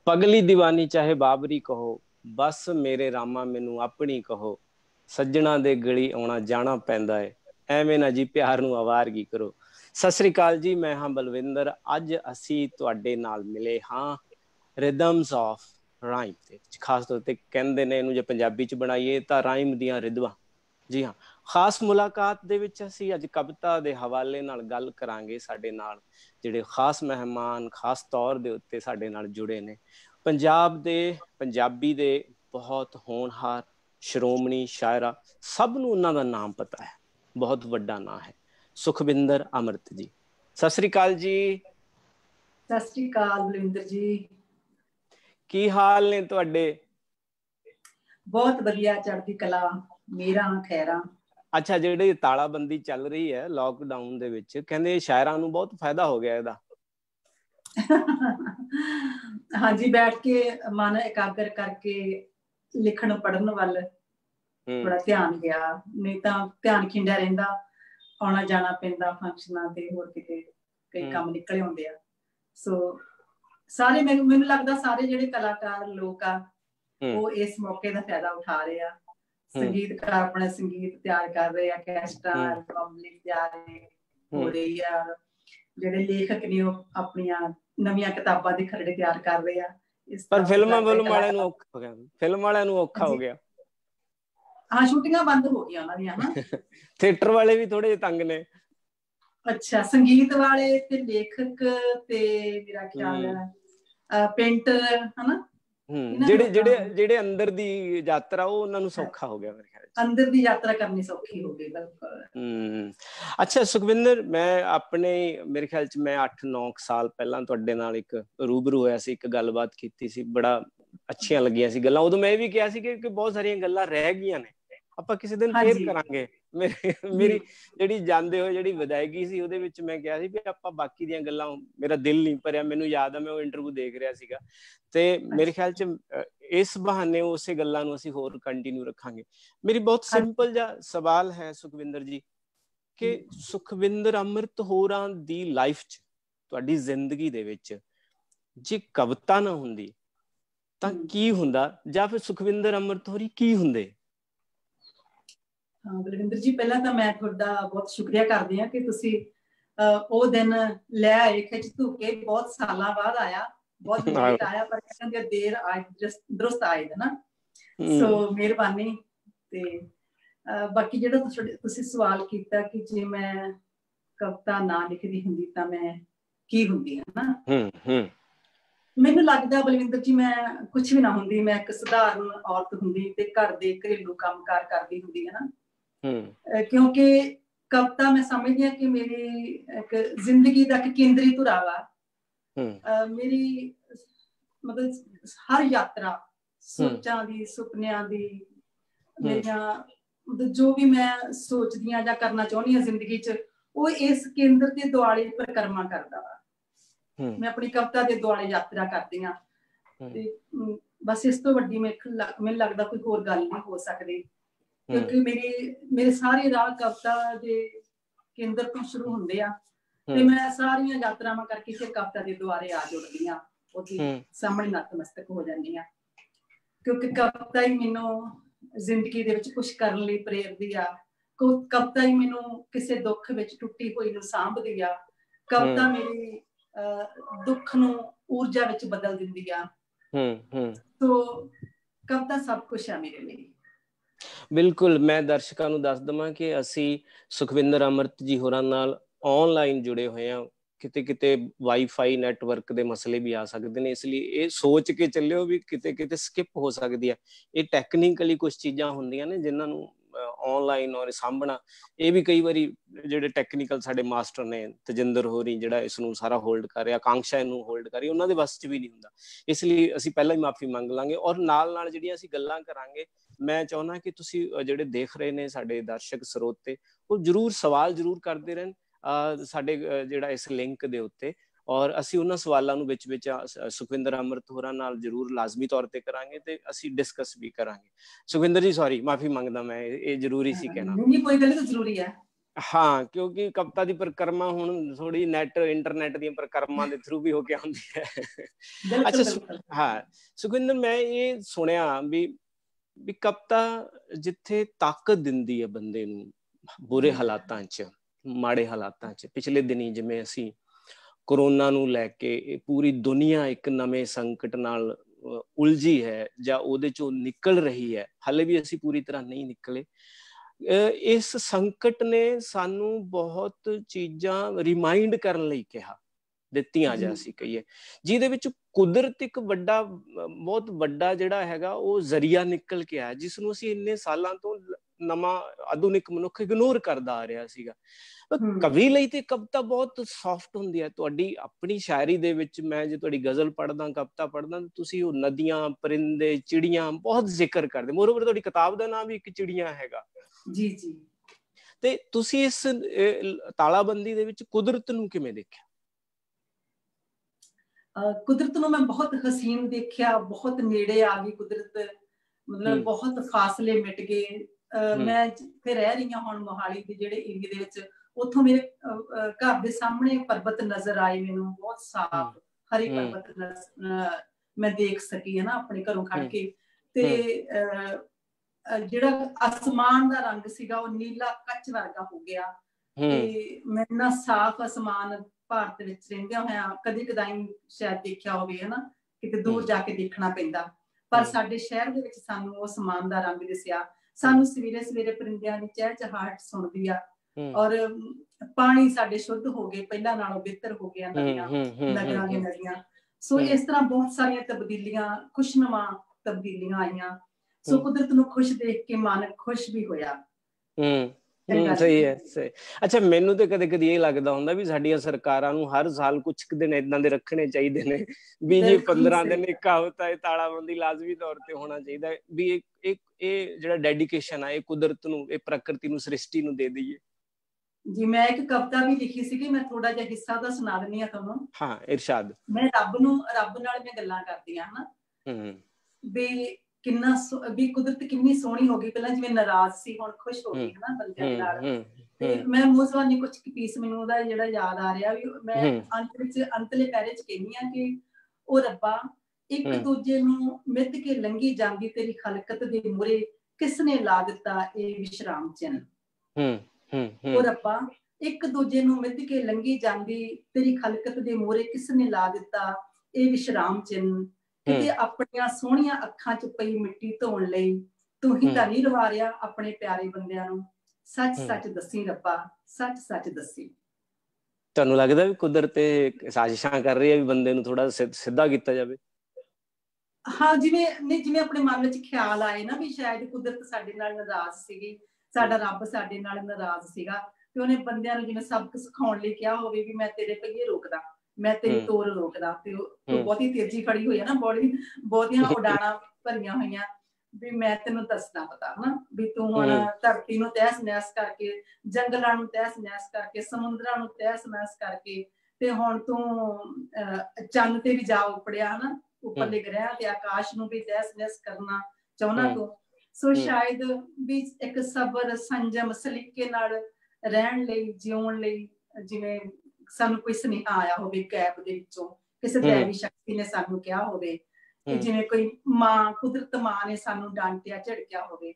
पगली दीवानी चाहे बाबरी कहो, बस मेरे रामा मैनू अपनी कहो। सज्जणा दे गली आउणा जाना पैंदा है, ਐਵੇਂ ਨਾ ਜੀ ਪਿਆਰ ਨੂੰ ਆਵਾਰਗੀ ਕਰੋ। ਸਤਿ ਸ੍ਰੀ ਅਕਾਲ ਜੀ, ਮੈਂ ਹਾਂ ਬਲਵਿੰਦਰ। ਅੱਜ ਅਸੀਂ ਤੁਹਾਡੇ ਨਾਲ ਮਿਲੇ ਹਾਂ ਰਿਦਮਸ ਆਫ ਰਾਈਮ ਦੇ ਵਿੱਚ। ਖਾਸ ਤੌਰ ਤੇ ਕਹਿੰਦੇ ਨੇ ਇਹਨੂੰ ਜੇ ਪੰਜਾਬੀ ਚ ਬਣਾਈਏ ਤਾਂ ਰਾਈਮ ਦੀਆਂ ਰਿਦਮਾਂ। ਜੀ ਹਾਂ, ਖਾਸ ਮੁਲਾਕਾਤ ਦੇ ਵਿੱਚ ਅਸੀਂ ਅੱਜ ਕਵਿਤਾ ਦੇ ਹਵਾਲੇ ਨਾਲ ਗੱਲ ਕਰਾਂਗੇ। ਸਾਡੇ ਨਾਲ ਜਿਹੜੇ ਖਾਸ ਮਹਿਮਾਨ ਖਾਸ ਤੌਰ ਦੇ ਉੱਤੇ ਸਾਡੇ ਨਾਲ ਜੁੜੇ ਨੇ, ਪੰਜਾਬ ਦੇ ਪੰਜਾਬੀ ਦੇ ਬਹੁਤ ਹੋਣਹਾਰ ਸ਼੍ਰੋਮਣੀ ਸ਼ਾਇਰਾ, ਸਭ ਨੂੰ ਉਹਨਾਂ ਦਾ ਨਾਮ ਪਤਾ ਹੈ, ਬਹੁਤ ਵੱਡਾ ਨਾਂ ਹੈ, ਸੁਖਵਿੰਦਰ ਅੰਮ੍ਰਿਤ ਜੀ। ਸਤਿ ਸ੍ਰੀ ਅਕਾਲ ਜੀ। ਸਤਿ ਸ੍ਰੀ ਅਕਾਲ ਬਲਵਿੰਦਰ ਜੀ, ਕੀ ਹਾਲ ਨੇ ਤੁਹਾਡੇ? ਬਹੁਤ ਵਧੀਆ, ਚੜ੍ਹਦੀ ਕਲਾ, ਮੇਰਾ ਖੈਰਾ। ਅੱਛਾ, ਜਿਹੜੀ ਤਾਲਾਬੰਦੀ ਚੱਲ ਰਹੀ ਹੈ ਲੋਕਡਾਊਨ ਦੇ ਵਿੱਚ, ਕਹਿੰਦੇ ਸ਼ਾਇਰਾਂ ਨੂੰ ਬਹੁਤ ਫਾਇਦਾ ਹੋ ਗਿਆ ਇਹਦਾ। ਹਾਂਜੀ, ਬੈਠ ਕੇ ਮਨ ਇਕਾਗਰ ਕਰਕੇ ਲਿਖਣ ਪੜ੍ਹਨ ਵੱਲ ਥੋੜਾ ਧਿਆਨ ਗਿਆ, ਨਹੀਂ ਤਾਂ ਧਿਆਨ ਖਿੰਡਿਆ ਰਹਿੰਦਾ, ਆਉਣਾ ਜਾਣਾ ਪੈਂਦਾ ਫੰਕਸ਼ਨਾਂ ਤੇ, ਹੋਰ ਕਿਤੇ ਕਈ ਕੰਮ ਨਿਕਲੇ ਹੁੰਦੇ ਆ। ਸੋ ਸਾਰੇ ਮੈਨੂੰ ਲੱਗਦਾ ਸਾਰੇ ਜਿਹੜੇ ਕਲਾਕਾਰ ਲੋਕ ਆ ਉਹ ਇਸ ਮੌਕੇ ਦਾ ਫਾਇਦਾ ਉਠਾ ਰਹੇ ਆ। ਸੰਗੀਤਕਾਰ ਆਪਣਾ ਸੰਗੀਤ ਤਿਆਰ ਕਰ ਰਹੇ ਆ, ਕੈਸਟਾਂ ਐਲਬਮ ਤਿਆਰ ਹੋ ਰਹੀ ਆ, ਜਿਹੜੇ ਲੇਖਕ ਨੇ ਉਹ ਆਪਣੀਆਂ ਨਵੀਆਂ ਕਿਤਾਬਾਂ ਦੇ ਖਰੜੇ ਤਿਆਰ ਕਰ ਰਹੇ ਆ। ਪਰ ਫਿਲਮਾਂ ਵਾਲਿਆਂ ਨੂੰ ਔਖਾ ਹੋ ਗਿਆ, ਫਿਲਮ ਵਾਲਿਆਂ ਨੂੰ ਔਖਾ ਹੋ ਗਿਆ। ਹਾਂ, ਸ਼ੂਟਿੰਗਾਂ ਬੰਦ ਹੋ ਗਈਆਂ ਉਹਨਾਂ ਦੀਆਂ ਨਾ। ਥੀਏਟਰ ਵਾਲੇ ਵੀ ਥੋੜੇ ਜਿਹੇ ਤੰਗ ਨੇ। ਅੱਛਾ, ਸੰਗੀਤ ਵਾਲੇ ਤੇ ਲੇਖਕ ਤੇ ਮੇਰਾ ਖਿਆਲ ਹੈ ਪੇਂਟਰ, ਹਨਾ, ਜਿਹੜੇ ਅੰਦਰ ਦੀ ਯਾਤਰਾ ਉਹ ਉਹਨਾਂ ਨੂੰ ਸੌਖਾ ਹੋ ਗਿਆ ਮੇਰੇ ਖਿਆਲ ਚ। ਅੰਦਰ ਦੀ ਯਾਤਰਾ ਕਰਨੀ ਸੌਖੀ ਹੋ ਗਈ, ਬਿਲਕੁਲ। ਅੱਛਾ ਸੁਖਵਿੰਦਰ, ਮੈਂ ਆਪਣੇ ਮੇਰੇ ਖਿਆਲ ਚ ਮੈਂ 8-9 ਸਾਲ ਪਹਿਲਾਂ ਤੁਹਾਡੇ ਨਾਲ ਇੱਕ ਰੂਬਰੂ ਹੋਇਆ ਸੀ, ਇੱਕ ਗੱਲਬਾਤ ਕੀਤੀ ਸੀ, ਬੜਾ ਅੱਛੀਆਂ ਲੱਗੀਆਂ ਸੀ ਗੱਲਾਂ। ਉਦੋਂ ਮੈਂ ਇਹ ਵੀ ਕਿਹਾ ਸੀ ਕਿ ਬਹੁਤ ਸਾਰੀਆਂ ਗੱਲਾਂ ਰਹਿ ਗਈਆਂ ਨੇ, ਆਪਾਂ ਕਿਸੇ ਦਿਨ ਫੇਰ ਕਰਾਂਗੇ। ਮੇਰੀ ਜਿਹੜੀ ਜਾਂਦੇ ਹੋਏ ਜਿਹੜੀ ਵਿਦਾਇਗੀ ਸੀ ਉਹਦੇ ਵਿੱਚ ਮੈਂ ਕਿਹਾ ਸੀ ਵੀ ਆਪਾਂ ਬਾਕੀ ਦੀਆਂ ਗੱਲਾਂ, ਮੇਰਾ ਦਿਲ ਨਹੀਂ ਭਰਿਆ। ਮੈਨੂੰ ਯਾਦ ਆ ਮੈਂ ਉਹ ਇੰਟਰਵਿਊ ਦੇਖ ਰਿਹਾ ਸੀਗਾ, ਤੇ ਮੇਰੇ ਖਿਆਲ ਚ ਇਸ ਬਹਾਨੇ ਉਸੇ ਗੱਲਾਂ ਨੂੰ ਅਸੀਂ ਹੋਰ ਕੰਟੀਨਿਊ ਰੱਖਾਂਗੇ। ਮੇਰੀ ਬਹੁਤ ਸਿੰਪਲ ਜਿਹਾ ਸਵਾਲ ਹੈ ਸੁਖਵਿੰਦਰ ਜੀ, ਕਿ ਸੁਖਵਿੰਦਰ ਅੰਮ੍ਰਿਤ ਹੋਰਾਂ ਦੀ ਲਾਈਫ ਚ, ਤੁਹਾਡੀ ਜ਼ਿੰਦਗੀ ਦੇ ਵਿੱਚ ਜੇ ਕਵਿਤਾ ਨਾ ਹੁੰਦੀ ਤਾਂ ਕੀ ਹੁੰਦਾ, ਜਾਂ ਫਿਰ ਸੁਖਵਿੰਦਰ ਅੰਮ੍ਰਿਤ ਹੋਰੀ ਕੀ ਹੁੰਦੇ? ਹਾਂ ਬਲਵਿੰਦਰ ਜੀ, ਪਹਿਲਾਂ ਤਾਂ ਮੈਂ ਤੁਹਾਡਾ ਬਹੁਤ ਸ਼ੁਕਰੀਆ ਕਰਦੀ ਹਾਂ ਕਿ ਤੁਸੀਂ ਉਹ ਦਿਨ ਲੈ ਆਏ ਖਿੱਚ ਧੂ ਕੇ, ਬਹੁਤ ਸਾਲਾਂ ਬਾਅਦ ਆਇਆ, ਬਹੁਤ ਲੇਟ ਆਇਆ, ਪਰ ਕਹਿੰਦੇ ਦੇਰ ਆਏ ਦਰੁਸਤ ਆਏ ਨਾ। ਸੋ ਮਿਹਰਬਾਨੀ। ਤੇ ਬਾਕੀ ਜਿਹੜਾ ਤੁਸੀਂ ਸਵਾਲ ਕੀਤਾ ਕਿ ਜੇ ਮੈਂ ਕਵਿਤਾ ਨਾ ਲਿਖਦੀ ਹੁੰਦੀ ਤਾਂ ਮੈਂ ਕੀ ਹੁੰਦੀ ਹਨਾ, ਮੈਨੂੰ ਲੱਗਦਾ ਬਲਵਿੰਦਰ ਜੀ ਮੈਂ ਕੁਛ ਵੀ ਨਾ ਹੁੰਦੀ। ਮੈਂ ਇੱਕ ਸਧਾਰਨ ਔਰਤ ਹੁੰਦੀ ਤੇ ਘਰ ਦੇ ਘਰੇਲੂ ਕੰਮਕਾਰ ਕਰਦੀ ਹੁੰਦੀ ਹੈ ਨਾ, ਕਿਉਂਕਿ ਕਵਿਤਾ ਮੈਂ ਸਮਝਦੀ ਹਾਂ ਕਿ ਮੇਰੀ ਇੱਕ ਜ਼ਿੰਦਗੀ ਦਾ ਇੱਕ ਕੇਂਦਰੀ ਧੁਰਾ ਵਾ। ਮੇਰੀ ਮਤਲਬ ਹਰ ਯਾਤਰਾ, ਸੋਚਾਂ ਦੀ, ਸੁਪਨਿਆਂ ਦੀ, ਮੇਰੀਆਂ ਮਤਲਬ ਜੋ ਵੀ ਮੈਂ ਸੋਚਦੀ ਹਾਂ ਜਾਂ ਕਰਨਾ ਚਾਹੁੰਦੀ ਹਾਂ ਜ਼ਿੰਦਗੀ ਚ, ਉਹ ਇਸ ਕੇਂਦਰ ਦੇ ਦੁਆਲੇ ਪਰਿਕਰਮਾ ਕਰਦਾ ਵਾ। ਮੈਂ ਆਪਣੀ ਕਵਿਤਾ ਦੇ ਦੁਆਲੇ ਯਾਤਰਾ ਕਰਦੀ ਹਾਂ, ਤੇ ਬਸ ਇਸ ਤੋਂ ਵੱਡੀ ਮੈਨੂੰ ਲੱਗਦਾ ਕੋਈ ਹੋਰ ਗੱਲ ਨਹੀਂ ਹੋ ਸਕਦੀ, ਕਿਉਂਕਿ ਮੇਰੇ ਸਾਰੇ ਰਾਹ ਕਵਿਤਾ ਦੇ ਕੇਂਦਰ ਤੋਂ ਸ਼ੁਰੂ ਹੁੰਦੇ ਆ, ਤੇ ਮੈਂ ਸਾਰੀਆਂ ਯਾਤਰਾਵਾਂ ਕਰਕੇ ਫਿਰ ਕਵਿਤਾ ਦੇ ਦੁਆਰੇ ਆ ਜੁੜਦੀ ਹਾਂ, ਉਹਦੀ ਸਾਹਮਣੇ ਨਤਮਸਤਕ ਹੋ ਜਾਂਦੀ ਹਾਂ, ਕਿਉਂਕਿ ਕਵਿਤਾ ਹੀ ਮੈਨੂੰ ਜ਼ਿੰਦਗੀ ਦੇ ਵਿੱਚ ਕੁਛ ਕਰਨ ਲਈ ਪ੍ਰੇਰਦੀ ਆ। ਕਵਿਤਾ ਹੀ ਮੈਨੂੰ ਕਿਸੇ ਦੁੱਖ ਵਿੱਚ ਟੁੱਟੀ ਹੋਈ ਨੂੰ ਸਾਂਭਦੀ ਆ। ਕਵਿਤਾ ਮੇਰੀ ਦੁੱਖ ਨੂੰ ਊਰਜਾ ਵਿੱਚ ਬਦਲ ਦਿੰਦੀ ਆ। ਸੋ ਕਵਿਤਾ ਸਭ ਕੁਛ ਆ ਮੇਰੇ ਲਈ। ਬਿਲਕੁਲ। ਮੈਂ ਦਰਸ਼ਕਾਂ ਨੂੰ ਦੱਸ ਦੇਵਾਂ ਕਿ ਅਸੀਂ ਸੁਖਵਿੰਦਰ ਅੰਮ੍ਰਿਤ ਜੀ ਹੋਰਾਂ ਨਾਲ ਆਨਲਾਈਨ ਜੁੜੇ ਹੋਏ ਹਾਂ। ਕਿਤੇ ਕਿਤੇ ਵਾਈਫਾਈ ਨੈਟਵਰਕ ਦੇ ਮਸਲੇ ਵੀ ਆ ਸਕਦੇ ਨੇ, ਇਸ ਲਈ ਇਹ ਸੋਚ ਕੇ ਚੱਲਿਓ ਵੀ ਕਿਤੇ ਕਿਤੇ ਸਕਿਪ ਹੋ ਸਕਦੀ ਹੈ। ਇਹ ਟੈਕਨੀਕਲੀ ਕੁਛ ਚੀਜ਼ਾਂ ਹੁੰਦੀਆਂ ਨੇ ਜਿਨ੍ਹਾਂ ਨੂੰ ਆਨਲਾਈਨ ਔਰ ਸਾਂਭਣਾ, ਇਹ ਵੀ ਕਈ ਵਾਰੀ ਜਿਹੜੇ ਟੈਕਨੀਕਲ ਸਾਡੇ ਮਾਸਟਰ ਨੇ, ਤਜਿੰਦਰ ਹੋਰੀ ਜਿਹੜਾ ਇਸ ਨੂੰ ਸਾਰਾ ਹੋਲਡ ਕਰ ਰਿਹਾ, ਆਕਾਂक्षा ਇਹਨੂੰ ਹੋਲਡ ਕਰ ਰਹੀ, ਉਹਨਾਂ ਦੇ ਵੱਸ 'ਚ ਵੀ ਨਹੀਂ ਹੁੰਦਾ। ਇਸ ਲਈ ਅਸੀਂ ਪਹਿਲਾਂ ਹੀ ਮਾਫੀ ਮੰਗ ਲਾਂਗੇ, ਔਰ ਨਾਲ ਨਾਲ ਜਿਹੜੀਆਂ ਅਸੀਂ ਗੱਲਾਂ ਕਰਾਂਗੇ, ਮੈਂ ਚਾਹੁੰਦਾ ਕਿ ਤੁਸੀਂ ਜਿਹੜੇ ਦੇਖ ਰਹੇ ਨੇ ਸਾਡੇ ਦਰਸ਼ਕ ਸਰੋਤੇ, ਉਹ ਜ਼ਰੂਰ ਸਵਾਲ ਜ਼ਰੂਰ ਕਰਦੇ ਰਹਿਣ ਸਾਡੇ ਜਿਹੜਾ ਇਸ ਲਿੰਕ ਦੇ ਉੱਤੇ, ਔਰ ਅਸੀਂ ਉਹਨਾਂ ਸਵਾਲਾਂ ਨੂੰ ਵਿੱਚ ਵਿੱਚ ਸੁਖਵਿੰਦਰ ਅੰਮ੍ਰਿਤ ਹੋਰਾਂ ਨਾਲ ਜ਼ਰੂਰ ਲਾਜ਼ਮੀ ਤੌਰ ਤੇ ਕਰਾਂਗੇ, ਤੇ ਅਸੀਂ ਡਿਸਕਸ ਵੀ ਕਰਾਂਗੇ। ਸੁਖਵਿੰਦਰ ਜੀ ਸੌਰੀ, ਮਾਫੀ ਮੰਗਦਾ ਮੈਂ, ਇਹ ਜ਼ਰੂਰੀ ਸੀ ਕਹਿਣਾ। ਨਹੀਂ, ਕੋਈ ਗੱਲ ਨਹੀਂ, ਜ਼ਰੂਰੀ ਹੈ। ਹਾਂ, ਕਿਉਂਕਿ ਕਵਿਤਾ ਦੀ ਪਰਿਕਰਮਾ ਹੁਣ ਥੋੜੀ ਇੰਟਰਨੈਟ ਦੀਆਂ ਪਰਿਕਰਮਾ ਦੇ ਥਰੂ ਵੀ ਹੋ ਕੇ ਆਉਂਦੀ ਹੈ। ਅੱਛਾ, ਹਾਂ ਸੁਖਵਿੰਦਰ, ਮੈਂ ਇਹ ਸੁਣਿਆ ਵੀ ਕਵਿਤਾ ਜਿੱਥੇ ਤਾਕਤ ਦਿੰਦੀ ਹੈ ਬੰਦੇ ਨੂੰ ਬੁਰੇ ਹਾਲਾਤਾਂ 'ਚ, ਮਾੜੇ ਹਾਲਾਤਾਂ 'ਚ। ਪਿਛਲੇ ਦਿਨੀ ਜਿਵੇਂ ਅਸੀਂ ਕੋਰੋਨਾ ਨੂੰ ਲੈ ਕੇ ਇਹ ਪੂਰੀ ਦੁਨੀਆ ਇੱਕ ਨਵੇਂ ਸੰਕਟ ਨਾਲ ਉਲਝੀ ਹੈ ਜਾਂ ਉਹਦੇ ਚੋਂ ਨਿਕਲ ਰਹੀ ਹੈ, ਹਾਲੇ ਵੀ ਅਸੀਂ ਪੂਰੀ ਤਰ੍ਹਾਂ ਨਹੀਂ ਨਿਕਲੇ। ਇਸ ਸੰਕਟ ਨੇ ਸਾਨੂੰ ਬਹੁਤ ਚੀਜ਼ਾਂ ਰਿਮਾਈਂਡ ਕਰਨ ਲਈ ਕਿਹਾ, ਦਿੱਤੀਆਂ ਜਾ ਅਸੀਂ ਕਹੀਏ, ਜਿਹਦੇ ਵਿੱਚ ਕੁਦਰਤ ਇੱਕ ਬਹੁਤ ਵੱਡਾ ਜਿਹੜਾ ਹੈਗਾ ਉਹ ਜ਼ਰੀਆ ਨਿਕਲ ਕੇ ਆਇਆ, ਜਿਸ ਨੂੰ ਅਸੀਂ ਇੰਨੇ ਸਾਲਾਂ ਤੋਂ ਨਵਾਂ ਆਧੁਨਿਕ ਮਨੁੱਖ ਇਗਨੋਰ ਕਰਦਾ ਆ ਰਿਹਾ ਸੀਗਾ। ਕਵੀ ਲਈ ਤੇ ਕਵਿਤਾ ਬਹੁਤ ਸੌਫਟ ਹੁੰਦੀ ਹੈ। ਤੁਹਾਡੀ ਆਪਣੀ ਸ਼ਾਇਰੀ ਦੇ ਵਿੱਚ ਮੈਂ ਜੇ ਤੁਹਾਡੀ ਗਜ਼ਲ ਪੜ੍ਹਦਾ, ਕਵਿਤਾ ਪੜ੍ਹਦਾ, ਤੁਸੀਂ ਉਹ ਨਦੀਆਂ, ਪਰਿੰਦੇ, ਚਿੜੀਆਂ ਬਹੁਤ ਜ਼ਿਕਰ ਕਰਦੇ। ਮੋਰਓਵਰ ਤੁਹਾਡੀ ਕਿਤਾਬ ਦਾ ਨਾਮ ਵੀ ਇੱਕ ਚਿੜੀਆਂ ਹੈਗਾ। ਜੀ ਜੀ। ਤੇ ਤੁਸੀਂ ਇਸ ਤਾਲਾਬੰਦੀ ਦੇ ਵਿੱਚ ਕੁਦਰਤ ਨੂੰ ਕਿਵੇਂ ਦੇਖਿਆ? ਕੁਦਰਤ ਨੂੰ ਮੈਂ ਬਹੁਤ ਹਸੀਨ ਦੇਖਿਆ, ਬਹੁਤ ਨੇੜੇ ਆ ਗਈ ਕੁਦਰਤ, ਮਤਲਬ ਬਹੁਤ ਫਾਸਲੇ ਮਿਟ ਗਏ। ਮੈਂ ਜਿੱਥੇ ਰਹਿ ਰਹੀ ਹਾਂ ਹੁਣ, ਮੋਹਾਲੀ ਦੇ ਜਿਹੜੇ ਏਰੀਏ ਦੇ ਵਿੱਚ, ਉੱਥੋਂ ਮੇਰੇ ਘਰ ਦੇ ਸਾਹਮਣੇ ਪਰਬਤ ਨਜ਼ਰ ਆਏ ਮੈਨੂੰ, ਬਹੁਤ ਸਾਫ਼ ਹਰੇ ਪਰਬਤ ਮੈਂ ਦੇਖ ਸਕੀ, ਹੈ ਨਾ, ਆਪਣੇ ਘਰੋਂ ਖੜ ਕੇ। ਤੇ ਜਿਹੜਾ ਅਸਮਾਨ ਦਾ ਰੰਗ ਸੀਗਾ ਉਹ ਨੀਲਾ ਕੱਚ ਵਰਗਾ ਹੋ ਗਿਆ। ਤੇ ਮੈਂ ਇੰਨਾ ਸਾਫ਼ ਅਸਮਾਨ ਭਾਰਤ ਵਿੱਚ ਰਹਿੰਦਿਆਂ ਹੋਇਆਂ ਕਦੇ ਕਦਾਈ ਸ਼ਾਇਦ ਦੇਖਿਆ ਹੋਵੇ, ਹਨਾ, ਕਿਤੇ ਦੂਰ ਜਾ ਕੇ ਦੇਖਣਾ ਪੈਂਦਾ, ਪਰ ਸਾਡੇ ਸ਼ਹਿਰ ਦੇ ਵਿੱਚ ਸਾਨੂੰ ਉਹ ਅਸਮਾਨ ਦਾ ਰੰਗ ਦਿਸਿਆ। ਸਾਨੂੰ ਸਵੇਰੇ ਸਵੇਰੇ ਪਰਿੰਦਿਆਂ ਦੀ ਚਹਿਚਹਾਟ ਸੁਣਦੀ ਆ, ਔਰ ਪਾਣੀ ਸਾਡੇ ਸ਼ੁੱਧ ਹੋ ਗਏ, ਪਹਿਲਾਂ ਨਾਲੋਂ ਬਿਹਤਰ ਹੋ ਗਿਆ, ਨਦੀਆਂ, ਨਗਰਾਂ ਦੀਆਂ ਨਦੀਆਂ। ਸੋ ਇਸ ਤਰ੍ਹਾਂ ਬਹੁਤ ਸਾਰੀਆਂ ਤਬਦੀਲੀਆਂ, ਖੁਸ਼ਨੁਮਾ ਤਬਦੀਲੀਆਂ ਆਈਆਂ। ਸੋ ਕੁਦਰਤ ਨੂੰ ਖੁਸ਼ ਦੇਖ ਕੇ ਮਨ ਖੁਸ਼ ਵੀ ਹੋਇਆ। ਸਹੀ ਹੈ, ਸਹੀ। ਅੱਛਾ, ਮੈਨੂੰ ਤੇ ਕਦੇ ਕਦੇ ਇਹ ਲੱਗਦਾ ਹੁੰਦਾ ਵੀ ਸਾਡੀਆਂ ਸਰਕਾਰਾਂ ਨੂੰ ਹਰ ਸਾਲ ਕੁਛ ਕੁ ਦਿਨ ਏਦਾਂ ਦੇ ਰੱਖਣੇ ਚਾਹੀਦੇ ਨੇ ਵੀ ਜੇ 15 ਦਿਨ ਇੱਕ ਹਫ਼ਤਾ ਇਹ ਤਾਲਾਬੰਦੀ ਲਾਜ਼ਮੀ ਤੌਰ ਤੇ ਹੋਣਾ ਚਾਹੀਦਾ ਵੀ ਇਹ ਜਿਹੜਾ ਡੈਡੀਕੇਸ਼ਨ ਆ ਇਹ ਕੁਦਰਤ ਨੂੰ, ਇਹ ਪ੍ਰਕਿਰਤੀ ਨੂੰ, ਸ੍ਰਿਸ਼ਟੀ ਨੂੰ ਦੇ ਦਈਏ। ਜੀ, ਮੈਂ ਇੱਕ ਕਵਿਤਾ ਵੀ ਲਿਖੀ ਸੀਗੀ, ਮੈਂ ਥੋੜਾ ਜਿਹਾ ਹਿੱਸਾ ਤਾਂ ਸੁਣਾ ਦਿੰਦੀ ਹਾਂ ਤੁਹਾਨੂੰ। ਹਾਂ, ਇਰਸ਼ਾਦ। ਮੈਂ ਰੱਬ ਨਾਲ ਮੈਂ ਗੱਲਾਂ ਕਰਦੀ ਹਾਂ, ਹਨਾ, ਵੀ ਕਿੰਨਾ ਵੀ ਕੁਦਰਤ ਕਿੰਨੀ ਸੋਹਣੀ ਹੋ ਗਈ। ਪਹਿਲਾਂ ਜਿਵੇਂ ਨਾਰਾਜ਼ ਸੀ, ਹੁਣ ਖੁਸ਼ ਹੋ ਗਈ, ਹਨਾ, ਬੰਦਿਆਂ ਦੇ ਨਾਲ। ਤੇ ਮੈਂ ਮੂੰਹ ਕੁਛ ਪੀਸ ਮੈਨੂੰ ਉਹਦਾ ਜਿਹੜਾ ਯਾਦ ਆ ਰਿਹਾ, ਵੀ ਮੈਂ ਅੰਤਲੇ ਪੈਰੇ ਚ ਕਹਿੰਦੀ ਹਾਂ ਕਿ ਉਹ ਰੱਬਾ, ਇੱਕ ਦੂਜੇ ਨੂੰ ਮਿੱਧ ਕੇ ਲੰਘੀ ਜਾਂਦੀ ਤੇਰੀ ਖਲਕਤ ਦੇ ਮੂਹਰੇ ਕਿਸਨੇ ਲਾ ਦਿੱਤਾ ਇਹ ਵਿਸ਼ਰਾਮ ਚਿੰਨ। ਉਹ ਰੱਬਾ, ਇੱਕ ਦੂਜੇ ਨੂੰ ਮਿੱਧ ਕੇ ਲੰਘੀ ਜਾਂਦੀ ਤੇਰੀ ਖਲਕਤ ਦੇ ਮੂਹਰੇ ਕਿਸਨੇ ਲਾ ਦਿੱਤਾ ਇਹ ਵਿਸ਼ਰਾਮ ਚਿੰਨ। ਕਿਤੇ ਆਪਣੀਆਂ ਸੋਹਣੀਆਂ ਅੱਖਾਂ ਚ ਪਈ ਮਿੱਟੀ ਧੋਣ ਲਈ ਤੂੰ ਹੀ ਤਾਂ ਨਹੀਂ ਰਵਾ ਰਿਹਾ ਆਪਣੇ ਪਿਆਰੇ ਬੰਦਿਆਂ ਨੂੰ। ਸੱਚ ਸੱਚ ਦੱਸੀ ਰੱਬਾ, ਸੱਚ ਸੱਚ ਦੱਸੀ। ਤੁਹਾਨੂੰ ਲੱਗਦਾ ਵੀ ਕੁਦਰਤ ਸਾਜ਼ਿਸ਼ਾਂ ਕਰ ਰਹੀ ਹੈ ਵੀ ਬੰਦੇ ਨੂੰ ਥੋੜਾ ਸਿੱਧਾ ਕੀਤਾ ਜਾਵੇ? ਹਾਂ, ਜਿਵੇਂ ਆਪਣੇ ਮਨ ਵਿੱਚ ਖਿਆਲ ਆਏ ਨਾ ਵੀ ਸ਼ਾਇਦ ਕੁਦਰਤ ਸਾਡੇ ਨਾਲ ਨਾਰਾਜ਼ ਸੀਗੀ, ਸਾਡਾ ਰੱਬ ਸਾਡੇ ਨਾਲ ਨਾਰਾਜ਼ ਸੀਗਾ, ਤੇ ਉਹਨੇ ਬੰਦਿਆਂ ਨੂੰ ਜਿਵੇਂ ਸਬਕ ਸਿਖਾਉਣ ਲਈ ਕਿਹਾ ਹੋਵੇ ਵੀ ਮੈਂ ਤੇਰੇ ਪਹੀਏ ਰੋਕਦਾ, ਮੈਂ ਤੇਰੀ ਤੋਰ ਰੋਕਦਾ, ਤੇ ਤੂੰ ਬਹੁਤੀ ਤੇਜ਼ੀ ਫੜੀ ਹੋਈ ਹੈ ਨਾ, ਬਹੁਤੀਆਂ ਉਡਾਣਾਂ ਭਰੀਆਂ ਹੋਈਆਂ, ਵੀ ਮੈਂ ਤੈਨੂੰ ਦੱਸਣਾ ਪਤਾ, ਹਨਾ, ਵੀ ਤੂੰ ਹੁਣ ਧਰਤੀ ਨੂੰ ਤਹਿਸ ਨਹਿਸ ਕਰਕੇ, ਜੰਗਲਾਂ ਨੂੰ ਤਹਿਸ ਨਹਿਸ ਕਰਕੇ, ਸਮੁੰਦਰਾਂ ਨੂੰ ਤਹਿਸ ਨਹਿਸ ਕਰਕੇ, ਤੇ ਹੁਣ ਤੂੰ ਚੰਨ ਤੇ ਵੀ ਜਾ ਉਪੜਿਆ, ਹਨਾ, ਉੱਪਰਲੇ ਗ੍ਰਹਿ ਤੇ ਆਕਾਸ਼ ਨੂੰ ਵੀ ਤਹਿਸ ਨਹਿਸ ਕਰਨਾ ਚਾਹੁੰਦਾ ਤੂੰ। ਸੋ ਸ਼ਾਇਦ ਵੀ ਇੱਕ ਸਬਰ, ਸੰਜਮ, ਸਲੀਕੇ ਨਾਲ ਰਹਿਣ ਲਈ, ਜਿਉਣ ਲਈ, ਜਿਵੇਂ ਸਾਨੂੰ ਕੋਈ ਸੁਨੇਹਾ ਆਇਆ ਹੋਵੇ ਗੈਪ ਦੇ ਵਿੱਚੋਂ, ਕਿਸੇ ਦੈਵੀ ਸ਼ਕਤੀ ਨੇ ਸਾਨੂੰ ਕਿਹਾ ਹੋਵੇ, ਜਿਵੇਂ ਕੋਈ ਮਾਂ, ਕੁਦਰਤ ਮਾਂ ਨੇ ਸਾਨੂੰ ਡਾਂਟਿਆ, ਝਿੜਕਿਆ ਹੋਵੇ,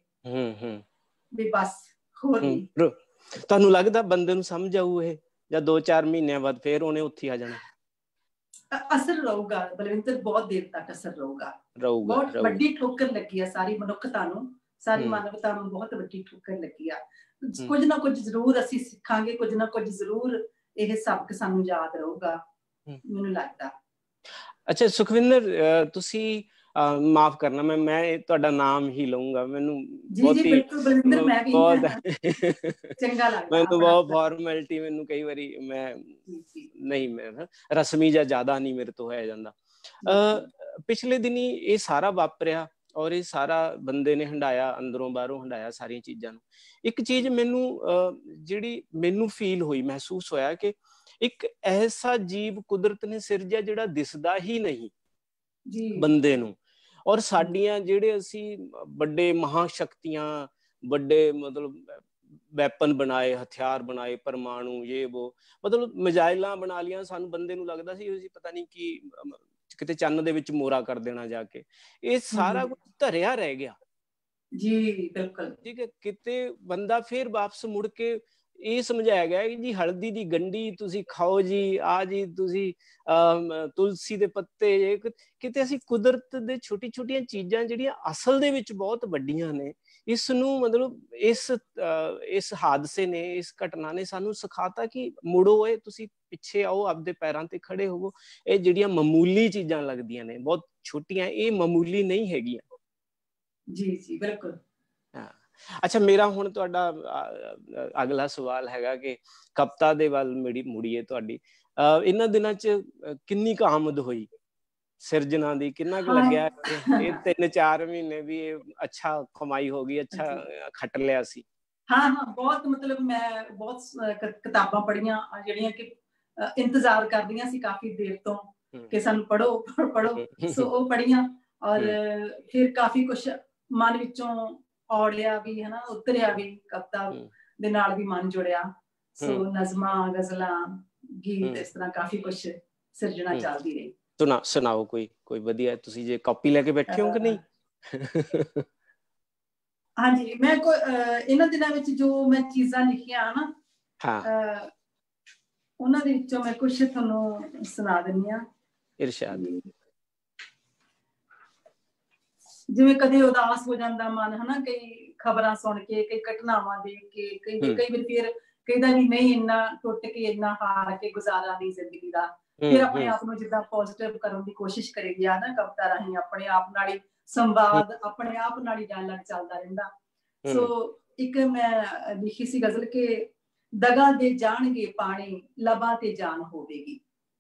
ਵੀ ਬਸ ਹੋਰ ਨਹੀਂ। ਤੁਹਾਨੂੰ ਲੱਗਦਾ ਬੰਦੇ ਨੂੰ ਸਮਝ ਆਊ ਇਹ, ਜਾਂ 2-4 ਮਹੀਨਿਆਂ ਬਾਅਦ ਫੇਰ ਉਹਨੇ ਉੱਥੇ ਆ ਜਾਣਾ? ਅਸਰ ਰਹੂਗਾ ਬਲਵਿੰਦਰ, ਬਹੁਤ ਦੇਰ ਤੱਕ ਅਸਰ ਰਹੂਗਾ। ਬਹੁਤ ਵੱਡੀ ਠੋਕਰ ਲੱਗੀ ਆ ਸਾਰੀ ਮਨੁੱਖਤਾ ਨੂੰ, ਸਾਰੀ ਮਾਨਵਤਾ ਨੂੰ ਬਹੁਤ ਵੱਡੀ ਠੋਕਰ ਲੱਗੀ ਆ। ਕੁਝ ਨਾ ਕੁਝ ਜ਼ਰੂਰ ਅਸੀਂ ਸਿੱਖਾਂਗੇ, ਕੁਝ ਨਾ ਕੁਝ ਜ਼ਰੂਰ ਇਹ ਸਬਕ ਸਾਨੂੰ ਯਾਦ ਰਹੂਗਾ, ਮੈਨੂੰ ਲੱਗਦਾ। ਅੱਛਾ ਸੁਖਵਿੰਦਰ, ਤੁਸੀਂ ਮਾਫ ਕਰਨਾ, ਮੈਂ ਤੁਹਾਡਾ ਨਾਮ ਹੀ ਲਊਂਗਾ, ਮੈਨੂੰ ਬਹੁਤ ਫਾਰਮੈਲਿਟੀ, ਮੈਨੂੰ ਕਈ ਵਾਰੀ ਮੈਂ ਰਸਮੀ ਜਾਂ ਜ਼ਿਆਦਾ ਨਹੀਂ ਮੇਰੇ ਤੋਂ ਹੋਇਆ ਜਾਂਦਾ। ਪਿਛਲੇ ਦਿਨੀ ਇਹ ਸਾਰਾ ਵਾਪਰਿਆ ਔਰ ਇਹ ਸਾਰਾ ਬੰਦੇ ਨੇ ਹੰਢਾਇਆ, ਅੰਦਰੋਂ ਬਾਹਰੋਂ ਹੰਢਾਇਆ ਸਾਰੀਆਂ ਚੀਜ਼ਾਂ ਨੂੰ। ਇੱਕ ਚੀਜ਼ ਜਿਹੜੀ ਮੈਨੂੰ ਫੀਲ ਹੋਈ, ਮਹਿਸੂਸ ਹੋਇਆ ਕਿ ਇੱਕ ਐਸਾ ਜੀਵ ਕੁਦਰਤ ਨੇ ਸਿਰਜਿਆ ਜਿਹੜਾ ਦਿਸਦਾ ਹੀ ਨਹੀਂ ਬੰਦੇ ਨੂੰ, ਔਰ ਸਾਡੀਆਂ ਜਿਹੜੇ ਅਸੀਂ ਵੱਡੇ ਮਹਾਸ਼ਕਤੀਆਂ, ਵੱਡੇ ਮਤਲਬ ਵੈਪਨ ਬਣਾਏ, ਹਥਿਆਰ ਬਣਾਏ, ਪਰਮਾਣੂ, ਇਹ ਵੋ, ਮਤਲਬ ਮਿਜ਼ਾਈਲਾਂ ਬਣਾ ਲਈਆਂ। ਸਾਨੂੰ ਬੰਦੇ ਨੂੰ ਲੱਗਦਾ ਸੀ ਅਸੀਂ ਪਤਾ ਨਹੀਂ ਕੀ ਕਿਤੇ ਚੰਨ ਦੇ ਵਿੱਚ ਮੋਰਾ ਕਰ ਦੇਣਾ ਜਾ ਕੇ। ਇਹ ਸਾਰਾ ਕੁਝ ਧਰਿਆ ਰਹਿ ਗਿਆ ਜੀ, ਬਿਲਕੁਲ ਠੀਕ ਹੈ। ਕਿਤੇ ਬੰਦਾ ਫਿਰ ਵਾਪਸ ਮੁੜ ਕੇ ਇਹ ਸਮਝਾਇਆ ਗਿਆ ਕਿ ਜੀ ਹਲਦੀ ਦੀ ਗੰਢੀ ਤੁਸੀਂ ਖਾਓ ਜੀ, ਆ ਜੀ ਤੁਸੀਂ ਤੁਲਸੀ ਦੇ ਪੱਤੇ। ਕਿਤੇ ਅਸੀਂ ਕੁਦਰਤ ਦੇ ਛੋਟੀ ਛੋਟੀਆਂ ਚੀਜ਼ਾਂ ਜਿਹੜੀਆਂ ਅਸਲ ਦੇ ਵਿੱਚ ਬਹੁਤ ਵੱਡੀਆਂ ਨੇ, ਇਸ ਨੂੰ ਮਤਲਬ ਇਸ ਹਾਦਸੇ ਨੇ, ਇਸ ਘਟਨਾ ਨੇ ਸਾਨੂੰ ਸਿਖਾਤਾ ਕਿ ਮੁੜੋ, ਇਹ ਤੁਸੀਂ ਪਿੱਛੇ ਆਓ, ਆਪਦੇ ਪੈਰਾਂ ਤੇ ਖੜੇ ਹੋਵੋ। ਇਹ ਜਿਹੜੀਆਂ ਮਾਮੂਲੀ ਚੀਜ਼ਾਂ ਲੱਗਦੀਆਂ ਨੇ, ਬਹੁਤ ਛੋਟੀਆਂ, ਇਹ ਮਾਮੂਲੀ ਨਹੀਂ ਹੈਗੀਆਂ। ਜੀ ਜੀ, ਬਿਲਕੁਲ। ਅੱਛਾ, ਮੇਰਾ ਹੁਣ ਤੁਹਾਡਾ ਅਗਲਾ ਸਵਾਲ ਹੈਗਾ ਕਿ ਕਵਿਤਾ ਦੇ ਵੱਲ ਮੁੜੀਏ ਤੁਹਾਡੀ। ਇਹਨਾਂ ਦਿਨਾਂ 'ਚ ਕਿੰਨੀ ਕੁ ਆਮਦ ਹੋਈ ਸਿਰਜਣਾ ਦੀ? ਕਿੰਨਾ ਕੁ ਲੱਗਿਆ ਇਹ 3-4 ਮਹੀਨੇ ਵੀ ਅੱਛਾ ਕਮਾਈ ਹੋ ਗਈ, ਅੱਛਾ ਖੱਟ ਲਿਆ ਸੀ? ਹਾਂ, ਬਹੁਤ, ਮਤਲਬ ਮੈਂ ਬਹੁਤ ਕਿਤਾਬਾਂ ਪੜ੍ਹੀਆਂ ਜਿਹੜੀਆਂ ਕਿ ਇੰਤਜ਼ਾਰ ਕਰਦੀਆਂ ਸੀ ਕਾਫੀ ਦੇਰ ਤੋਂ ਕਿ ਸਾਨੂੰ ਪੜ੍ਹੋ ਪੜ੍ਹੋ। ਸੋ ਉਹ ਪੜ੍ਹੀਆਂ, ਔਰ ਫਿਰ ਕਾਫੀ ਕੁਛ ਮਨ ਵਿੱਚੋਂ ਔੜਿਆ ਵੀ, ਹਨਾ, ਉਤਰਿਆ ਵੀ, ਕਵਿਤਾ ਦੇ ਨਾਲ ਵੀ ਮਨ ਜੁੜਿਆ। ਸੋ ਨਜ਼ਮਾਂ, ਗਜ਼ਲਾਂ, ਗੀਤ, ਇਸ ਤਰ੍ਹਾਂ ਕਾਫੀ ਕੁਛ ਸਿਰਜਣਾ ਚੱਲਦੀ ਰਹੀ। ਸੁਣਾਓ ਕੋਈ ਵਧੀਆ। ਤੁਸੀਂ ਜੇ ਕਾਪੀ ਲੈ ਕੇ ਬੈਠੇ ਹੋ ਕਿ ਨਹੀਂ? ਹਾਂਜੀ, ਮੈਂ ਇਹਨਾਂ ਦਿਨਾਂ ਵਿੱਚ ਜੋ ਮੈਂ ਚੀਜ਼ਾਂ ਲਿਖੀਆਂ ਨਾ, ਉਹਨਾਂ ਦੇ ਵਿੱਚੋਂ ਮੈਂ ਕੁਛ ਤੁਹਾਨੂੰ ਸੁਣਾ ਦਿੰਦੀ ਹਾਂ। ਇਰਸ਼ਾਦ। ਜਿਵੇਂ ਕਦੇ ਉਦਾਸ ਹੋ ਜਾਂਦਾ ਮਨ, ਹਨਾ, ਕਈ ਖਬਰਾਂ ਸੁਣ ਕੇ, ਕਈ ਘਟਨਾਵਾਂ ਦੇਖ ਕੇ, ਕਈ ਵਾਰ ਫਿਰ ਕਹਿੰਦਾ ਵੀ ਨਹੀਂ, ਇੰਨਾ ਟੁੱਟ ਕੇ, ਇੰਨਾ ਹਾਰ ਕੇ ਗੁਜ਼ਾਰਾ ਨਹੀਂ ਜ਼ਿੰਦਗੀ ਦਾ। ਫਿਰ ਆਪਣੇ ਆਪ ਨੂੰ ਜਿੱਦਾਂ ਪੋਜ਼ਿਟਿਵ ਕਰਨ ਦੀ ਕੋਸ਼ਿਸ਼ ਕਰੀਦੀ ਆ ਨਾ, ਕਵਿਤਾ ਰਾਹੀਂ ਆਪਣੇ ਆਪ ਨਾਲ ਹੀ ਸੰਵਾਦ, ਆਪਣੇ ਆਪ ਨਾਲ ਹੀ ਡਾਇਲਾਗ ਚੱਲਦਾ ਰਹਿੰਦਾ। ਸੋ ਇੱਕ ਮੈਂ ਲਿਖੀ ਸੀ ਗਜ਼ਲ ਕਿ ਦਗਾ ਦੇ ਜਾਣਗੇ ਪਾਣੀ, ਲਬਾਂ ਤੇ ਜਾਨ ਹੋਵੇਗੀ।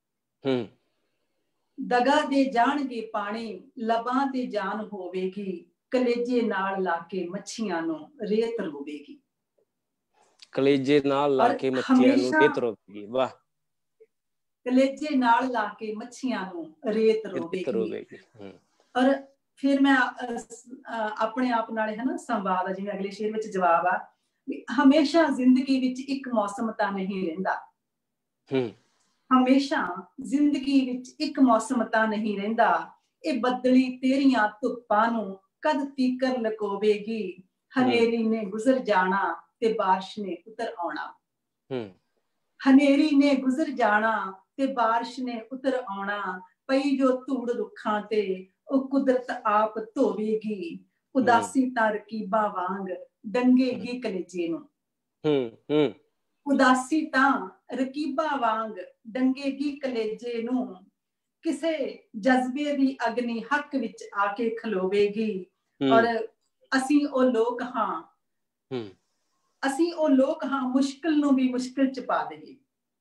ਦਗਾ ਦੇ ਜਾਣਗੇ ਪਾਣੀ, ਲਬਾਂ ਤੇ ਜਾਨ ਹੋਵੇਗੀ, ਕਲੇਜੇ ਨਾਲ ਲਾ ਕੇ ਮੱਛੀਆਂ ਨੂੰ ਰੇਤ ਰੋਵੇਗੀ। ਕਲੇਜੇ ਨਾਲ ਲਾ ਕੇ ਮੱਛੀਆਂ ਨੂੰ ਰੇਤ ਰੋਵੇਗੀ। ਵਾਹ। ਕਲੇਜੇ ਨਾਲ ਲਾ ਕੇ ਮੱਛੀਆਂ ਨੂੰ ਰੇਤ ਰੋਵੇਗੀ। ਔਰ ਫਿਰ ਮੈਂ ਆਪਣੇ ਆਪ ਨਾਲ, ਹਨਾ, ਸੰਵਾਦ ਆ, ਜਿਵੇਂ ਅਗਲੇ ਸ਼ੇਰ ਵਿੱਚ ਜਵਾਬ ਆ ਵੀ ਹਮੇਸ਼ਾ ਜ਼ਿੰਦਗੀ ਵਿੱਚ ਇੱਕ ਮੌਸਮ ਤਾਂ ਨਹੀਂ ਰਹਿੰਦਾ। ਹਮੇਸ਼ਾ ਜ਼ਿੰਦਗੀ ਵਿੱਚ ਇੱਕ ਮੌਸਮ ਤਾਂ ਨਹੀਂ ਰਹਿੰਦਾ, ਇਹ ਬੱਦਲੀ ਤੇਰੀਆਂ ਧੁੱਪਾਂ ਨੂੰ ਕਦ ਤੀਕਰ ਲਕੋਵੇਗੀ। ਹਨੇਰੀ ਨੇ ਗੁਜ਼ਰ ਜਾਣਾ ਤੇ ਬਾਰਿਸ਼ ਨੇ ਉਤਰ ਆਉਣਾ। ਹਨੇਰੀ ਨੇ ਗੁਜ਼ਰ ਜਾਣਾ ਤੇ ਬਾਰਿਸ਼ ਨੇ ਉਤਰ ਆਉਣਾ, ਪਈ ਜੋ ਧੂੜ ਰੁੱਖਾਂ ਤੇ ਉਹ ਕੁਦਰਤ ਆਪ ਧੋਵੇਗੀ। ਉਦਾਸੀ ਤਾਂ ਰਕੀਬਾਂ ਵਾਂਗ ਡੰਗੇਗੀ ਕਲੇਜੇ ਨੂੰ। ਉਦਾਸੀ ਤਾਂ ਰਕੀਬਾਂ ਵਾਂਗ ਡੰਗੇਗੀ ਕਲੇਜੇ ਨੂੰ, ਕਿਸੇ ਜਜ਼ਬੇ ਦੀ ਅਗਨੀ ਹੱਕ ਵਿੱਚ ਆ ਕੇ ਖਲੋਵੇਗੀ। ਔਰ ਅਸੀਂ ਉਹ ਲੋਕ ਹਾਂ, ਅਸੀਂ ਉਹ ਲੋਕ ਹਾਂ, ਮੁਸ਼ਕਿਲ ਨੂੰ ਵੀ ਮੁਸ਼ਕਿਲ ਚ ਪਾ ਦੇਈਏ।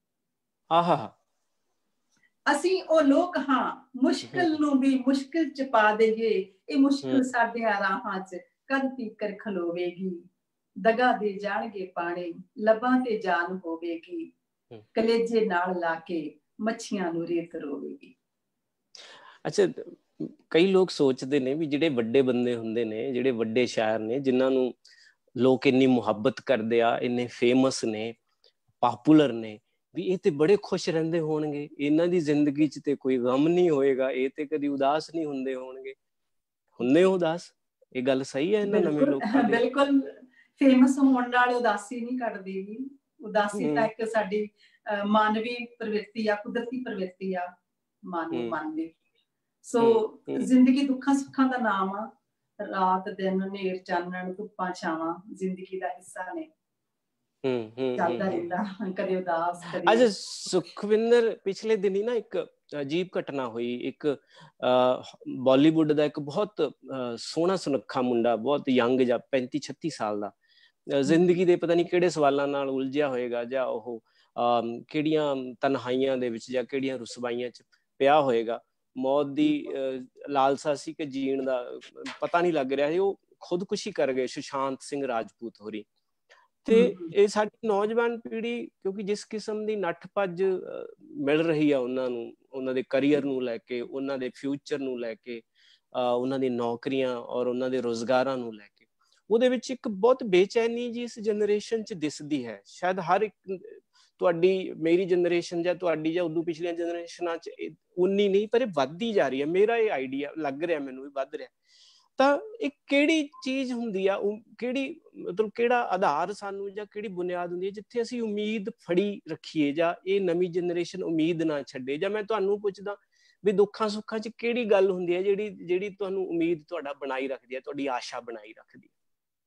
ਅਸੀਂ ਉਹ ਲੋਕ ਹਾਂ, ਮੁਸ਼ਕਿਲ ਨੂੰ ਵੀ ਮੁਸ਼ਕਿਲ ਚ ਪਾ ਦੇਈਏ, ਇਹ ਮੁਸ਼ਕਿਲ ਸਾਡਿਆਂ ਰਾਹਾਂ ਚ ਕਦ ਤੀਕਰ ਖਲੋਵੇਗੀ। ਦਗਾ ਦੇ ਜਾਣਗੇ ਪਾਣੀ, ਲਬਾਂ ਤੇ ਜਾਨ ਹੋਵੇਗੀ, ਕਲੇਜੇ ਨਾਲ ਲਾ ਕੇ ਮੱਛੀਆਂ ਨੂੰ ਰੇਤ ਰੋਵੇਗੀ। ਅੱਛਾ, ਕਈ ਲੋਕ ਸੋਚਦੇ ਨੇ ਵੀ ਜਿਹੜੇ ਵੱਡੇ ਬੰਦੇ ਹੁੰਦੇ ਨੇ, ਜਿਹੜੇ ਵੱਡੇ ਸ਼ਾਇਰ ਨੇ, ਜਿਨ੍ਹਾਂ ਨੂੰ ਲੋਕ ਇੰਨੀ ਮੁਹੱਬਤ ਕਰਦੇ ਆ, ਇੰਨੇ ਫੇਮਸ ਨੇ, ਪਾਪੂਲਰ ਨੇ, ਵੀ ਇਹ ਤੇ ਬੜੇ ਖੁਸ਼ ਰਹਿੰਦੇ ਹੋਣਗੇ, ਇਹਨਾਂ ਦੀ ਜ਼ਿੰਦਗੀ 'ਚ ਤੇ ਕੋਈ ਗਮ ਨਹੀਂ ਹੋਏਗਾ, ਇਹ ਤੇ ਕਦੀ ਉਦਾਸ ਨਹੀਂ ਹੁੰਦੇ ਹੋਣਗੇ। ਹੁੰਦੇ ਹੋ ਉਦਾਸ? ਇਹ ਗੱਲ ਸਹੀ ਹੈ ਇਹਨਾਂ ਨਵੇਂ ਲੋਕਾਂ ਦੀ? ਬਿਲਕੁਲ, ਫੇਮਸ ਹੋਣ ਨਾਲ ਉਦਾਸੀ ਨਹੀਂ ਘਟਦੀ ਜੀ। ਉਦਾਸੀ ਤਾਂ ਇੱਕ ਸਾਡੀ ਮਾਨਵੀ ਪ੍ਰਵਿਰਤੀ ਆ, ਕੁਦਰਤੀ ਪ੍ਰਵਿਰਤੀ ਆ ਮਨ ਦੀ। ਸੋ ਜ਼ਿੰਦਗੀ ਦੁੱਖਾਂ ਸੁੱਖਾਂ ਦਾ ਨਾਮ ਆ, ਰਾਤ ਦਿਨ, ਹਨੇਰ ਚਾਨਣ, ਧੁੱਪਾਂ ਛਾਵਾਂ ਜ਼ਿੰਦਗੀ ਦਾ ਹਿੱਸਾ ਨੇ, ਚੱਲਦਾ ਰਹਿੰਦਾ, ਕਦੇ ਉਦਾਸ ਕਦੇ। ਅੱਛਾ ਸੁਖਵਿੰਦਰ, ਪਿਛਲੇ ਦਿਨੀ ਨਾ ਇੱਕ ਅਜੀਬ ਘਟਨਾ ਹੋਈ। ਇੱਕ ਬਾਲੀਵੁੱਡ ਦਾ ਇੱਕ ਬਹੁਤ ਸੋਹਣਾ ਸੁਨੱਖਾ ਮੁੰਡਾ, ਬਹੁਤ ਯੰਗ ਜਾਂ 35-36 ਸਾਲ ਦਾ, ਜ਼ਿੰਦਗੀ ਦੇ ਪਤਾ ਨਹੀਂ ਕਿਹੜੇ ਸਵਾਲਾਂ ਨਾਲ ਉਲਝਿਆ ਹੋਏਗਾ, ਜਾਂ ਉਹ ਕਿਹੜੀਆਂ ਤਨਹਾਈਆਂ ਦੇ ਵਿੱਚ ਜਾਂ ਕਿਹੜੀਆਂ ਰੁਸਵਾਈਆਂ 'ਚ ਪਿਆ ਹੋਏਗਾ। ਮੌਤ ਦੀ ਲਾਲਸਾ ਸੀ ਕਿ ਜੀਣ ਦਾ ਪਤਾ ਨਹੀਂ ਲੱਗ ਰਿਹਾ ਸੀ, ਉਹ ਖੁਦਕੁਸ਼ੀ ਕਰ ਗਏ, ਸੁਸ਼ਾਂਤ ਸਿੰਘ ਰਾਜਪੂਤ ਹੋਰੀ। ਤੇ ਇਹ ਸਾਡੀ ਨੌਜਵਾਨ ਪੀੜ੍ਹੀ, ਕਿਉਂਕਿ ਜਿਸ ਕਿਸਮ ਦੀ ਨੱਠ ਭੱਜ ਮਿਲ ਰਹੀ ਆ ਉਹਨਾਂ ਨੂੰ, ਉਹਨਾਂ ਦੇ ਕਰੀਅਰ ਨੂੰ ਲੈ ਕੇ, ਉਹਨਾਂ ਦੇ ਫਿਊਚਰ ਨੂੰ ਲੈ ਕੇ, ਉਹਨਾਂ ਦੀ ਨੌਕਰੀਆਂ ਔਰ ਉਹਨਾਂ ਦੇ ਰੁਜ਼ਗਾਰਾਂ ਨੂੰ ਲੈ ਕੇ, ਉਹਦੇ ਵਿੱਚ ਇੱਕ ਬਹੁਤ ਬੇਚੈਨੀ ਜੀ ਇਸ ਜਨਰੇਸ਼ਨ 'ਚ ਦਿਸਦੀ ਹੈ। ਸ਼ਾਇਦ ਹਰ ਇੱਕ ਤੁਹਾਡੀ ਮੇਰੀ ਜਨਰੇਸ਼ਨ ਜਾਂ ਤੁਹਾਡੀ ਜਾਂ ਉਦੋਂ ਪਿਛਲੀਆਂ ਜਨਰੇਸ਼ਨਾਂ 'ਚ ਉਨੀ ਨਹੀਂ, ਪਰ ਇਹ ਵੱਧਦੀ ਜਾ ਰਹੀ ਹੈ। ਮੇਰਾ ਇਹ ਆਈਡੀਆ ਲੱਗ ਰਿਹਾ ਮੈਨੂੰ ਵੀ ਵੱਧ ਰਿਹਾ। ਤਾਂ ਇਹ ਕਿਹੜੀ ਚੀਜ਼ ਹੁੰਦੀ ਆ, ਕਿਹੜੀ ਮਤਲਬ ਕਿਹੜਾ ਆਧਾਰ ਸਾਨੂੰ ਜਾਂ ਕਿਹੜੀ ਬੁਨਿਆਦ ਹੁੰਦੀ ਹੈ ਜਿੱਥੇ ਅਸੀਂ ਉਮੀਦ ਫੜੀ ਰੱਖੀਏ ਜਾਂ ਇਹ ਨਵੀਂ ਜਨਰੇਸ਼ਨ ਉਮੀਦ ਨਾ ਛੱਡੇ? ਜਾਂ ਮੈਂ ਤੁਹਾਨੂੰ ਪੁੱਛਦਾ ਵੀ ਦੁੱਖਾਂ ਸੁੱਖਾਂ 'ਚ ਕਿਹੜੀ ਗੱਲ ਹੁੰਦੀ ਹੈ ਜਿਹੜੀ ਤੁਹਾਨੂੰ ਉਮੀਦ ਤੁਹਾਡਾ ਬਣਾਈ ਰੱਖਦੀ ਹੈ, ਤੁਹਾਡੀ ਆਸ਼ਾ ਬਣਾਈ ਰੱਖਦੀ ਹੈ?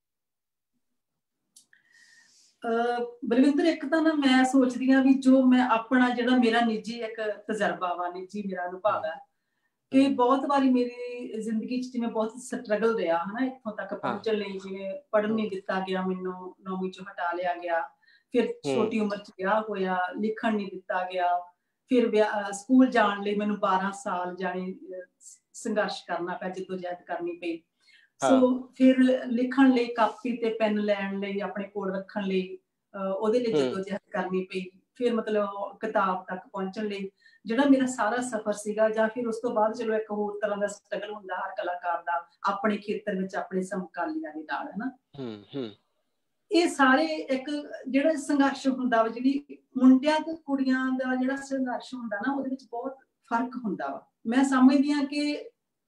ਬਲਵਿੰਦਰ, ਇੱਕ ਤਾਂ ਨਾ ਮੈਂ ਸੋਚਦੀ ਹਾਂ ਵੀ ਜੋ ਮੈਂ ਆਪਣਾ ਜਿਹੜਾ ਮੇਰਾ ਨਿੱਜੀ ਇੱਕ ਤਜਰਬਾ ਵਾ, ਨਿੱਜੀ ਮੇਰਾ ਅਨੁਭਵ ਹੈ ਕਿ ਬਹੁਤ ਵਾਰੀ ਮੇਰੀ ਜ਼ਿੰਦਗੀ 'ਚ ਜਿਵੇਂ ਬਹੁਤ ਸਟਰਗਲ ਰਿਹਾ ਹਨਾ ਇੱਥੋਂ ਤੱਕ ਪਹੁੰਚਣ ਲਈ। ਜਿਵੇਂ ਪੜ੍ਹਨ ਨਹੀਂ ਦਿੱਤਾ ਗਿਆ ਮੈਨੂੰ, 9ਵੀਂ 'ਚੋਂ ਹਟਾ ਲਿਆ ਗਿਆ, ਫਿਰ ਛੋਟੀ ਉਮਰ 'ਚ ਵਿਆਹ ਹੋਇਆ, ਲਿਖਣ ਨਹੀਂ ਦਿੱਤਾ ਗਿਆ, ਫਿਰ ਸਕੂਲ ਜਾਣ ਲਈ ਮੈਨੂੰ 12 ਸਾਲ ਜਾਣੀ ਸੰਘਰਸ਼ ਕਰਨਾ ਪਿਆ, ਜਦੋਜਹਿਦ ਕਰਨੀ ਪਈ। ਸੋ ਫਿਰ ਲਿਖਣ ਲਈ ਕਾਪੀ ਤੇ ਪੈਨ ਲੈਣ ਲਈ, ਆਪਣੇ ਕੋਲ ਰੱਖਣ ਲਈ ਉਹਦੇ ਲਈ ਜਦੋਜਹਿਦ ਕਰਨੀ ਪਈ। ਫਿਰ ਮਤਲਬ ਕਿਤਾਬ ਤੱਕ ਪਹੁੰਚਣ ਲਈ ਜਿਹੜਾ ਮੇਰਾ ਸਾਰਾ ਸਫ਼ਰ ਸੀਗਾ। ਜਾਂ ਫਿਰ ਉਸ ਤੋਂ ਬਾਅਦ ਚਲੋ ਇੱਕ ਹੋਰ ਤਰ੍ਹਾਂ ਦਾ ਸਟਰਗਲ ਹੁੰਦਾ ਹਰ ਕਲਾਕਾਰ ਦਾ ਆਪਣੇ ਖੇਤਰ ਵਿੱਚ ਆਪਣੇ ਸਮਕਾਲੀਆਂ ਦੇ ਨਾਲ, ਹਨਾ। ਇਹ ਸਾਰੇ ਇੱਕ ਜਿਹੜਾ ਸੰਘਰਸ਼ ਹੁੰਦਾ ਵਾ, ਜਿਹੜੀ ਮੁੰਡਿਆਂ ਤੇ ਕੁੜੀਆਂ ਦਾ ਜਿਹੜਾ ਸੰਘਰਸ਼ ਹੁੰਦਾ ਨਾ, ਉਹਦੇ ਵਿੱਚ ਬਹੁਤ ਫਰਕ ਹੁੰਦਾ ਵਾ। ਮੈਂ ਸਮਝਦੀ ਹਾਂ ਕਿ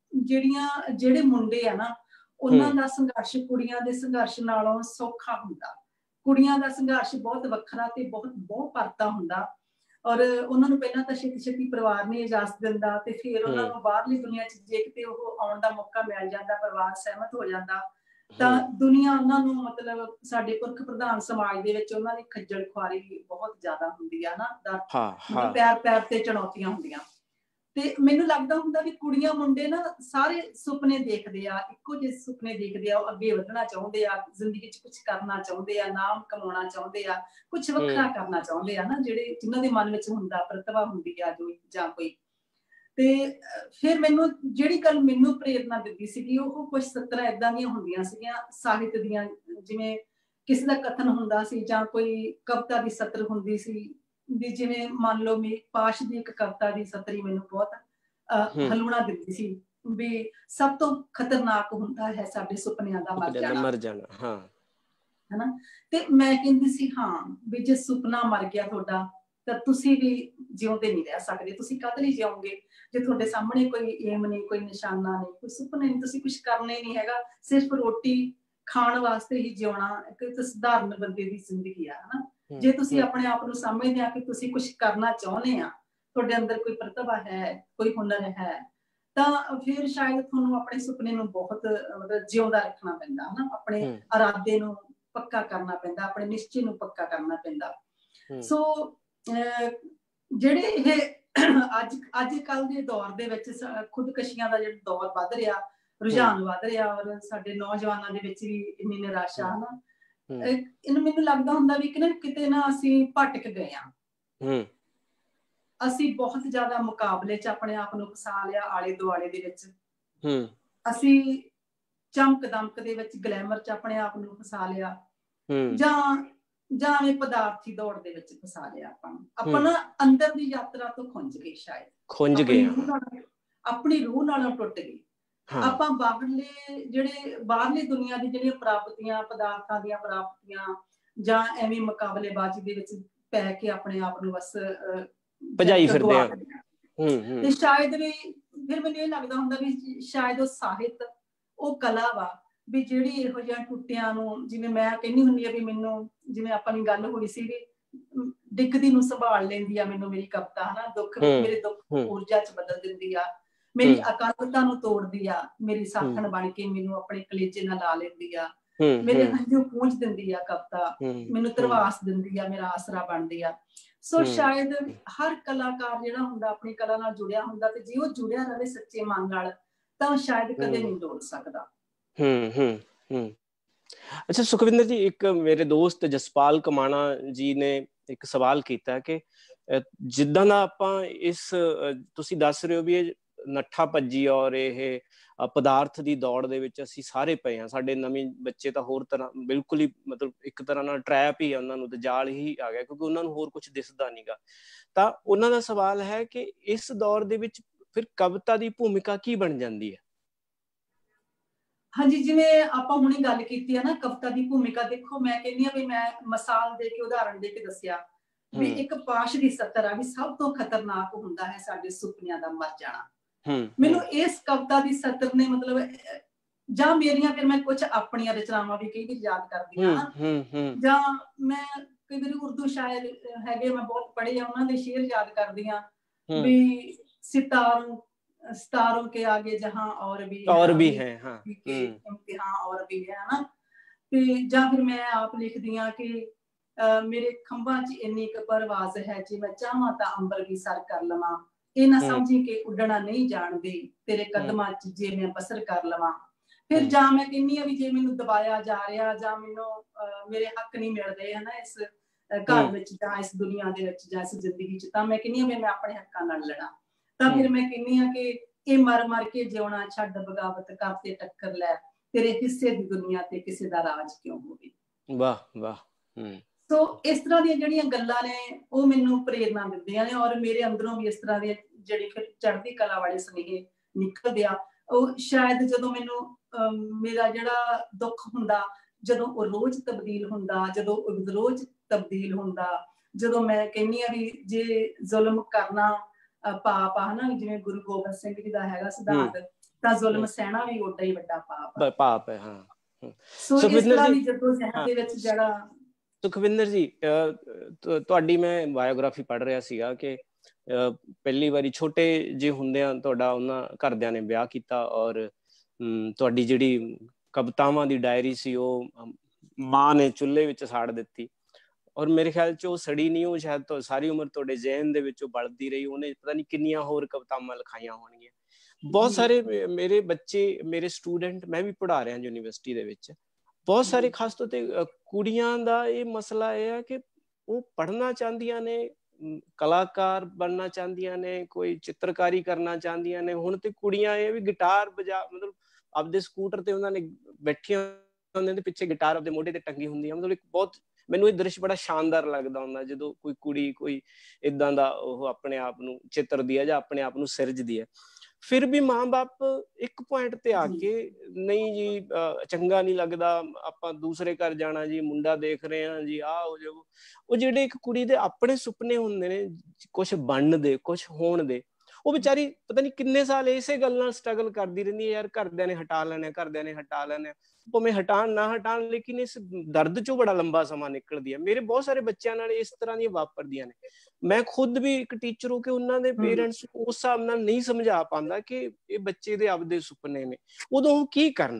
ਜਿਹੜੇ ਮੁੰਡੇ ਆ ਨਾ, ਉਹਨਾਂ ਦਾ ਸੰਘਰਸ਼ ਕੁੜੀਆਂ ਦੇ ਸੰਘਰਸ਼ ਨਾਲੋਂ ਸੌਖਾ ਹੁੰਦਾ। ਕੁੜੀਆਂ ਦਾ ਸੰਘਰਸ਼ ਬਹੁਤ ਵੱਖਰਾ ਤੇ ਬਹੁਤ ਪਰਤਾ ਹੁੰਦਾ। ਔਰ ਉਹਨਾਂ ਨੂੰ ਪਹਿਲਾਂ ਤਾਂ ਛੇਤੀ ਛੇਤੀ ਪਰਿਵਾਰ ਨਹੀਂ ਇਜਾਜ਼ਤ ਦਿੰਦਾ, ਤੇ ਫਿਰ ਉਹਨਾਂ ਨੂੰ ਬਾਹਰਲੀ ਦੁਨੀਆ 'ਚ ਜੇ ਕਿਤੇ ਉਹ ਆਉਣ ਦਾ ਮੌਕਾ ਮਿਲ ਜਾਂਦਾ, ਪਰਿਵਾਰ ਸਹਿਮਤ ਹੋ ਜਾਂਦਾ, ਤਾਂ ਦੁਨੀਆ ਉਹਨਾਂ ਨੂੰ ਮਤਲਬ ਸਾਡੇ ਪੁਰਖ ਪ੍ਰਧਾਨ ਸਮਾਜ ਦੇ ਵਿੱਚ ਉਹਨਾਂ ਦੀ ਖੱਜਲ ਖੁਆਰੀ ਬਹੁਤ ਜ਼ਿਆਦਾ ਹੁੰਦੀ ਆ ਨਾ। ਮਤਲਬ ਪੈਰ ਪੈਰ ਤੇ ਚੁਣੌਤੀਆਂ ਹੁੰਦੀਆਂ। ਤੇ ਮੈਨੂੰ ਲੱਗਦਾ ਹੁੰਦਾ ਵੀ ਕੁੜੀਆਂ ਮੁੰਡੇ ਨਾ ਸਾਰੇ ਸੁਪਨੇ ਦੇਖਦੇ ਆ, ਇੱਕੋ ਜਿਹੇ ਸੁਪਨੇ ਦੇਖਦੇ ਆ। ਉਹ ਅੱਗੇ ਵਧਣਾ ਚਾਹੁੰਦੇ ਆ, ਜ਼ਿੰਦਗੀ 'ਚ ਕੁਛ ਕਰਨਾ ਚਾਹੁੰਦੇ ਆ, ਨਾਮ ਕਮਾਉਣਾ ਚਾਹੁੰਦੇ ਆ, ਕੁਛ ਵੱਖਰਾ ਕਰਨਾ ਚਾਹੁੰਦੇ ਆ ਨਾ, ਜਿਨ੍ਹਾਂ ਦੇ ਮਨ ਵਿੱਚ ਹੁੰਦਾ, ਪ੍ਰਤਿਭਾ ਹੁੰਦੀ ਆ ਜੋ ਜਾਂ ਕੋਈ। ਤੇ ਫਿਰ ਮੈਨੂੰ ਜਿਹੜੀ ਗੱਲ ਮੈਨੂੰ ਪ੍ਰੇਰਨਾ ਦਿੰਦੀ ਸੀਗੀ, ਉਹ ਕੁਛ ਸਤਰਾਂ ਏਦਾਂ ਦੀਆਂ ਹੁੰਦੀਆਂ ਸੀਗੀਆਂ ਸਾਹਿਤ ਦੀਆਂ। ਜਿਵੇਂ ਕਿਸੇ ਦਾ ਕਥਨ ਹੁੰਦਾ ਸੀ ਜਾਂ ਕੋਈ ਕਵਿਤਾ ਦੀ ਸਤਰ ਹੁੰਦੀ ਸੀ ਵੀ, ਜਿਵੇਂ ਮੰਨ ਲਓ ਮੇਰੀ ਪਾਸ਼ ਦੀ ਇੱਕ ਕਵਿਤਾ ਦੀ ਸਤਰੀ ਮੈਨੂੰ ਬਹੁਤ ਹਲੂਣਾ ਦਿੰਦੀ ਸੀ ਵੀ, ਸਭ ਤੋਂ ਖਤਰਨਾਕ ਹੁੰਦਾ ਹੈ ਸਾਡੇ ਸੁਪਨਿਆਂ ਦਾ ਮਰ ਜਾਣਾ। ਹਨਾ। ਤੇ ਮੈਂ ਕਹਿੰਦੀ ਸੀ ਹਾਂ ਵੀ ਜੇ ਸੁਪਨਾ ਮਰ ਗਿਆ ਤੁਹਾਡਾ ਤਾਂ ਤੁਸੀਂ ਵੀ ਜਿਉਂਦੇ ਨਹੀਂ ਰਹਿ ਸਕਦੇ। ਤੁਸੀਂ ਕਦ ਲਈ ਜਿਉਂਗੇ ਜੇ ਤੁਹਾਡੇ ਸਾਹਮਣੇ ਕੋਈ ਏਮ ਨਹੀਂ, ਕੋਈ ਨਿਸ਼ਾਨਾ ਨਹੀਂ, ਕੋਈ ਸੁਪਨੇ ਨਹੀਂ, ਤੁਸੀਂ ਕੁਛ ਕਰਨਾ ਹੀ ਨਹੀਂ ਹੈਗਾ, ਸਿਰਫ ਰੋਟੀ ਖਾਣ ਵਾਸਤੇ ਹੀ ਜਿਉਣਾ ਇੱਕ ਸਧਾਰਨ ਬੰਦੇ ਦੀ ਜ਼ਿੰਦਗੀ ਆ, ਹਨਾ। ਜੇ ਤੁਸੀਂ ਆਪਣੇ ਆਪ ਨੂੰ ਸਮਝਦੇ ਆ ਕਿ ਤੁਸੀਂ ਕੁਛ ਕਰਨਾ ਚਾਹੁੰਦੇ ਆ, ਤੁਹਾਡੇ ਅੰਦਰ ਕੋਈ ਪ੍ਰਤਿਭਾ ਹੈ, ਕੋਈ ਹੁਨਰ ਹੈ, ਤਾਂ ਫਿਰ ਸ਼ਾਇਦ ਤੁਹਾਨੂੰ ਆਪਣੇ ਸੁਪਨੇ ਨੂੰ ਬਹੁਤ ਮਤਲਬ ਜਿਉਂਦਾ ਰੱਖਣਾ ਪੈਂਦਾ, ਹਨਾ। ਆਪਣੇ ਇਰਾਦੇ ਨੂੰ ਪੱਕਾ ਕਰਨਾ ਪੈਂਦਾ, ਆਪਣੇ ਨਿਸ਼ਚੇ ਨੂੰ ਪੱਕਾ ਕਰਨਾ ਪੈਂਦਾ। ਸੋ ਜਿਹੜੇ ਇਹ ਅੱਜ ਕੱਲ ਦੇ ਦੌਰ ਦੇ ਵਿੱਚ ਖੁਦਕਸ਼ੀਆਂ ਦਾ ਜਿਹੜਾ ਦੌਰ ਵੱਧ ਰਿਹਾ, ਰੁਝਾਨ ਵੱਧ ਰਿਹਾ, ਔਰ ਸਾਡੇ ਨੌਜਵਾਨਾਂ ਦੇ ਵਿੱਚ ਵੀ ਇੰਨੀ ਨਿਰਾਸ਼ਾ, ਹਨਾ। ਇਹਨੂੰ ਮੈਨੂੰ ਲੱਗਦਾ ਹੁੰਦਾ ਵੀ ਕਿਤੇ ਨਾ ਅਸੀਂ ਭਟਕ ਗਏ ਆ। ਅਸੀਂ ਬਹੁਤ ਜ਼ਿਆਦਾ ਮੁਕਾਬਲੇ 'ਚ ਆਪਣੇ ਆਪ ਨੂੰ ਫਸਾ ਲਿਆ, ਆਲੇ ਦੁਆਲੇ ਦੇ ਵਿੱਚ। ਅਸੀਂ ਚਮਕ ਦਮਕ ਦੇ ਵਿੱਚ, ਗਲੈਮਰ 'ਚ ਆਪਣੇ ਆਪ ਨੂੰ ਫਸਾ ਲਿਆ, ਜਾਂ ਐਵੇਂ ਪਦਾਰਥੀ ਦੌੜ ਦੇ ਵਿੱਚ ਫਸਾ ਲਿਆ। ਆਪਾਂ ਨਾ ਅੰਦਰ ਦੀ ਯਾਤਰਾ ਤੋਂ ਖੁੰਝ ਗਏ, ਸ਼ਾਇਦ ਆਪਣੀ ਰੂਹ ਨਾਲੋਂ ਟੁੱਟ ਗਏ। ਆਪਾਂ ਬਾਹਰਲੀ ਦੁਨੀਆ ਦੀ ਜਿਹੜੀਆਂ ਪ੍ਰਾਪਤੀਆਂ, ਪਦਾਰਥਾਂ ਦੀਆਂ ਪ੍ਰਾਪਤੀਆਂ, ਜਾਂ ਐਵੇਂ ਮੁਕਾਬਲੇਬਾਜ਼ੀ ਦੇ ਵਿੱਚ ਪੈ ਕੇ ਆਪਣੇ ਆਪ ਨੂੰ ਬਸ ਭਜਾਈ ਫਿਰਦੇ ਆ। ਤੇ ਸ਼ਾਇਦ ਵੀ ਫਿਰ ਮੈਨੂੰ ਇਹ ਲੱਗਦਾ ਹੁੰਦਾ ਵੀ ਸ਼ਾਇਦ ਉਹ ਸਾਹਿਤ, ਉਹ ਕਲਾ ਵਾ ਵੀ ਜਿਹੜੀ ਇਹੋ ਜਿਹਾ ਟੁੱਟਿਆਂ ਨੂੰ, ਜਿਵੇਂ ਮੈਂ ਕਹਿੰਦੀ ਹੁੰਦੀ ਆ ਵੀ ਮੈਨੂੰ, ਜਿਵੇਂ ਆਪਾਂ ਦੀ ਗੱਲ ਹੋਈ ਸੀ ਵੀ ਡਿੱਗਦੀ ਨੂੰ ਸੰਭਾਲ ਲੈਂਦੀ ਆ ਮੈਨੂੰ ਮੇਰੀ ਕਵਿਤਾ, ਹਨਾ। ਮੇਰੇ ਦੁੱਖ ਊਰਜਾ 'ਚ ਬਦਲ ਦਿੰਦੀ ਆ, ਮੇਰੀ ਅਕੰਪਤਾ ਨੂੰ ਤੋੜਦੀ ਆ, ਮੇਰੀ ਸਾਥਣ ਬਣ ਕੇ ਮੈਨੂੰ ਆਪਣੇ ਕਲੇਜੇ ਨਾਲ ਲਾ ਲੈਂਦੀ ਆ, ਮੇਰੇ ਹੰਝੂ ਪੂੰਝ ਦਿੰਦੀ ਆ ਕਵਿਤਾ, ਮੈਨੂੰ ਧਰਵਾਸ ਦਿੰਦੀ ਆ, ਮੇਰਾ ਆਸਰਾ ਬਣਦੀ ਆ। ਸੋ ਸ਼ਾਇਦ ਹਰ ਕਲਾਕਾਰ ਜਿਹੜਾ ਹੁੰਦਾ ਆਪਣੀ ਕਲਾ ਨਾਲ ਜੁੜਿਆ ਹੁੰਦਾ, ਤੇ ਜੇ ਉਹ ਜੁੜਿਆ ਰਹੇ ਸੱਚੇ ਮਨ ਨਾਲ, ਤਾਂ ਸ਼ਾਇਦ ਕਦੇ ਨਹੀਂ ਡੋਲ ਸਕਦਾ। ਅੱਛਾ ਸੁਖਵਿੰਦਰ ਜੀ, ਇੱਕ ਮੇਰੇ ਦੋਸਤ ਜਸਪਾਲ ਕਮਾਣਾ ਜੀ ਨੇ ਇੱਕ ਸਵਾਲ ਕੀਤਾ ਕਿ ਜਿੱਦਾਂ ਦਾ ਆਪਾਂ ਤੁਸੀਂ ਦੱਸ ਰਹੇ ਹੋ ਵੀ ਇਹ ਨੱਠਾ ਭੱਜੀ ਔਰ ਇਹ ਪਦਾਰਥ ਦੀ ਦੌੜ ਦੇ ਵਿੱਚ ਅਸੀਂ ਸਾਰੇ ਪਏ ਹਾਂ। ਸਾਡੇ ਨਵੇਂ ਬੱਚੇ ਤਾਂ ਹੋਰ ਤਰ੍ਹਾਂ ਬਿਲਕੁਲ ਹੀ ਮਤਲਬ ਇੱਕ ਤਰ੍ਹਾਂ ਨਾਲ ਟਰੈਪ ਹੀ ਆ, ਉਹਨਾਂ ਨੂੰ ਤੇ ਜਾਲ ਹੀ ਆ ਗਿਆ, ਕਿਉਂਕਿ ਉਹਨਾਂ ਨੂੰ ਹੋਰ ਕੁਛ ਦਿਸਦਾ ਨੀ ਗਾ। ਤਾਂ ਉਹਨਾਂ ਦਾ ਸਵਾਲ ਹੈ ਕਿ ਇਸ ਦੌਰ ਦੇ ਵਿੱਚ ਫਿਰ ਕਵਿਤਾ ਦੀ ਭੂਮਿਕਾ ਕੀ ਬਣ ਜਾਂਦੀ ਹੈ? ਹਾਂਜੀ, ਜਿਵੇਂ ਆਪਾਂ ਹੁਣੇ ਗੱਲ ਕੀਤੀ ਹੈ ਨਾ ਕਵਿਤਾ ਦੀ ਭੂਮਿਕਾ, ਦੇਖੋ ਮੈਂ ਕਹਿੰਦੀ ਆ ਵੀ ਮੈਂ ਮਿਸਾਲ ਦੇ ਕੇ ਉਦਾਹਰਣ ਦੇ ਕੇ ਦੱਸਿਆ ਵੀ ਇੱਕ ਪਾਸ਼ ਦੀ ਸਤਰ ਆ ਵੀ ਸਭ ਤੋਂ ਖਤਰਨਾਕ ਹੁੰਦਾ ਹੈ ਸਾਡੇ ਸੁਪਨਿਆਂ ਦਾ ਮਰ ਜਾਣਾ। ਮੈਨੂੰ ਇਸ ਕਵਿਤਾ ਦੀ ਸਤਰ ਨੇ ਮਤਲਬ, ਜਾਂ ਮੇਰੀਆਂ ਫਿਰ ਮੈਂ ਕੁਝ ਆਪਣੀਆਂ ਰਚਨਾਵਾਂ ਵੀ ਕਈ ਵਾਰ ਯਾਦ ਕਰਦੀ ਹਾਂ, ਜਾਂ ਮੈਂ ਕਈ ਵਾਰੀ ਉਰਦੂ ਸ਼ਾਇਰ ਹੈਗੇ ਮੈਂ ਬਹੁਤ ਪੜ੍ਹੇ ਆ, ਉਹਨਾਂ ਦੇ ਸ਼ੇਰ ਯਾਦ ਕਰਦੀ ਹਾਂ ਵੀ सितारों के आगे जहां और भी है हाँ के इम्तिहान और भी है ना। ਤੇ ਜਾਂ ਫਿਰ ਮੈਂ ਆਪ ਲਿਖਦੀ ਹਾਂ ਕਿ ਮੇਰੇ ਖੰਭਾਂ 'ਚ ਇੰਨੀ ਕੁ ਪਰਵਾਜ਼ ਹੈ, ਜੇ ਮੈਂ ਚਾਹਾਂ ਤਾਂ ਅੰਬਰ ਵੀ ਸਰ ਕਰ ਲਵਾਂ, ਇਹ ਨਾ ਸਮਝੀ ਕਿ ਉੱਡਣਾ ਨਹੀਂ ਜਾਣਦੇ, ਤੇਰੇ ਕਦਮਾਂ 'ਚ ਜੇ ਮੈਂ ਬਸਰ ਕਰ ਲਵਾਂ। ਫਿਰ ਜਾਂ ਮੈਂ ਕਹਿੰਦੀ ਹਾਂ ਵੀ ਜੇ ਮੈਨੂੰ ਦਬਾਇਆ ਜਾ ਰਿਹਾ ਜਾਂ ਮੈਨੂੰ ਮੇਰੇ ਹੱਕ ਨਹੀਂ ਮਿਲ ਰਹੇ ਹਨਾ ਇਸ ਘਰ ਵਿੱਚ ਜਾਂ ਇਸ ਦੁਨੀਆ ਦੇ ਵਿੱਚ ਜਾਂ ਇਸ ਜ਼ਿੰਦਗੀ 'ਚ, ਤਾਂ ਮੈਂ ਕਹਿੰਦੀ ਹਾਂ ਵੀ ਮੈਂ ਆਪਣੇ ਹੱਕਾਂ ਨਾਲ ਲੜਾਂ। ਤਾਂ ਫਿਰ ਮੈਂ ਕਹਿੰਦੀ ਹਾਂ ਕਿ ਇਹ ਮਰ ਮਰ ਕੇ ਜਿਉਣਾ ਛੱਡ, ਬਗਾਵਤ ਕਰ ਤੇ ਟੱਕਰ ਲੈ, ਤੇਰੇ ਹਿੱਸੇ ਦੀ ਦੁਨੀਆ ਤੇ ਕਿਸੇ ਦਾ ਰਾਜ ਕਿਉਂ ਹੋਵੇ। ਵਾਹ ਵਾਹ। ਸੋ ਇਸ ਤਰ੍ਹਾਂ ਦੀਆਂ ਜਿਹੜੀਆਂ ਗੱਲਾਂ ਨੇ ਉਹ ਮੈਨੂੰ ਪ੍ਰੇਰਨਾ ਦਿੰਦੀਆਂ ਨੇ, ਔਰ ਮੇਰੇ ਅੰਦਰੋਂ ਵੀ ਇਸ ਤਰ੍ਹਾਂ ਦੀ ਜਿਹੜੀ ਫਿਰ ਚੜ੍ਹਦੀ ਕਲਾ ਵਾਲੇ ਸੁਨੇਹੇ ਨਿਕਲਦੇ ਆ। ਉਹ ਸ਼ਾਇਦ ਜਦੋਂ ਮੈਨੂੰ ਮੇਰਾ ਜਿਹੜਾ ਦੁੱਖ ਹੁੰਦਾ, ਜਦੋਂ ਉਹ ਰੋਜ਼ ਤਬਦੀਲ ਹੁੰਦਾ, ਜਦੋਂ ਉਹ ਰੋਜ਼ ਤਬਦੀਲ ਹੁੰਦਾ, ਜਦੋਂ ਮੈਂ ਕਹਿੰਦੀ ਆ ਵੀ ਜੇ ਜ਼ੁਲਮ ਕਰਨਾ ਪਾਪ ਆ ਹਨਾ, ਜਿਵੇਂ ਗੁਰੂ ਗੋਬਿੰਦ ਸਿੰਘ ਜੀ ਦਾ ਹੈਗਾ ਸਿਧਾਂਤ, ਤਾਂ ਜ਼ੁਲਮ ਸਹਿਣਾ ਵੀ ਓਡਾ ਹੀ ਵੱਡਾ ਪਾਪ ਹੈ। ਹਾਂ, ਸੋ ਇਸ ਤਰ੍ਹਾਂ ਦੀ ਜੱਦੋਜਹਿਦ ਦੇ ਵਿੱਚ ਜਿਹੜਾ ਸੁਖਵਿੰਦਰ ਜੀ, ਤੁਹਾਡੀ ਮੈਂ ਬਾਇਓਗ੍ਰਾਫੀ ਪੜ੍ਹ ਰਿਹਾ ਸੀਗਾ ਕਿ ਪਹਿਲੀ ਵਾਰੀ ਛੋਟੇ ਜਿਹੇ ਹੁੰਦਿਆਂ ਤੁਹਾਡਾ ਉਹਨਾਂ ਘਰਦਿਆਂ ਨੇ ਵਿਆਹ ਕੀਤਾ, ਔਰ ਤੁਹਾਡੀ ਜਿਹੜੀ ਕਵਿਤਾਵਾਂ ਦੀ ਡਾਇਰੀ ਸੀ ਉਹ ਮਾਂ ਨੇ ਚੁੱਲ੍ਹੇ ਵਿੱਚ ਸਾੜ ਦਿੱਤੀ, ਔਰ ਮੇਰੇ ਖਿਆਲ 'ਚ ਉਹ ਸੜੀ ਨਹੀਂ, ਉਹ ਸ਼ਾਇਦ ਸਾਰੀ ਉਮਰ ਤੁਹਾਡੇ ਜ਼ਿਹਨ ਦੇ ਵਿੱਚ ਉਹ ਬਲਦੀ ਰਹੀ। ਉਹਨੇ ਪਤਾ ਨਹੀਂ ਕਿੰਨੀਆਂ ਹੋਰ ਕਵਿਤਾਵਾਂ ਲਿਖਾਈਆਂ ਹੋਣਗੀਆਂ। ਬਹੁਤ ਸਾਰੇ ਮੇਰੇ ਬੱਚੇ, ਮੇਰੇ ਸਟੂਡੈਂਟ, ਮੈਂ ਵੀ ਪੜ੍ਹਾ ਰਿਹਾ ਯੂਨੀਵਰਸਿਟੀ ਦੇ ਵਿੱਚ, ਬਹੁਤ ਸਾਰੇ ਖਾਸ ਤੌਰ ਤੇ ਕੁੜੀਆਂ ਦਾ ਇਹ ਮਸਲਾ ਇਹ ਹੈ ਕਿ ਉਹ ਪੜ੍ਹਨਾ ਚਾਹੁੰਦੀਆਂ ਨੇ, ਕਲਾਕਾਰ ਬਣਨਾ ਚਾਹੁੰਦੀਆਂ ਨੇ, ਕੋਈ ਚਿੱਤਰਕਾਰੀ ਕਰਨਾ ਚਾਹੁੰਦੀਆਂ ਨੇ। ਹੁਣ ਤੇ ਕੁੜੀਆਂ ਇਹ ਵੀ ਗਿਟਾਰ ਵਜਾ, ਮਤਲਬ ਆਪਦੇ ਸਕੂਟਰ ਤੇ ਉਹਨਾਂ ਨੇ ਬੈਠੀਆਂ ਹੁੰਦੀਆਂ ਤੇ ਪਿੱਛੇ ਗਿਟਾਰ ਆਪਦੇ ਮੋਢੇ ਤੇ ਟੰਗੀ ਹੁੰਦੀ ਆ। ਮਤਲਬ ਇੱਕ ਬਹੁਤ, ਮੈਨੂੰ ਇਹ ਦ੍ਰਿਸ਼ ਬੜਾ ਸ਼ਾਨਦਾਰ ਲੱਗਦਾ ਹੁੰਦਾ ਜਦੋਂ ਕੋਈ ਕੁੜੀ ਕੋਈ ਏਦਾਂ ਦਾ ਉਹ ਆਪਣੇ ਆਪ ਨੂੰ ਚਿੱਤਰਦੀ ਹੈ ਜਾਂ ਆਪਣੇ ਆਪ ਨੂੰ ਸਿਰਜਦੀ ਹੈ। ਫਿਰ ਵੀ ਮਾਂ ਬਾਪ ਇੱਕ ਪੁਆਇੰਟ ਤੇ ਆ ਕੇ, ਨਹੀਂ ਜੀ ਚੰਗਾ ਨਹੀਂ ਲੱਗਦਾ, ਆਪਾਂ ਦੂਸਰੇ ਘਰ ਜਾਣਾ ਜੀ, ਮੁੰਡਾ ਦੇਖ ਰਹੇ ਹਾਂ ਜੀ, ਆਹ ਹੋ ਜਾਓ। ਉਹ ਜਿਹੜੇ ਇੱਕ ਕੁੜੀ ਦੇ ਆਪਣੇ ਸੁਪਨੇ ਹੁੰਦੇ ਨੇ ਕੁਛ ਬਣਨ ਦੇ, ਕੁਛ ਹੋਣ ਦੇ, ਉਹ ਵਿਚਾਰੀ ਪਤਾ ਨਹੀਂ ਕਿੰਨੇ ਸਾਲ ਇਸੇ ਗੱਲ ਨਾਲ ਸਟਰਗਲ ਕਰਦੀ ਰਹਿੰਦੀ ਹੈ, ਯਾਰ ਘਰਦਿਆਂ ਨੇ ਹਟਾ ਲੈਣਾ, ਘਰਦਿਆਂ ਨੇ ਹਟਾ ਲੈਣਾ, ਭਾਵੇਂ ਹਟਾਉਣ ਨਾ ਹਟਾਉਣ, ਲੇਕਿਨ ਇਸ ਦਰਦ ਚੋਂ ਬੜਾ ਲੰਬਾ ਸਮਾਂ ਨਿਕਲਦੀ ਹੈ। ਮੇਰੇ ਬਹੁਤ ਸਾਰੇ ਬੱਚਿਆਂ ਨਾਲ ਇਸ ਤਰ੍ਹਾਂ ਦੀਆਂ ਵਾਪਰਦੀਆਂ ਨੇ। ਮੈਂ ਖੁਦ ਵੀ ਇੱਕ ਟੀਚਰ ਹੋ ਕੇ ਉਹਨਾਂ ਦੇ ਪੇਰੈਂਟਸ ਨੂੰ ਉਸ ਹਿਸਾਬ ਨਾਲ ਨਹੀਂ ਸਮਝਾ ਪਾਉਂਦਾ ਕਿ ਇਹ ਬੱਚੇ ਦੇ ਆਪਦੇ ਸੁਪਨੇ ਨੇ, ਉਦੋਂ ਉਹ ਕੀ ਕਰਨ।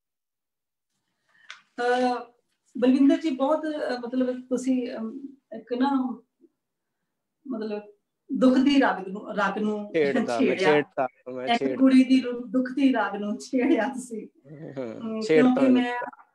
ਬਲਵਿੰਦਰ ਜੀ, ਬਹੁਤ ਮਤਲਬ ਤੁਸੀਂ ਇੱਕ ਨਾ ਮਤਲਬ ਦੁੱਖ ਦੀ ਰਗ ਨੂੰ ਛੇੜਿਆ, ਇੱਕ ਕੁੜੀ ਦੀ ਦੁੱਖ ਦੀ ਰਗ ਨੂੰ ਛੇੜਿਆ ਤੁਸੀਂ। ਕਿਉਂਕਿ ਮੈਂ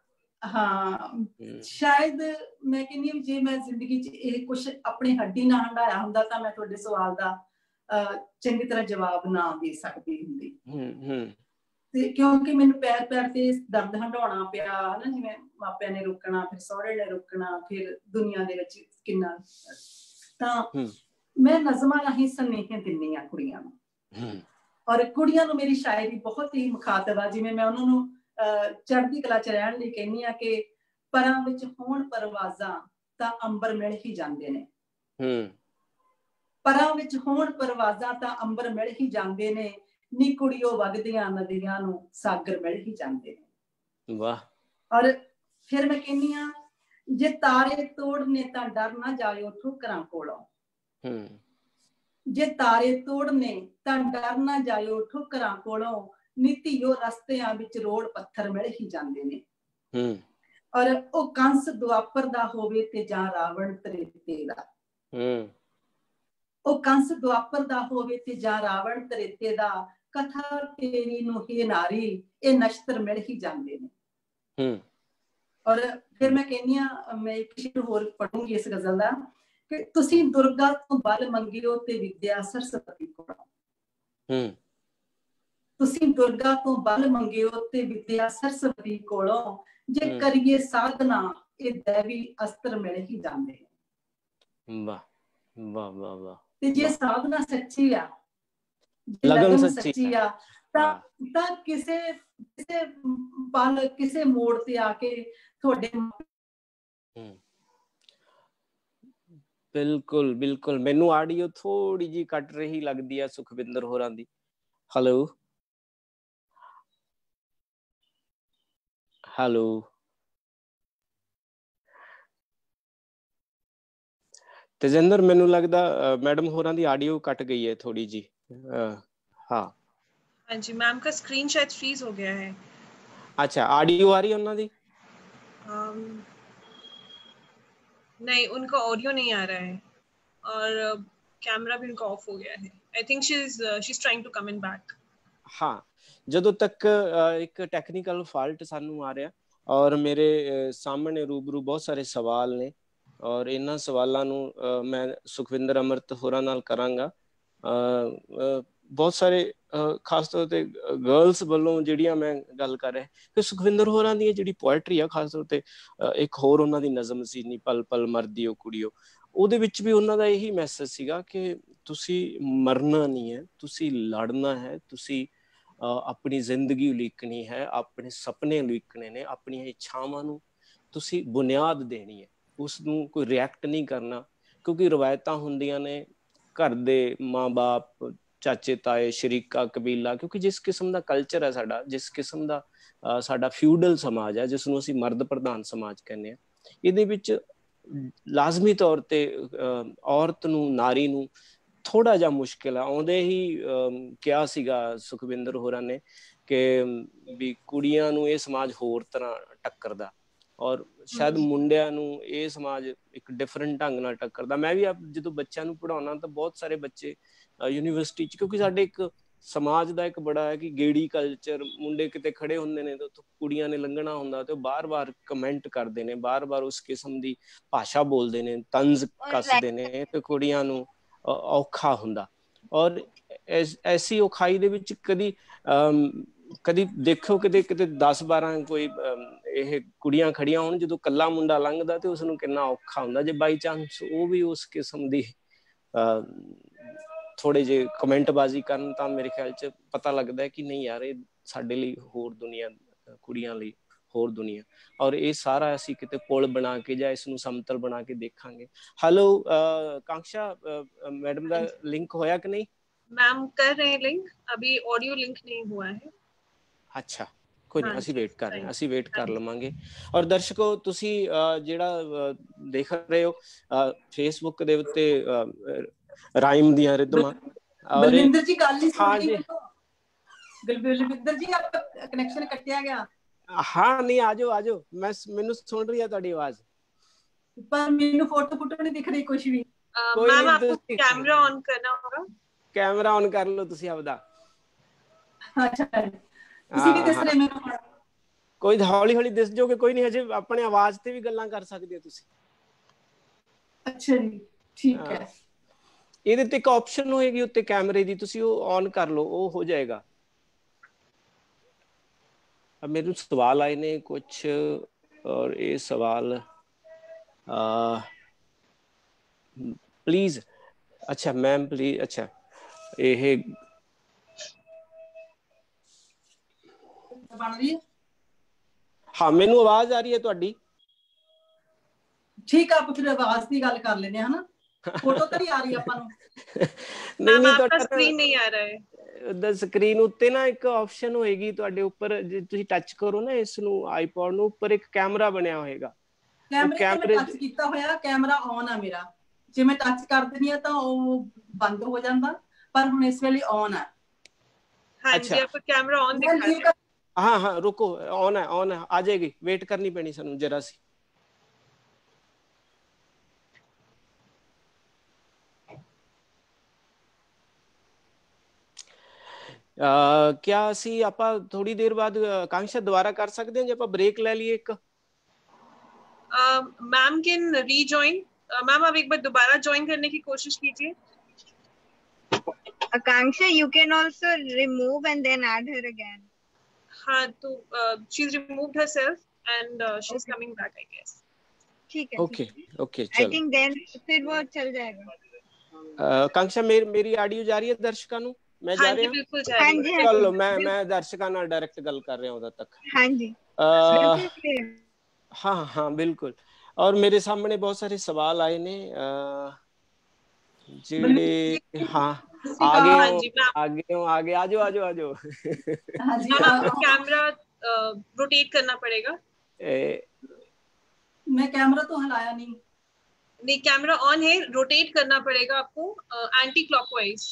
ਸ਼ਾਇਦ ਮੈਂ ਕਹਿੰਦੀ ਹਾਂ ਜੇ ਮੈਂ ਜ਼ਿੰਦਗੀ 'ਚ ਇਹ ਕੁਛ ਆਪਣੀ ਹੱਡੀ ਨਾਲ ਹੰਢਾਇਆ ਹੁੰਦਾ ਤਾਂ ਮੈਂ ਤੁਹਾਡੇ ਸਵਾਲ ਦਾ ਚੰਗੀ ਤਰ੍ਹਾਂ ਜਵਾਬ ਨਾ ਦੇ ਸਕਦੀ ਹੁੰਦੀ। ਤੇ ਕਿਉਂਕਿ ਮੈਨੂੰ ਪੈਰ ਪੈਰ ਤੇ ਦਰਦ ਹੰਢਾਉਣਾ ਪਿਆ ਹਨਾ, ਜਿਵੇਂ ਮਾਪਿਆਂ ਨੇ ਰੋਕਣਾ, ਫਿਰ ਸਹੁਰੇ ਨੇ ਰੋਕਣਾ, ਫਿਰ ਦੁਨੀਆ ਦੇ ਵਿੱਚ ਕਿੰਨਾ, ਤਾਂ ਮੈਂ ਨਜ਼ਮਾਂ ਰਾਹੀਂ ਸੁਨੇਹੇ ਦਿੰਦੀ ਹਾਂ ਕੁੜੀਆਂ ਨੂੰ, ਔਰ ਕੁੜੀਆਂ ਨੂੰ ਮੇਰੀ ਸ਼ਾਇਰੀ ਬਹੁਤ ਹੀ ਮੁਖਾਤਬ ਆ। ਜਿਵੇਂ ਮੈਂ ਉਹਨਾਂ ਨੂੰ ਚੜ੍ਹਦੀ ਕਲਾ 'ਚ ਰਹਿਣ ਲਈ ਕਹਿੰਦੀ ਹਾਂ ਕਿ ਪਰਾਂ ਵਿੱਚ ਹੋਣ ਪਰਵਾਜ਼ਾਂ ਤਾਂ ਅੰਬਰ ਮਿਲ ਹੀ ਜਾਂਦੇ ਨੇ, ਪਰਾਂ ਵਿੱਚ ਹੋਣ ਪਰਵਾਜ਼ਾਂ ਤਾਂ ਅੰਬਰ ਮਿਲ ਹੀ ਜਾਂਦੇ ਨੇ, ਨੀ ਕੁੜੀਓ ਵਗਦੀਆਂ ਨਦੀਆਂ ਨੂੰ ਸਾਗਰ ਮਿਲ ਹੀ ਜਾਂਦੇ ਨੇ। ਵਾਹ। ਔਰ ਫਿਰ ਮੈਂ ਕਹਿੰਦੀ ਹਾਂ, ਜੇ ਤਾਰੇ ਤੋੜਨੇ ਤਾਂ ਡਰ ਨਾ ਜਾਇਓ ਠੋਕਰਾਂ ਕੋਲੋਂ, ਜੇ ਤਾਰੇ ਤੋੜਨੇ ਤਾਂ ਡਰ ਨਾ ਜਾਇਓ ਠੋਕਰਾਂ ਕੋਲੋਂ, ਨੀ ਧੀਓ ਰਸਤਿਆਂ ਵਿੱਚ ਰੋੜ ਪੱਥਰ ਮਿਲ ਹੀ ਜਾਂਦੇ ਨੇ। ਔਰ ਉਹ ਕੰਸ ਦੁਆਪਰ ਦਾ ਹੋਵੇ ਤੇ ਜਾਂ ਰਾਵਣ ਤ੍ਰੇਤੇ ਦਾ, ਉਹ ਕੰਸ ਦੁਆਪਰ ਦਾ ਹੋਵੇ ਤੇ ਜਾਂ ਰਾਵਣ ਤ੍ਰੇਤੇ ਦਾ, ਕਥਾ ਤੇਰੀ ਨੂੰ ਹੀ ਨਾਰੀ ਇਹ ਨਸ਼ਤਰ ਮਿਲ ਹੀ ਜਾਂਦੇ ਨੇ। ਔਰ ਫਿਰ ਮੈਂ ਕਹਿੰਦੀ ਹਾਂ, ਮੈਂ ਇੱਕ ਸ਼ੇਰ ਹੋਰ ਪੜੂੰਗੀ ਇਸ ਗਜ਼ਲ ਦਾ, ਕਿ ਤੁਸੀਂ ਦੁਰਗਾ ਤੋਂ ਬਲ ਮੰਗਿਓ ਤੇ ਵਿਦਿਆ ਸਰਸਵਤੀ ਕੋਲੋਂ, ਤੁਸੀਂ ਦੁਰਗਾ ਤੋਂ ਬਲ ਮੰਗਿਓ ਤੇ ਵਿਦਿਆ ਸਰਸਵਤੀ ਕੋਲੋਂ, ਜੇ ਕਰੀਏ ਸਾਧਨਾ ਇਹ ਦੇਵੀ ਅਸਤਰ ਮਿਲ ਹੀ ਜਾਂਦੇ ਨੇ। ਵਾਹ ਵਾਹ ਵਾਹ ਵਾਹ। ਤੇ ਜੇ ਸਾਧਨਾ ਸੱਚੀ ਆ, ਲਗਨ ਸੱਚੀ ਆ, ਤਾਂ ਕਿਸੇ ਪਲ ਕਿਸੇ ਮੋੜ ਤੇ ਆ ਕੇ ਤੁਹਾਡੇ ਬਿਲਕੁਲ ਬਿਲਕੁਲ ਮੈਨੂੰ ਆਡੀਓ ਥੋੜੀ ਜੀ ਕੱਟ ਰਹੀ ਲੱਗਦੀ ਆ ਸੁਖਵਿੰਦਰ ਹੋਰਾਂ ਦੀ। ਹੈਲੋ ਹੈਲੋ ਤੇਜਿੰਦਰ, ਮੈਨੂੰ ਲੱਗਦਾ ਮੈਡਮ ਹੋਰਾਂ ਦੀ ਆਡੀਓ ਕੱਟ ਗਈ ਹੈ ਥੋੜੀ ਜੀ। हाँ हाँ जी मैम का स्क्रीन शायद फ्रीज हो गया है। अच्छा, ऑडियो आ रही है उन्होंने दी? नहीं, उनका ऑडियो नहीं आ रहा है और कैमरा भी उनका ऑफ हो गया है। I think she is trying to come in back. हाँ, ਜਦੋਂ ਤੱਕ ਇੱਕ ਟੈਕਨੀਕਲ ਫਾਲਟ ਸਾਨੂੰ ਆ ਰਿਹਾ ਔਰ ਮੇਰੇ ਸਾਹਮਣੇ ਰੂਬਰੂ ਬਹੁਤ ਸਾਰੇ ਸਵਾਲ ਨੇ ਔਰ ਇਹਨਾਂ ਸਵਾਲਾਂ ਨੂੰ ਮੈਂ ਸੁਖਵਿੰਦਰ ਅਮਰਤ ਹੋਰਾਂ ਨਾਲ ਕਰਾਂਗਾ। ਬਹੁਤ ਸਾਰੇ ਖਾਸ ਤੌਰ ਤੇ ਗਰਲਸ ਵੱਲੋਂ ਜਿਹੜੀਆਂ ਮੈਂ ਗੱਲ ਕਰ ਰਿਹਾ ਕਿ ਸੁਖਵਿੰਦਰ ਹੋਰਾਂ ਦੀ ਜਿਹੜੀ ਪੋਇਟਰੀ ਆ, ਖਾਸ ਤੌਰ ਤੇ ਇੱਕ ਹੋਰ ਉਹਨਾਂ ਦੀ ਨਜ਼ਮ ਸੀ ਨੀ ਪਲ ਪਲ ਮਰਦੀ ਓ ਕੁੜੀਓ, ਉਹਦੇ ਵਿੱਚ ਵੀ ਉਹਨਾਂ ਦਾ ਇਹੀ ਮੈਸੇਜ ਸੀਗਾ ਕਿ ਤੁਸੀਂ ਮਰਨਾ ਨਹੀਂ ਹੈ, ਤੁਸੀਂ ਲੜਨਾ ਹੈ, ਤੁਸੀਂ ਆਪਣੀ ਜ਼ਿੰਦਗੀ ਉਲੀਕਣੀ ਹੈ, ਆਪਣੇ ਸੁਪਨੇ ਉਲੀਕਣੇ ਨੇ, ਆਪਣੀਆਂ ਇੱਛਾਵਾਂ ਨੂੰ ਤੁਸੀਂ ਬੁਨਿਆਦ ਦੇਣੀ ਹੈ, ਉਸ ਨੂੰ ਕੋਈ ਰਿਐਕਟ ਨਹੀਂ ਕਰਨਾ। ਕਿਉਂਕਿ ਰਵਾਇਤਾਂ ਹੁੰਦੀਆਂ ਨੇ ਘਰ ਦੇ ਮਾਂ-ਬਾਪ, ਚਾਚੇ ਤਾਏ, ਸ਼ਰੀਕਾ, ਕਬੀਲਾ, ਕਿਉਂਕਿ ਜਿਸ ਕਿਸਮ ਦਾ ਕਲਚਰ ਹੈ ਸਾਡਾ, ਜਿਸ ਕਿਸਮ ਦਾ ਸਾਡਾ ਫਿਊਡਲ ਸਮਾਜ ਹੈ, ਜਿਸ ਨੂੰ ਅਸੀਂ ਮਰਦ ਪ੍ਰਧਾਨ ਸਮਾਜ ਕਹਿੰਦੇ ਹਾਂ, ਇਹਦੇ ਵਿੱਚ ਲਾਜ਼ਮੀ ਤੌਰ ਤੇ ਔਰਤ ਨੂੰ, ਨਾਰੀ ਨੂੰ ਥੋੜਾ ਜਿਹਾ ਮੁਸ਼ਕਿਲ ਆ। ਆਉਂਦੇ ਹੀ ਕਿਹਾ ਸੀਗਾ ਸੁਖਵਿੰਦਰ ਹੋਰਾਂ ਨੇ ਕਿ ਵੀ ਕੁੜੀਆਂ ਨੂੰ ਇਹ ਸਮਾਜ ਹੋਰ ਤਰ੍ਹਾਂ ਟੱਕਰਦਾ ਔਰ ਸ਼ਾਇਦ ਮੁੰਡਿਆਂ ਨੂੰ ਇਹ ਸਮਾਜ ਇੱਕ ਡਿਫਰੈਂਟ ਢੰਗ ਨਾਲ ਟੱਕਰਦਾ। ਮੈਂ ਵੀ ਜਦੋਂ ਬੱਚਿਆਂ ਨੂੰ ਪੜ੍ਹਾਉਣਾ ਤਾਂ ਬਹੁਤ ਸਾਰੇ ਬੱਚੇ ਯੂਨੀਵਰਸਿਟੀ 'ਚ, ਕਿਉਂਕਿ ਸਾਡੇ ਇੱਕ ਸਮਾਜ ਦਾ ਇੱਕ ਬੜਾ ਹੈ ਕਿ ਗੇੜੀ ਕਲਚਰ, ਮੁੰਡੇ ਕਿਤੇ ਖੜੇ ਹੁੰਦੇ ਨੇ ਤਾਂ ਕੁੜੀਆਂ ਨੇ ਲੰਘਣਾ ਹੁੰਦਾ ਤੇ ਉਹ ਬਾਰ-ਬਾਰ ਕਮੈਂਟ ਕਰਦੇ ਨੇ, ਬਾਰ-ਬਾਰ ਉਸ ਕਿਸਮ ਦੀ ਭਾਸ਼ਾ ਬੋਲਦੇ ਨੇ, ਤੰਜ਼ ਕੱਸਦੇ ਨੇ ਤੇ ਕੁੜੀਆਂ ਨੂੰ ਔਖਾ ਹੁੰਦਾ। ਔਰ ਐਸੀ ਔਖਾਈ ਦੇ ਵਿੱਚ ਕਦੀ ਦੇਖੋ ਕਿਤੇ 10-12 ਕੋਈ ਇਹ ਕੁੜੀਆਂ ਖੜੀਆਂ ਹੋਣ, ਜਦੋਂ ਕੱਲਾ ਮੁੰਡਾ ਲੰਘਦਾ ਤੇ ਉਸਨੂੰ ਕਿੰਨਾ ਔਖਾ ਹੁੰਦਾ ਜੇ ਬਾਈ ਚਾਂਸ ਉਹ ਵੀ ਉਸ ਕਿਸਮ ਦੀ ਥੋੜੇ ਜਿਹੇ ਕਮੈਂਟਬਾਜ਼ੀ ਕਰਨ, ਤਾਂ ਮੇਰੇ ਖਿਆਲ 'ਚ ਪਤਾ ਲੱਗਦਾ ਕਿ ਨਹੀਂ ਯਾਰ, ਇਹ ਸਾਡੇ ਲਈ ਹੋਰ ਦੁਨੀਆ, ਕੁੜੀਆਂ ਲਈ ਹੋਰ ਦੁਨੀਆ। ਔਰ ਇਹ ਸਾਰਾ ਅਸੀਂ ਕਿਤੇ ਪੁਲ ਬਣਾ ਕੇ ਜਾਂ ਇਸ ਨੂੰ ਸਮਤਲ ਬਣਾ ਕੇ ਦੇਖਾਂਗੇ। ਹੈਲੋ ਕਾਂਕਸ਼ਾ मैडम का लिंक होया कि नहीं? मैम कर रहे हैं लिंक, अभी ऑडियो लिंक नहीं हुआ है। अच्छा, ਕੋਈ ਨਹੀਂ, ਅਸੀਂ ਵੇਟ ਕਰ ਰਹੇ ਹਾਂ, ਅਸੀਂ ਵੇਟ ਕਰ ਲਵਾਂਗੇ। ਔਰ ਦਰਸ਼ਕੋ, ਤੁਸੀਂ ਜਿਹੜਾ ਦੇਖ ਰਹੇ ਹੋ ਫੇਸਬੁੱਕ ਦੇ ਉੱਤੇ ਰਾਈਮ ਦੀਆਂ ਰਿਦਮਾਂ, ਬਲਵਿੰਦਰ ਜੀ ਗੱਲ ਨਹੀਂ ਹਾਂ ਜੀ, ਬਲਵਿੰਦਰ ਜੀ ਆਪਣਾ ਕਨੈਕਸ਼ਨ ਕੱਟਿਆ ਗਿਆ। ਹਾਂ ਨਹੀਂ, ਆਜੋ ਆਜੋ, ਮੈਨੂੰ ਸੁਣ ਰਹੀ ਆ ਤੁਹਾਡੀ ਆਵਾਜ਼, ਪਰ ਮੈਨੂੰ ਫੋਟੋ ਨਹੀਂ ਦਿਖ ਰਹੀ ਕੁਝ ਵੀ। मैम आपको कैमरा ऑन करना होगा। कैमरा ऑन कर लो तुसी आपदा। अच्छा, ਤੁਸੀਂ ਵੀ ਦਿਸ ਰਹੇ ਮੈਨੂੰ? ਕੋਈ ਹੌਲੀ ਦਿਸ ਜਾਓਗੇ, ਕੋਈ ਨਹੀਂ, ਹਜੇ ਆਪਣੇ ਆਵਾਜ਼ ਤੇ ਵੀ ਗੱਲਾਂ ਕਰ ਸਕਦੇ ਹੋ ਤੁਸੀਂ। ਅੱਛਾ ਜੀ, ਠੀਕ ਹੈ। ਇਹਦੇ ਤੇ ਇੱਕ ਆਪਸ਼ਨ ਹੋਏਗੀ ਉੱਤੇ ਕੈਮਰੇ ਦੀ, ਤੁਸੀਂ ਉਹ ਔਨ ਕਰ ਲਓ, ਉਹ ਹੋ ਜਾਏਗਾ। अब मेरे सवाल आए ने कुछ, और ये सवाल प्लीज, अच्छा मैम प्लीज, अच्छा ये हाँ, मैनू आवाज आ रही है तुहाडी। ठीक है, फिर आवाज की गल कर लेने, है ना? फोटो तो नहीं आ रही अपन नहीं आपका स्क्रीन नहीं आ रहा है। द स्क्रीन उत्ते ना एक ऑप्शन होएगी तुहाडे ऊपर, जे तुसी टच करो ना इस नु आईपॉड नु, ऊपर एक कैमरा बनया होएगा। कैमरे टच कीता होया, कैमरा ऑन है मेरा, जे मैं टच कर दिनी है तो वो बंद हो जांदा, पर हुण इस वेले ऑन है। हां जी, आपका कैमरा ऑन दिखा रहा है। हाँ हाँ, रुको, ऑन है, ऑन है, आ जाएगी, वेट करनी पैनी सानू जरा सी। क्या ਅਸੀਂ ਆਪਾਂ ਥੋੜੀ ਦੇਰ ਬਾਅਦ ਕਾਂਕਸ਼ਾ ਦੁਬਾਰਾ ਕਰ ਸਕਦੇ ਹਾਂ ਜੇ ਆਪਾਂ ब्रेक ले लिए एक? Ma'am can rejoin. मैम आप एक बार दोबारा ज्वाइन करने की कोशिश कीजिए। Akanksha, you can also remove and then add her again. हाँ, तो she's removed herself and she's coming back, I guess. ठीक है। Okay okay, I think then फिर वो चल जाएगा। कांक्षा, मेरी ऑडियो जा रही है दर्शकों ਨੂੰ? ਮੈਂ ਜਾ ਰਿਹਾ? बिल्कुल जा रही ਹਾਂਜੀ हूँ। ਚਲੋ ਮੈਂ ਦਰਸ਼ਕਾਂ ਨਾਲ ਡਾਇਰੈਕਟ ਗੱਲ ਕਰ ਰਿਹਾ ਉਦੋਂ ਤੱਕ। ਹਾਂਜੀ ਅਹ, ਬਿਲਕੁਲ clear। हाँ हाँ बिल्कुल। और मेरे सामने बहुत सारे सवाल आए ने ਜਿਹੜੇ हाँ आगे हाँ हो जी मैं आगे हो आगे आजो आजो आजो हाँ जी मैम आपको कैमरा रोटेट करना पड़ेगा। मैं कैमरा तो हिलाया नहीं। नहीं कैमरा ऑन है, रोटेट करना पड़ेगा आपको एंटी क्लॉकवाइज।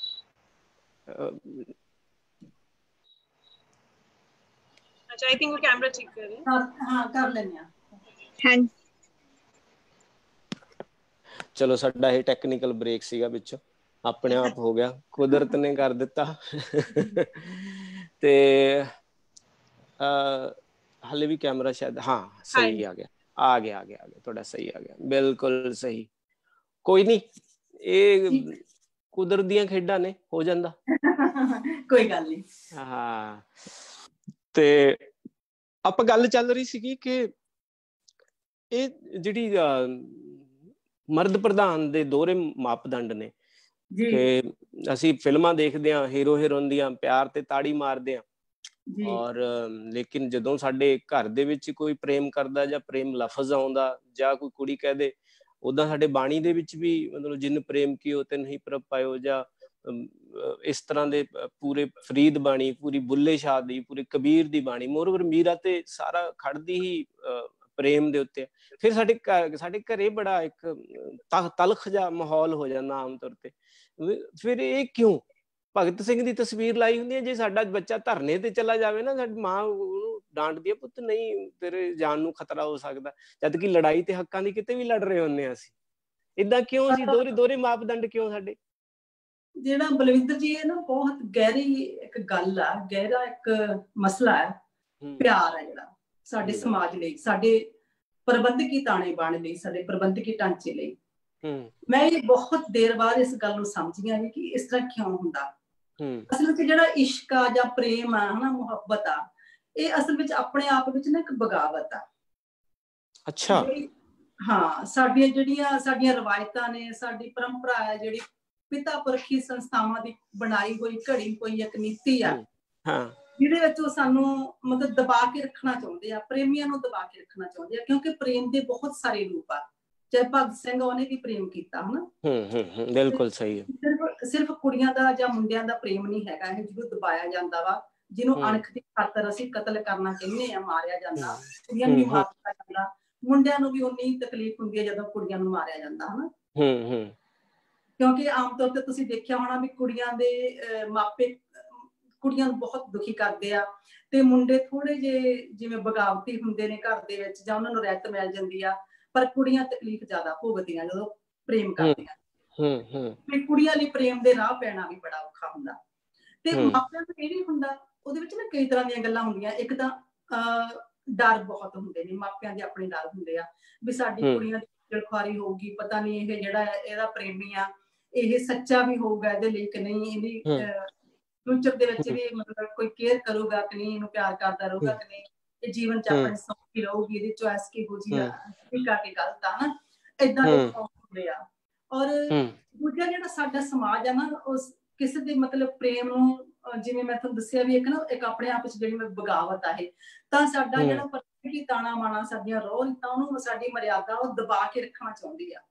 अच्छा आई थिंक वो कैमरा चेक कर रहे हैं। हाँ कर लेने हैं। ਹਾਂਜੀ ਚਲੋ ਸਾਡਾ ਇਹ ਟੈਕਨੀਕਲ ਬ੍ਰੇਕ ਸੀਗਾ ਵਿੱਚੋਂ, ਆਪਣੇ ਆਪ ਹੋ ਗਿਆ, ਕੁਦਰਤ ਨੇ ਕਰ ਦਿੱਤਾ। ਤੇ ਹਾਲੇ ਵੀ ਕੈਮਰਾ ਸ਼ਾਇਦ ਹਾਂ ਸਹੀ ਆ ਗਿਆ ਤੁਹਾਡਾ, ਸਹੀ ਆ ਗਿਆ, ਬਿਲਕੁਲ ਸਹੀ। ਕੋਈ ਨਹੀਂ, ਇਹ ਕੁਦਰਤ ਦੀਆਂ ਖੇਡਾਂ ਨੇ, ਹੋ ਜਾਂਦਾ। ਕੋਈ ਗੱਲ ਨਹੀਂ। ਹਾਂ ਤੇ ਆਪਾਂ ਗੱਲ ਚੱਲ ਰਹੀ ਸੀਗੀ ਕਿ ਇਹ ਜਿਹੜੀ ਮਰਦ ਪ੍ਰਧਾਨ ਦੇ ਦੋਹਰੇ ਮਾਪਦੰਡ ਨੇ ਕਿ ਅਸੀਂ ਫਿਲਮਾਂ ਦੇਖਦੇ ਹਾਂ, ਹੀਰੋ ਹੀਰੋਇਨ ਦੀਆਂ ਪਿਆਰ ਤੇ ਤਾੜੀ ਮਾਰਦੇ ਹਾਂ, ਔਰ ਲੇਕਿਨ ਜਦੋਂ ਸਾਡੇ ਘਰ ਦੇ ਵਿੱਚ ਕੋਈ ਪ੍ਰੇਮ ਕਰਦਾ ਜਾਂ ਪ੍ਰੇਮ ਲਫ਼ਜ਼ ਆਉਂਦਾ ਜਾਂ ਕੋਈ ਕੁੜੀ ਕਹਿ ਦੇ, ਉੱਦਾਂ ਸਾਡੇ ਬਾਣੀ ਦੇ ਵਿੱਚ ਵੀ ਮਤਲਬ ਜਿਨ ਪ੍ਰੇਮ ਕੀਓ ਤਿਨ ਹੀ ਪ੍ਰਭ ਪਾਇਓ, ਜਾਂ ਇਸ ਤਰ੍ਹਾਂ ਦੇ ਪੂਰੇ ਫਰੀਦ ਬਾਣੀ, ਪੂਰੀ ਬੁੱਲੇ ਸ਼ਾਹ ਦੀ, ਪੂਰੀ ਕਬੀਰ ਦੀ ਬਾਣੀ, ਮੋਰਓਵਰ ਮੀਰਾ ਤੇ ਸਾਰਾ ਖੜਦੀ ਹੀ ਪ੍ਰੇਮ ਦੇ ਉੱਤੇ। ਫਿਰ ਸਾਡੇ ਘਰੇ ਬੜਾ ਇੱਕ ਤਲਖ ਜਿਹਾ ਮਾਹੌਲ ਹੋ ਜਾਂਦਾ ਆਮ ਤੌਰ ਤੇ। ਫਿਰ ਇਹ ਕਿਉਂ? ਭਗਤ ਸਿੰਘ ਦੀ ਤਸਵੀਰ ਲਾਈ ਹੁੰਦੀ ਹੈ, ਜੇ ਸਾਡਾ ਬੱਚਾ ਧਰਨੇ ਤੇ ਚਲਾ ਜਾਵੇ ਨਾ, ਸਾਡੀ ਮਾਂ ਉਹਨੂੰ ਡਾਂਟਦੀ ਹੈ, ਪੁੱਤ ਨਹੀਂ ਤੇਰੇ ਜਾਨ ਨੂੰ ਖਤਰਾ ਹੋ ਸਕਦਾ, ਜਦ ਕਿ ਲੜਾਈ ਤੇ ਹੱਕਾਂ ਦੀ ਕਿਤੇ ਵੀ ਲੜ ਰਹੇ ਹੁੰਦੇ ਹਾਂ ਅਸੀਂ। ਏਦਾਂ ਕਿਉਂ? ਅਸੀਂ ਦੋਹਰੇ ਮਾਪਦੰਡ ਕਿਉਂ ਸਾਡੇ? ਜਿਹੜਾ ਬਲਵਿੰਦਰ ਜੀ ਇਹ ਨਾ ਬਹੁਤ ਗਹਿਰੀ ਇੱਕ ਗੱਲ ਆ, ਗਹਿਰਾ ਇੱਕ ਮਸਲਾ ਹੈ। ਪਿਆਰ ਹੈ ਜਿਹੜਾ ਸਾਡੇ ਸਮਾਜ ਲਈ, ਸਾਡੇ ਪ੍ਰਬੰਧਕੀ ਤਾਣੇ ਬਾਣੇ ਲਈ, ਸਾਡੇ ਪ੍ਰਬੰਧਕੀ ਢਾਂਚੇ ਲਈ। ਮੈਂ ਇਹ ਬਹੁਤ ਦੇਰ ਬਾਅਦ ਇਸ ਗੱਲ ਨੂੰ ਸਮਝੀ ਆ ਕਿ ਇਸ ਤਰ੍ਹਾਂ ਕਿਉਂ ਹੁੰਦਾ। ਅਸਲ ਵਿੱਚ ਜਿਹੜਾ ਇਸ਼ਕ ਆ ਜਾਂ ਪ੍ਰੇਮ ਆ, ਹਨਾ, ਮੁਹੱਬਤ ਆ, ਇਹ ਅਸਲ ਵਿੱਚ ਆਪਣੇ ਆਪ ਵਿੱਚ ਨਾ ਇੱਕ ਬਗਾਵਤ ਆ। ਅੱਛਾ। ਹਾਂ, ਸਾਡੀਆਂ ਰਵਾਇਤਾਂ ਨੇ, ਸਾਡੀ ਪਰੰਪਰਾ ਹੈ ਜਿਹੜੀ ਪਿਤਾ ਪੁਰਖੀ ਸੰਸਥਾਵਾਂ ਦੀ ਬਣਾਈ ਹੋਈ ਘੜੀ ਹੋਈ ਇੱਕ ਨੀਤੀ ਆ, ਜਿਹਦੇ ਵਿੱਚ ਉਹ ਸਾਨੂੰ ਮਤਲਬ ਦਬਾ ਕੇ ਰੱਖਣਾ ਚਾਹੁੰਦੇ ਆ, ਪ੍ਰੇਮੀਆਂ ਨੂੰ ਦਬਾ ਕੇ ਰੱਖਣਾ ਚਾਹੁੰਦੇ ਆ, ਕਿਉਂਕਿ ਪ੍ਰੇਮ ਦੇ ਬਹੁਤ ਸਾਰੇ ਰੂਪ ਆ। ਚਾਹੇ ਭਗਤ ਸਿੰਘ ਉਹਨੇ ਵੀ ਪ੍ਰੇਮ ਕੀਤਾ, ਹਨਾ। ਬਿਲਕੁਲ ਸਹੀ ਹੈ। ਸਿਰਫ ਕੁੜੀਆਂ ਦਾ ਜਾਂ ਮੁੰਡਿਆਂ ਦਾ ਪ੍ਰੇਮ ਨਹੀਂ ਹੈਗਾ ਇਹ, ਜਿਹਨੂੰ ਦਬਾਇਆ ਜਾਂਦਾ ਵਾ, ਜਿਹਨੂੰ ਅਣਖ ਦੀ ਖਾਤਰ ਅਸੀਂ ਕਤਲ ਕਰਨਾ ਕਹਿੰਦੇ ਆ, ਮਾਰਿਆ ਜਾਂਦਾ। ਕੁੜੀਆਂ ਨੂੰ ਵੀ ਮਾਰ ਦਿੱਤਾ ਜਾਂਦਾ, ਮੁੰਡਿਆਂ ਨੂੰ ਵੀ ਉਨੀ ਤਕਲੀਫ ਹੁੰਦੀ ਹੈ ਜਦੋਂ ਕੁੜੀਆਂ ਨੂੰ ਮਾਰਿਆ ਜਾਂਦਾ, ਹਨਾ। ਕਿਉਂਕਿ ਆਮ ਤੌਰ ਤੇ ਤੁਸੀਂ ਦੇਖਿਆ ਹੋਣਾ ਵੀ ਕੁੜੀਆਂ ਦੇ ਮਾਪੇ ਕੁੜੀਆਂ ਨੂੰ ਬਹੁਤ ਦੁਖੀ ਕਰਦੇ ਆ, ਤੇ ਮੁੰਡੇ ਥੋੜੇ ਜਿਹੇ ਜਿਵੇਂ ਬਗਾਵਤੀ ਹੁੰਦੇ ਨੇ ਘਰ ਦੇ ਵਿੱਚ, ਜਾਂ ਉਹਨਾਂ ਨੂੰ ਰਹਿਤ ਮਿਲ ਜਾਂਦੀ ਆ, ਪਰ ਕੁੜੀਆਂ ਤਕਲੀਫ ਜ਼ਿਆਦਾ ਭੋਗਦੀਆਂ ਜਦੋਂ ਪ੍ਰੇਮ ਕਰਦੀਆਂ। ਤੇ ਕੁੜੀਆਂ ਲਈ ਪ੍ਰੇਮ ਦੇ ਰਾਹ ਪੈਣਾ ਵੀ ਬੜਾ ਔਖਾ ਹੁੰਦਾ। ਤੇ ਮਾਪਿਆਂ ਦਾ ਇਹ ਵੀ ਹੁੰਦਾ, ਉਹਦੇ ਵਿੱਚ ਨਾ ਕਈ ਤਰ੍ਹਾਂ ਦੀਆਂ ਗੱਲਾਂ ਹੁੰਦੀਆਂ। ਇੱਕ ਤਾਂ ਡਰ ਬਹੁਤ ਹੁੰਦੇ ਨੇ, ਮਾਪਿਆਂ ਦੇ ਆਪਣੇ ਡਰ ਹੁੰਦੇ ਆ ਵੀ ਸਾਡੀ ਕੁੜੀਆਂ ਦੀ ਖੁਆਰੀ ਹੋਊਗੀ, ਪਤਾ ਨਹੀਂ ਇਹ ਜਿਹੜਾ ਇਹਦਾ ਪ੍ਰੇਮੀ ਆ ਇਹ ਸੱਚਾ ਵੀ ਹੋਊਗਾ ਇਹਦੇ ਲਈ ਕਿ ਨਹੀਂ, ਇਹਦੀ ਫਿਊਚਰ ਦੇ ਵਿੱਚ ਵੀ ਮਤਲਬ ਕੋਈ ਕੇਅਰ ਕਰੂਗਾ ਕਿ ਨਹੀਂ, ਇਹਨੂੰ ਪਿਆਰ ਕਰਦਾ ਰਹੂਗਾ ਕਿ ਨਹੀਂ, ਇਹ ਜੀਵਨ ਚ ਆਪਣੇ ਸੌਖੀ ਰਹੂਗੀ, ਇਹਦੀ ਚੋਇਸ ਕਿਹੋ ਜਿਹੀ ਆ, ਠੀਕ ਆ ਕਿ ਗਲਤ ਆ, ਨਾ, ਏਦਾਂ ਦੇ ਖੌਫ ਹੁੰਦੇ ਆ। ਔਰ ਦੂਜਾ ਜਿਹੜਾ ਸਾਡਾ ਸਮਾਜ ਆ ਨਾ, ਉਸ ਕਿਸੇ ਦੇ ਮਤਲਬ ਪ੍ਰੇਮ ਨੂੰ, ਜਿਵੇਂ ਮੈਂ ਤੁਹਾਨੂੰ ਦੱਸਿਆ ਵੀ ਇੱਕ ਆਪਣੇ ਆਪ ਚ ਜਿਹੜੀ ਬਗਾਵਤ ਆ ਇਹ, ਤਾਂ ਸਾਡਾ ਜਿਹੜਾ ਪ੍ਰਬੰਧਕੀ ਤਾਣਾ ਬਾਣਾ, ਸਾਡੀਆਂ ਰੋਹ ਰੀਤਾਂ, ਉਹਨੂੰ ਸਾਡੀ ਮਰਿਆਦਾ ਉਹ ਦਬਾ ਕੇ ਰੱਖਣਾ ਚਾਹੁੰਦੀ ਆ।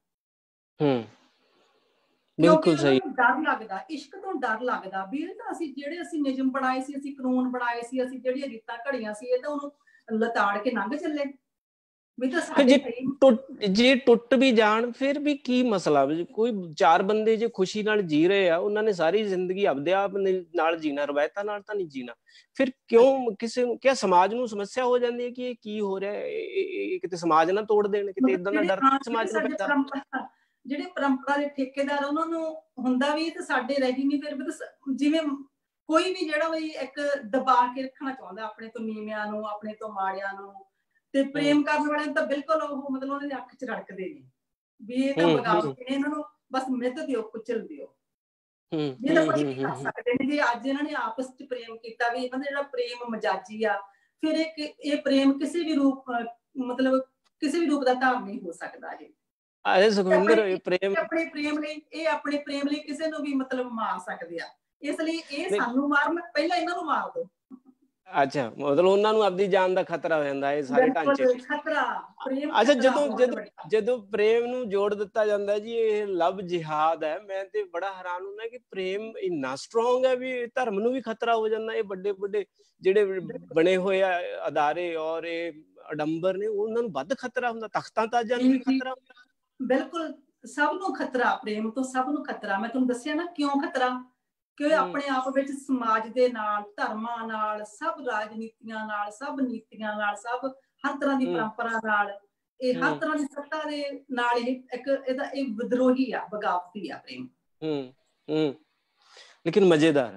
ਬਿਲਕੁਲ ਸਹੀ। ਡਰ ਲੱਗਦਾ, ਇਸ਼ਕ ਤੋਂ ਡਰ ਲੱਗਦਾ ਵੀ ਇਹ ਤਾਂ ਅਸੀਂ ਨਿਯਮ ਬਣਾਏ ਸੀ, ਅਸੀਂ ਕਾਨੂੰਨ ਬਣਾਏ ਸੀ, ਅਸੀਂ ਜਿਹੜੀਆਂ ਰੀਤਾਂ ਘੜੀਆਂ ਸੀ, ਇਹ ਤਾਂ ਉਹਨੂੰ ਲਤਾੜ ਕੇ ਲੰਘ ਚੱਲੇ ਵੀ। ਤਾਂ ਜੇ ਟੁੱਟ ਵੀ ਜਾਣ ਫਿਰ ਵੀ ਕੀ ਮਸਲਾ? ਕੋਈ ਚਾਰ ਬੰਦੇ ਜੇ ਖੁਸ਼ੀ ਨਾਲ ਜੀ ਰਹੇ ਆ, ਉਹਨਾਂ ਨੇ ਸਾਰੀ ਜ਼ਿੰਦਗੀ ਆਪਦੇ ਆਪ ਨਾਲ ਜੀਣਾ, ਰਵਾਇਤਾਂ ਨਾਲ ਤਾਂ ਨਹੀਂ ਜੀਣਾ। ਫਿਰ ਕਿਉਂ ਕਿਸੇ ਨੂੰ, ਕਿਆ ਸਮਾਜ ਨੂੰ ਸਮੱਸਿਆ ਹੋ ਜਾਂਦੀ ਹੈ ਕਿ ਇਹ ਕੀ ਹੋ ਰਿਹਾ, ਇਹ ਕਿਤੇ ਸਮਾਜ ਨਾ ਤੋੜ ਦੇਣ, ਕਿਤੇ ਏਦਾਂ ਦਾ ਡਰ ਸਮਾਜ ਨੂੰ ਪੈਂਦਾ? ਜਿਹੜੇ ਪਰੰਪਰਾ ਦੇ ਠੇਕੇਦਾਰ, ਉਹਨਾਂ ਨੂੰ ਹੁੰਦਾ ਵੀ ਤੇ ਸਾਡੇ ਰਹਿ ਗਈ ਨਹੀਂ। ਫਿਰ ਵੀ ਜਿਵੇਂ ਕੋਈ ਵੀ ਜਿਹੜਾ ਵੀ ਇੱਕ ਦਬਾ ਕੇ ਰੱਖਣਾ ਚਾਹੁੰਦਾ ਆਪਣੇ ਤੋਂ ਨੀਵਿਆਂ ਨੂੰ, ਆਪਣੇ ਤੋਂ ਮਾੜਿਆਂ ਨੂੰ, ਤੇ ਪ੍ਰੇਮ ਕਰਨ ਵਾਲਿਆਂ ਤਾਂ ਬਿਲਕੁਲ ਉਹ ਮਤਲਬ ਉਹਨਾਂ ਦੇ ਅੱਖ ਚ ਰੜਕਦੇ ਨੇ ਵੀ ਇਹ ਤਾਂ ਬਗਾਵਤ ਨੇ, ਇਹਨਾਂ ਨੂੰ ਬਸ ਮਿੱਧ ਦਿਓ, ਕੁਚਲ ਦਿਓ। ਇਹ ਤਾਂ ਕੁਝ ਕਰ ਸਕਦੇ ਨੇ। ਜੇ ਅੱਜ ਇਹਨਾਂ ਨੇ ਆਪਸ ਚ ਪ੍ਰੇਮ ਕੀਤਾ ਵੀ ਇਹਨਾਂ ਦਾ ਜਿਹੜਾ ਪ੍ਰੇਮ ਮਜਾਜੀ ਆ, ਫਿਰ ਇਹ ਪ੍ਰੇਮ ਕਿਸੇ ਵੀ ਰੂਪ ਮਤਲਬ ਕਿਸੇ ਵੀ ਰੂਪ ਦਾ ਧਾਰਨ ਨਹੀਂ ਹੋ ਸਕਦਾ। ਇਹ ਸੁਖਵਿੰਦਰ, ਆਪਣੇ ਪ੍ਰੇਮ ਲਈ ਕਿਸੇ ਨੂੰ ਵੀ ਮਤਲਬ ਮਾਰ ਸਕਦੇ ਆ, ਇਸ ਲਈ ਇਹ ਸਾਨੂੰ ਮਾਰਨ ਪਹਿਲਾਂ ਇਹਨਾਂ ਨੂੰ ਮਾਰ ਦੋ। ਅੱਛਾ, ਮਤਲਬ ਉਹਨਾਂ ਨੂੰ ਆਪਣੀ ਜਾਨ ਦਾ ਖਤਰਾ ਹੋ ਜਾਂਦਾ ਇਹ ਸਾਰੇ ਢਾਂਚੇ। ਖਤਰਾ ਪ੍ਰੇਮ। ਅੱਛਾ, ਜਦੋਂ ਪ੍ਰੇਮ ਨੂੰ ਜੋੜ ਦਿੱਤਾ ਜਾਂਦਾ ਜੀ ਇਹ ਲਵ ਜਿਹਾਦ ਹੈ, ਮੈਂ ਤੇ ਬੜਾ ਹੈਰਾਨ ਹੁੰਦਾ ਕਿ ਪ੍ਰੇਮ ਇੰਨਾ ਸਟਰੋਂਗ ਹੈ ਵੀ ਧਰਮ ਨੂੰ ਵੀ ਖਤਰਾ ਹੋ ਜਾਂਦਾ। ਇਹ ਵੱਡੇ ਵੱਡੇ ਜਿਹੜੇ ਬਣੇ ਹੋਏ ਆ ਅਦਾਰੇ ਔਰ ਇਹ ਅਡੰਬਰ ਨੇ ਉਹਨਾਂ ਨੂੰ ਵੱਧ ਖਤਰਾ ਹੁੰਦਾ, ਤਖਤਾਂ ਤਾਜਾਂ ਨੂੰ ਵੀ ਖਤਰਾ ਹੁੰਦਾ। ਬਿਲਕੁਲ, ਸਭ ਨੂੰ ਖਤਰਾ, ਪ੍ਰੇਮ ਤੋਂ ਸਭ ਨੂੰ ਖਤਰਾ। ਮੈਂ ਤੁਹਾਨੂੰ ਦੱਸਿਆ ਨਾ ਕਿਉਂ ਖਤਰਾ, ਕਿ ਆਪਣੇ ਆਪ ਵਿੱਚ ਸਮਾਜ ਦੇ ਨਾਲ, ਧਰਮਾਂ ਨਾਲ, ਸਭ ਰਾਜਨੀਤੀਆਂ ਨਾਲ, ਸਭ ਨੀਤੀਆਂ ਨਾਲ, ਸਭ ਹਰ ਤਰ੍ਹਾਂ ਦੀ ਪਰੰਪਰਾ ਨਾਲ, ਇਹ ਹਰ ਤਰ੍ਹਾਂ ਦੀ ਸੱਤਾ ਦੇ ਨਾਲ ਇਹ ਇੱਕ ਇਹਦਾ ਇਹ ਵਿਦਰੋਹੀ ਆ, ਬਗਾਵਤੀ ਆ ਪ੍ਰੇਮ। ਲੇਕਿਨ ਮਜ਼ੇਦਾਰ,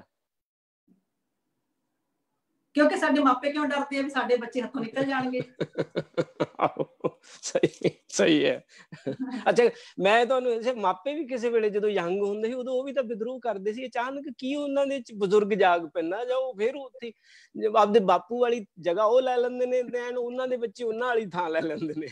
ਕਿਉਂਕਿ ਸਾਡੇ ਮਾਪੇ ਕਿਉਂ ਡਰਦੇ ਆ ਵੀ ਸਾਡੇ ਬੱਚੇ ਹੱਥੋਂ ਨਿਕਲ ਜਾਣਗੇ। ਸਹੀ ਹੈ। ਅੱਛਾ, ਮੈਂ ਤੁਹਾਨੂੰ ਮਾਪੇ ਵੀ ਕਿਸੇ ਵੇਲੇ ਜਦੋਂ ਯੰਗ ਹੁੰਦੇ ਸੀ ਉਦੋਂ ਉਹ ਵੀ ਤਾਂ ਵਿਦਰੋਹ ਕਰਦੇ ਸੀ। ਅਚਾਨਕ ਕੀ ਉਹਨਾਂ ਦੇ ਬਜ਼ੁਰਗ ਜਾਗ ਪੈਂਦਾ ਜਾਂ ਉਹ ਫਿਰ ਉੱਥੇ ਆਪਦੇ ਬਾਪੂ ਵਾਲੀ ਜਗ੍ਹਾ ਉਹ ਲੈ ਲੈਂਦੇ ਨੇ, ਦੇਨ ਉਹਨਾਂ ਦੇ ਬੱਚੇ ਉਹਨਾਂ ਵਾਲੀ ਥਾਂ ਲੈ ਲੈਂਦੇ ਨੇ।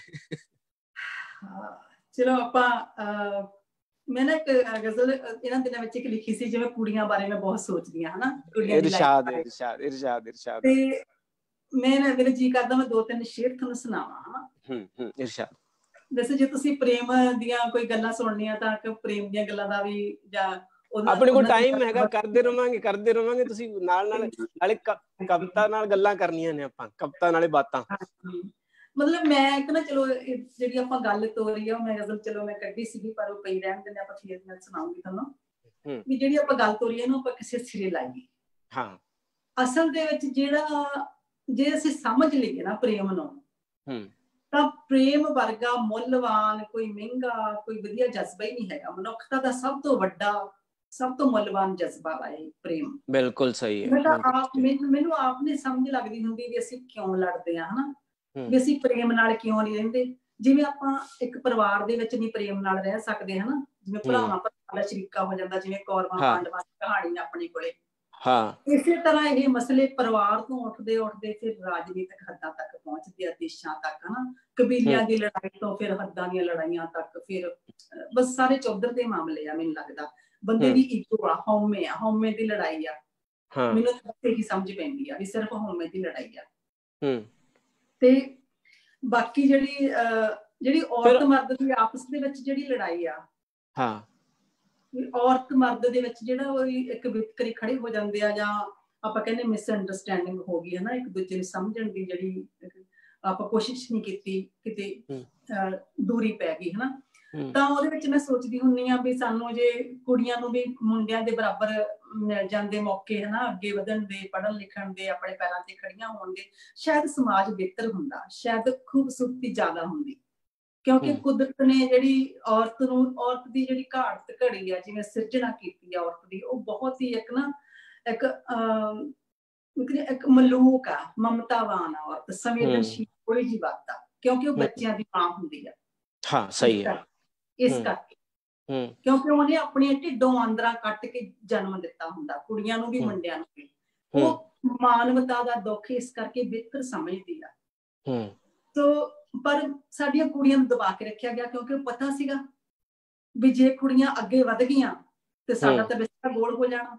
ਚਲੋ ਆਪਾਂ ਮੈਂ ਨਾ ਇੱਕ ਗਜ਼ਲ ਇਹਨਾਂ ਦਿਨਾਂ ਵਿੱਚ ਇੱਕ ਲਿਖੀ ਸੀ, ਜਿਵੇਂ ਕੁੜੀਆਂ ਬਾਰੇ ਮੈਂ ਬਹੁਤ ਸੋਚਦੀ ਹਾਂ, ਹਨਾ, ਇਰਸ਼ਾਦ। ਤੇ ਮੇਰਾ ਜੀ ਕਰਦਾ ਮੈਂ 2-3 ਸ਼ੇਰ ਤੁਹਾਨੂੰ ਸੁਣਾਵਾਂ। ਇਰਸ਼ਾਦ। ਵੈਸੇ ਜੇ ਤੁਸੀਂ ਪ੍ਰੇਮ ਦੀਆਂ ਕੋਈ ਗੱਲਾਂ ਸੁਣਨੀਆਂ ਤਾਂ ਪ੍ਰੇਮ ਦੀਆਂ ਗੱਲਾਂ ਦਾ ਵੀ ਜਾਂ ਆਪਣੇ ਕੋਲ ਟਾਈਮ ਹੈਗਾ, ਕਰਦੇ ਰਵਾਂਗੇ। ਤੁਸੀਂ ਨਾਲੇ ਕਵਿਤਾ ਨਾਲ ਗੱਲਾਂ ਕਰਨੀਆਂ ਨੇ, ਆਪਾਂ ਕਵਿਤਾ ਨਾਲੇ ਬਾਤਾਂ। ਮਤਲਬ ਮੈਂ ਇੱਕ ਨਾ, ਚਲੋ ਜਿਹੜੀ ਆਪਾਂ ਗੱਲ ਤੋਰੀ ਆ, ਮੈਂ ਗਜ਼ਲ ਚਲੋ ਮੈਂ ਕੱਢੀ ਸੀਗੀ, ਪਰ ਉਹ ਪਈ ਰਹਿਣ ਦਿੰਦੇ, ਆਪਾਂ ਫਿਰ ਮੈਂ ਸੁਣਾਉਂਗੀ ਤੁਹਾਨੂੰ ਵੀ ਜਿਹੜੀ ਆਪਾਂ ਗੱਲ ਤੋਰੀ ਇਹਨੂੰ ਆਪਾਂ ਕਿਸੇ ਸਿਰੇ ਲਾਈਏ। ਹਾਂ, ਅਸਲ ਦੇ ਵਿੱਚ ਜੇ ਅਸੀਂ ਸਮਝ ਲਈਏ ਨਾ ਪ੍ਰੇਮ ਨੂੰ, ਤਾਂ ਪ੍ਰੇਮ ਵਰਗਾ ਮੁੱਲਵਾਨ ਕੋਈ ਮਹਿੰਗਾ, ਕੋਈ ਵਧੀਆ ਜਜ਼ਬਾ ਹੀ ਨਹੀਂ ਹੈਗਾ। ਮਨੁੱਖਤਾ ਦਾ ਸਭ ਤੋਂ ਵੱਡਾ, ਸਭ ਤੋਂ ਮੁੱਲਵਾਨ ਜਜ਼ਬਾ ਵਾ ਇਹ ਪ੍ਰੇਮ। ਬਿਲਕੁਲ ਸਹੀ ਹੈ। ਮੈਨੂੰ ਆਪ ਨੇ ਸਮਝ ਲੱਗਦੀ ਹੁੰਦੀ ਵੀ ਅਸੀਂ ਕਿਉਂ ਲੜਦੇ ਹਾਂ, ਹਨਾ, ਵੀ ਅਸੀਂ ਪ੍ਰੇਮ ਨਾਲ ਕਿਉਂ ਨਹੀਂ ਰਹਿੰਦੇ। ਜਿਵੇਂ ਆਪਾਂ ਇੱਕ ਪਰਿਵਾਰ ਦੇ ਵਿੱਚ ਨਹੀਂ ਪ੍ਰੇਮ ਨਾਲ ਰਹਿ ਸਕਦੇ, ਹਨਾ, ਜਿਵੇਂ ਭਰਾਵਾਂ ਭਰਾਵਾਂ ਦਾ ਸ਼ਰੀਕਾ ਹੋ ਜਾਂਦਾ, ਜਿਵੇਂ ਕੌਰਵਾਂ ਪਾਂਡਵਾਂ ਦੀ ਕਹਾਣੀ ਆਪਣੇ ਕੋਲੇ। ਇਸੇ ਤਰ੍ਹਾਂ ਇਹ ਮਸਲੇ ਪਰਿਵਾਰ ਤੋਂ ਉੱਠਦੇ ਫਿਰ ਰਾਜਨੀਤਿਕ ਹੱਦਾਂ ਤੱਕ ਪਹੁੰਚਦੇ ਆ, ਦੇਸ਼ਾਂ ਤੱਕ, ਹਨਾ, ਕਬੀਲਿਆਂ ਦੀ ਲੜਾਈ ਤੋਂ ਫਿਰ ਹੱਦਾਂ ਦੀਆਂ ਲੜਾਈਆਂ ਤੱਕ, ਫਿਰ ਬਸ ਸਾਰੇ ਚੌਧਰ ਦੇ ਮਾਮਲੇ ਆ। ਮੈਨੂੰ ਲੱਗਦਾ ਬੰਦੇ ਦੀ ਈਗੋ ਆ, ਹਉਮੈ ਦੀ ਲੜਾਈ ਆ। ਮੈਨੂੰ ਇਹੀ ਸਮਝ ਪੈਂਦੀ ਆ ਵੀ ਸਿਰਫ ਹਉਮੈ ਦੀ ਲੜਾਈ ਆ। ਤੇ ਬਾਕੀ ਜਿਹੜੀ ਔਰਤ ਮਰਦ ਦੀ ਆਪਸ ਦੇ ਵਿੱਚ ਜਿਹੜੀ ਲੜਾਈ ਆ, ਔਰਤ ਮਰਦ ਦੇ ਵਿੱਚ ਜਿਹੜਾ ਉਹ ਇੱਕ ਵਿਤਕਰੇ ਖੜੇ ਹੋ ਜਾਂਦੇ ਆ, ਜਾਂ ਆਪਾਂ ਕਹਿੰਦੇ ਮਿਸਅੰਡਰਸਟੈਂਡਿੰਗ ਹੋ ਗਈ, ਹਨਾ, ਇੱਕ ਦੂਜੇ ਨੂੰ ਸਮਝਣ ਦੀ ਜਿਹੜੀ ਆਪਾਂ ਕੋਸ਼ਿਸ਼ ਨਹੀਂ ਕੀਤੀ, ਕਿਤੇ ਦੂਰੀ ਪੈ ਗਈ, ਹਨਾ। ਤਾਂ ਉਹਦੇ ਵਿੱਚ ਮੈਂ ਸੋਚਦੀ ਹੁੰਦੀ ਹਾਂ ਵੀ ਸਾਨੂੰ ਜੇ ਕੁੜੀਆਂ ਨੂੰ ਵੀ ਮੁੰਡਿਆਂ ਦੇ ਬਰਾਬਰ ਮਿਲ ਜਾਂਦੇ ਮੌਕੇ, ਹਨਾ, ਅੱਗੇ ਵਧਣ ਦੇ, ਪੜ੍ਹਨ ਲਿਖਣ ਦੇ, ਆਪਣੇ ਪੈਰਾਂ ਤੇ ਖੜੀਆਂ ਹੋਣ ਦੇ, ਸ਼ਾਇਦ ਸਮਾਜ ਬਿਹਤਰ ਹੁੰਦਾ, ਸ਼ਾਇਦ ਖੂਬਸੂਰਤੀ ਜ਼ਿਆਦਾ ਹੁੰਦੀ। ਕਿਉਂਕਿ ਕੁਦਰਤ ਨੇ ਜਿਹੜੀ ਔਰਤ ਦੀ ਜਿਹੜੀ ਘਾਟ ਘੜੀ ਆ, ਜਿਵੇਂ ਸਿਰਜਣਾ ਕੀਤੀ ਆ ਔਰਤ ਦੀ, ਉਹ ਬਹੁਤ ਹੀ ਇੱਕ ਮਲੂਕ ਆ, ਮਮਤਾਵਾਨ ਆ ਔਰਤ, ਸੰਵੇਦਨਸ਼ੀਲ ਕੋਈ ਜਿਹੀ ਬਾਤ ਆ, ਕਿਉਂਕਿ ਉਹ ਬੱਚਿਆਂ ਦੀ ਮਾਂ ਹੁੰਦੀ ਆ। ਸਹੀ ਹੈ। ਇਸ ਕਰਕੇ ਕਿਉਂਕਿ ਉਹਨੇ ਆਪਣੀਆਂ ਢਿੱਡੋਂ ਆਂਦਰਾਂ ਕੱਟ ਕੇ ਜਨਮ ਦਿੱਤਾ ਹੁੰਦਾ, ਕੁੜੀਆਂ ਨੂੰ ਵੀ ਮੁੰਡਿਆਂ ਨੂੰ ਵੀ। ਉਹ ਮਾਨਵਤਾ ਦਾ ਦੁੱਖ ਇਸ ਕਰਕੇ ਬਿਹਤਰ ਸਮਝਦੀ ਆ। ਪਰ ਸਾਡੀਆਂ ਕੁੜੀਆਂ ਨੂੰ ਦਬਾ ਕੇ ਰੱਖਿਆ ਗਿਆ, ਕਿਉਂਕਿ ਉਹ ਪਤਾ ਸੀਗਾ ਵੀ ਜੇ ਕੁੜੀਆਂ ਅੱਗੇ ਵਧ ਗਈਆਂ ਤੇ ਸਾਡਾ ਤਾਂ ਬਿਸਤਰਾ ਗੋਲ ਹੋ ਜਾਣਾ।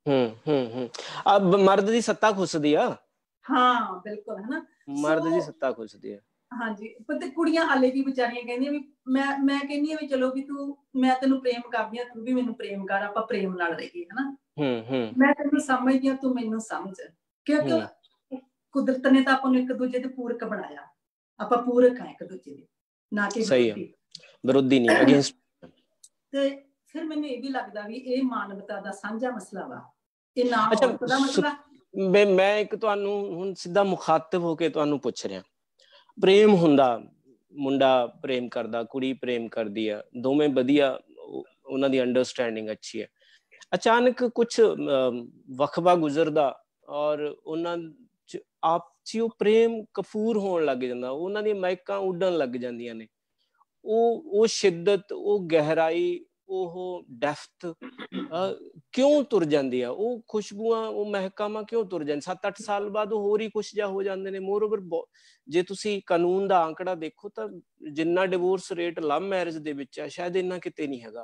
ਮਰਦ ਦੀ ਸੱਤਾ ਖੁੱਸਦੀ ਆ। ਹਾਂ, ਬਿਲਕੁਲ, ਹਨਾ, ਮਰਦ ਦੀ ਸੱਤਾ ਖੁੱਸਦੀ ਆ। ਹਾਂਜੀ, ਪਰ ਕੁੜੀਆਂ ਹਾਲੇ ਵੀ ਵਿਚਾਰੀਆਂ ਕਹਿੰਦੀਆਂ ਵੀ ਮੈਂ ਕਹਿੰਦੀ ਹਾਂ ਵੀ ਚਲੋ ਵੀ ਮੈਂ ਤੈਨੂੰ ਪ੍ਰੇਮ ਕਰਦੀ ਹਾਂ, ਤੂੰ ਵੀ ਮੈਨੂੰ ਪ੍ਰੇਮ ਕਰ, ਆਪਾਂ ਪ੍ਰੇਮ ਨਾਲ ਰਹੀਏ, ਹਨਾ। ਮੈਂ ਤੈਨੂੰ ਸਮਝਦੀ ਹਾਂ, ਤੂੰ ਮੈਨੂੰ ਸਮਝ, ਕਿਉਂਕਿ ਕੁਦਰਤ ਨੇ ਤਾਂ ਆਪਾਂ ਨੂੰ ਇੱਕ ਦੂਜੇ ਦੇ ਪੂਰਕ ਬਣਾਇਆ, ਆਪਾਂ ਪੂਰਕ ਆ ਇੱਕ ਦੂਜੇ ਦੇ, ਨਾ ਕਿ ਵਿਰੋਧੀ ਨਹੀਂ, ਅਗੇਂਸਟ। ਤੇ ਫਿਰ ਮੈਨੂੰ ਇਹ ਵੀ ਲੱਗਦਾ ਵੀ ਇਹ ਮਾਨਵਤਾ ਦਾ ਸਾਂਝਾ ਮਸਲਾ ਵਾ, ਇਹ ਨਾ ਔਰਤ ਦਾ ਮਸਲਾ। ਮੈਂ ਇੱਕ ਤੁਹਾਨੂੰ ਹੁਣ ਸਿੱਧਾ ਮੁਖਾਤਬ ਹੋ ਕੇ ਤੁਹਾਨੂੰ ਪੁੱਛ ਰਿਹਾ, ਪ੍ਰੇਮ ਹੁੰਦਾ, ਮੁੰਡਾ ਪ੍ਰੇਮ ਕਰਦਾ, ਕੁੜੀ ਪ੍ਰੇਮ ਕਰਦੀ ਆ, ਦੋਵੇਂ ਵਧੀਆ, ਉਹਨਾਂ ਦੀ ਅੰਡਰਸਟੈਂਡਿੰਗ ਅੱਛੀ ਹੈ। ਅਚਾਨਕ ਕੁਛ ਵਕਫਾ ਗੁਜ਼ਰਦਾ ਔਰ ਉਹਨਾਂ ਚ ਆਪਸੀ ਉਹ ਪ੍ਰੇਮ ਕਫੂਰ ਹੋਣ ਲੱਗ ਜਾਂਦਾ, ਉਹਨਾਂ ਦੀਆਂ ਮਹਿਕਾਂ ਉੱਡਣ ਲੱਗ ਜਾਂਦੀਆਂ ਨੇ। ਉਹ ਸ਼ਿੱਦਤ, ਉਹ ਗਹਿਰਾਈ, ਉਹ ਡੈਫਥ ਕਿਉਂ ਤੁਰ ਜਾਂਦੀ ਆ? ਉਹ ਖੁਸ਼ਬੂਆਂ, ਉਹ ਮਹਿਕਾਵਾਂ ਕਿਉਂ ਤੁਰ ਜਾਂਦੀ? 7-8 ਸਾਲ ਬਾਅਦ ਉਹ ਹੋਰ ਹੀ ਕੁਛ ਜਿਹਾ ਹੋ ਜਾਂਦੇ ਨੇ। ਮੋਰਓਵਰ ਜੇ ਤੁਸੀਂ ਕਾਨੂੰਨ ਦਾ ਆંકੜਾ ਦੇਖੋ ਤਾਂ ਜਿੰਨਾ ਡਿਵੋਰਸ ਰੇਟ ਲਵ ਮੈਰਿਜ ਦੇ ਵਿੱਚ ਆ, ਸ਼ਾਇਦ ਇੰਨਾ ਕਿਤੇ ਨਹੀਂ ਹੈਗਾ।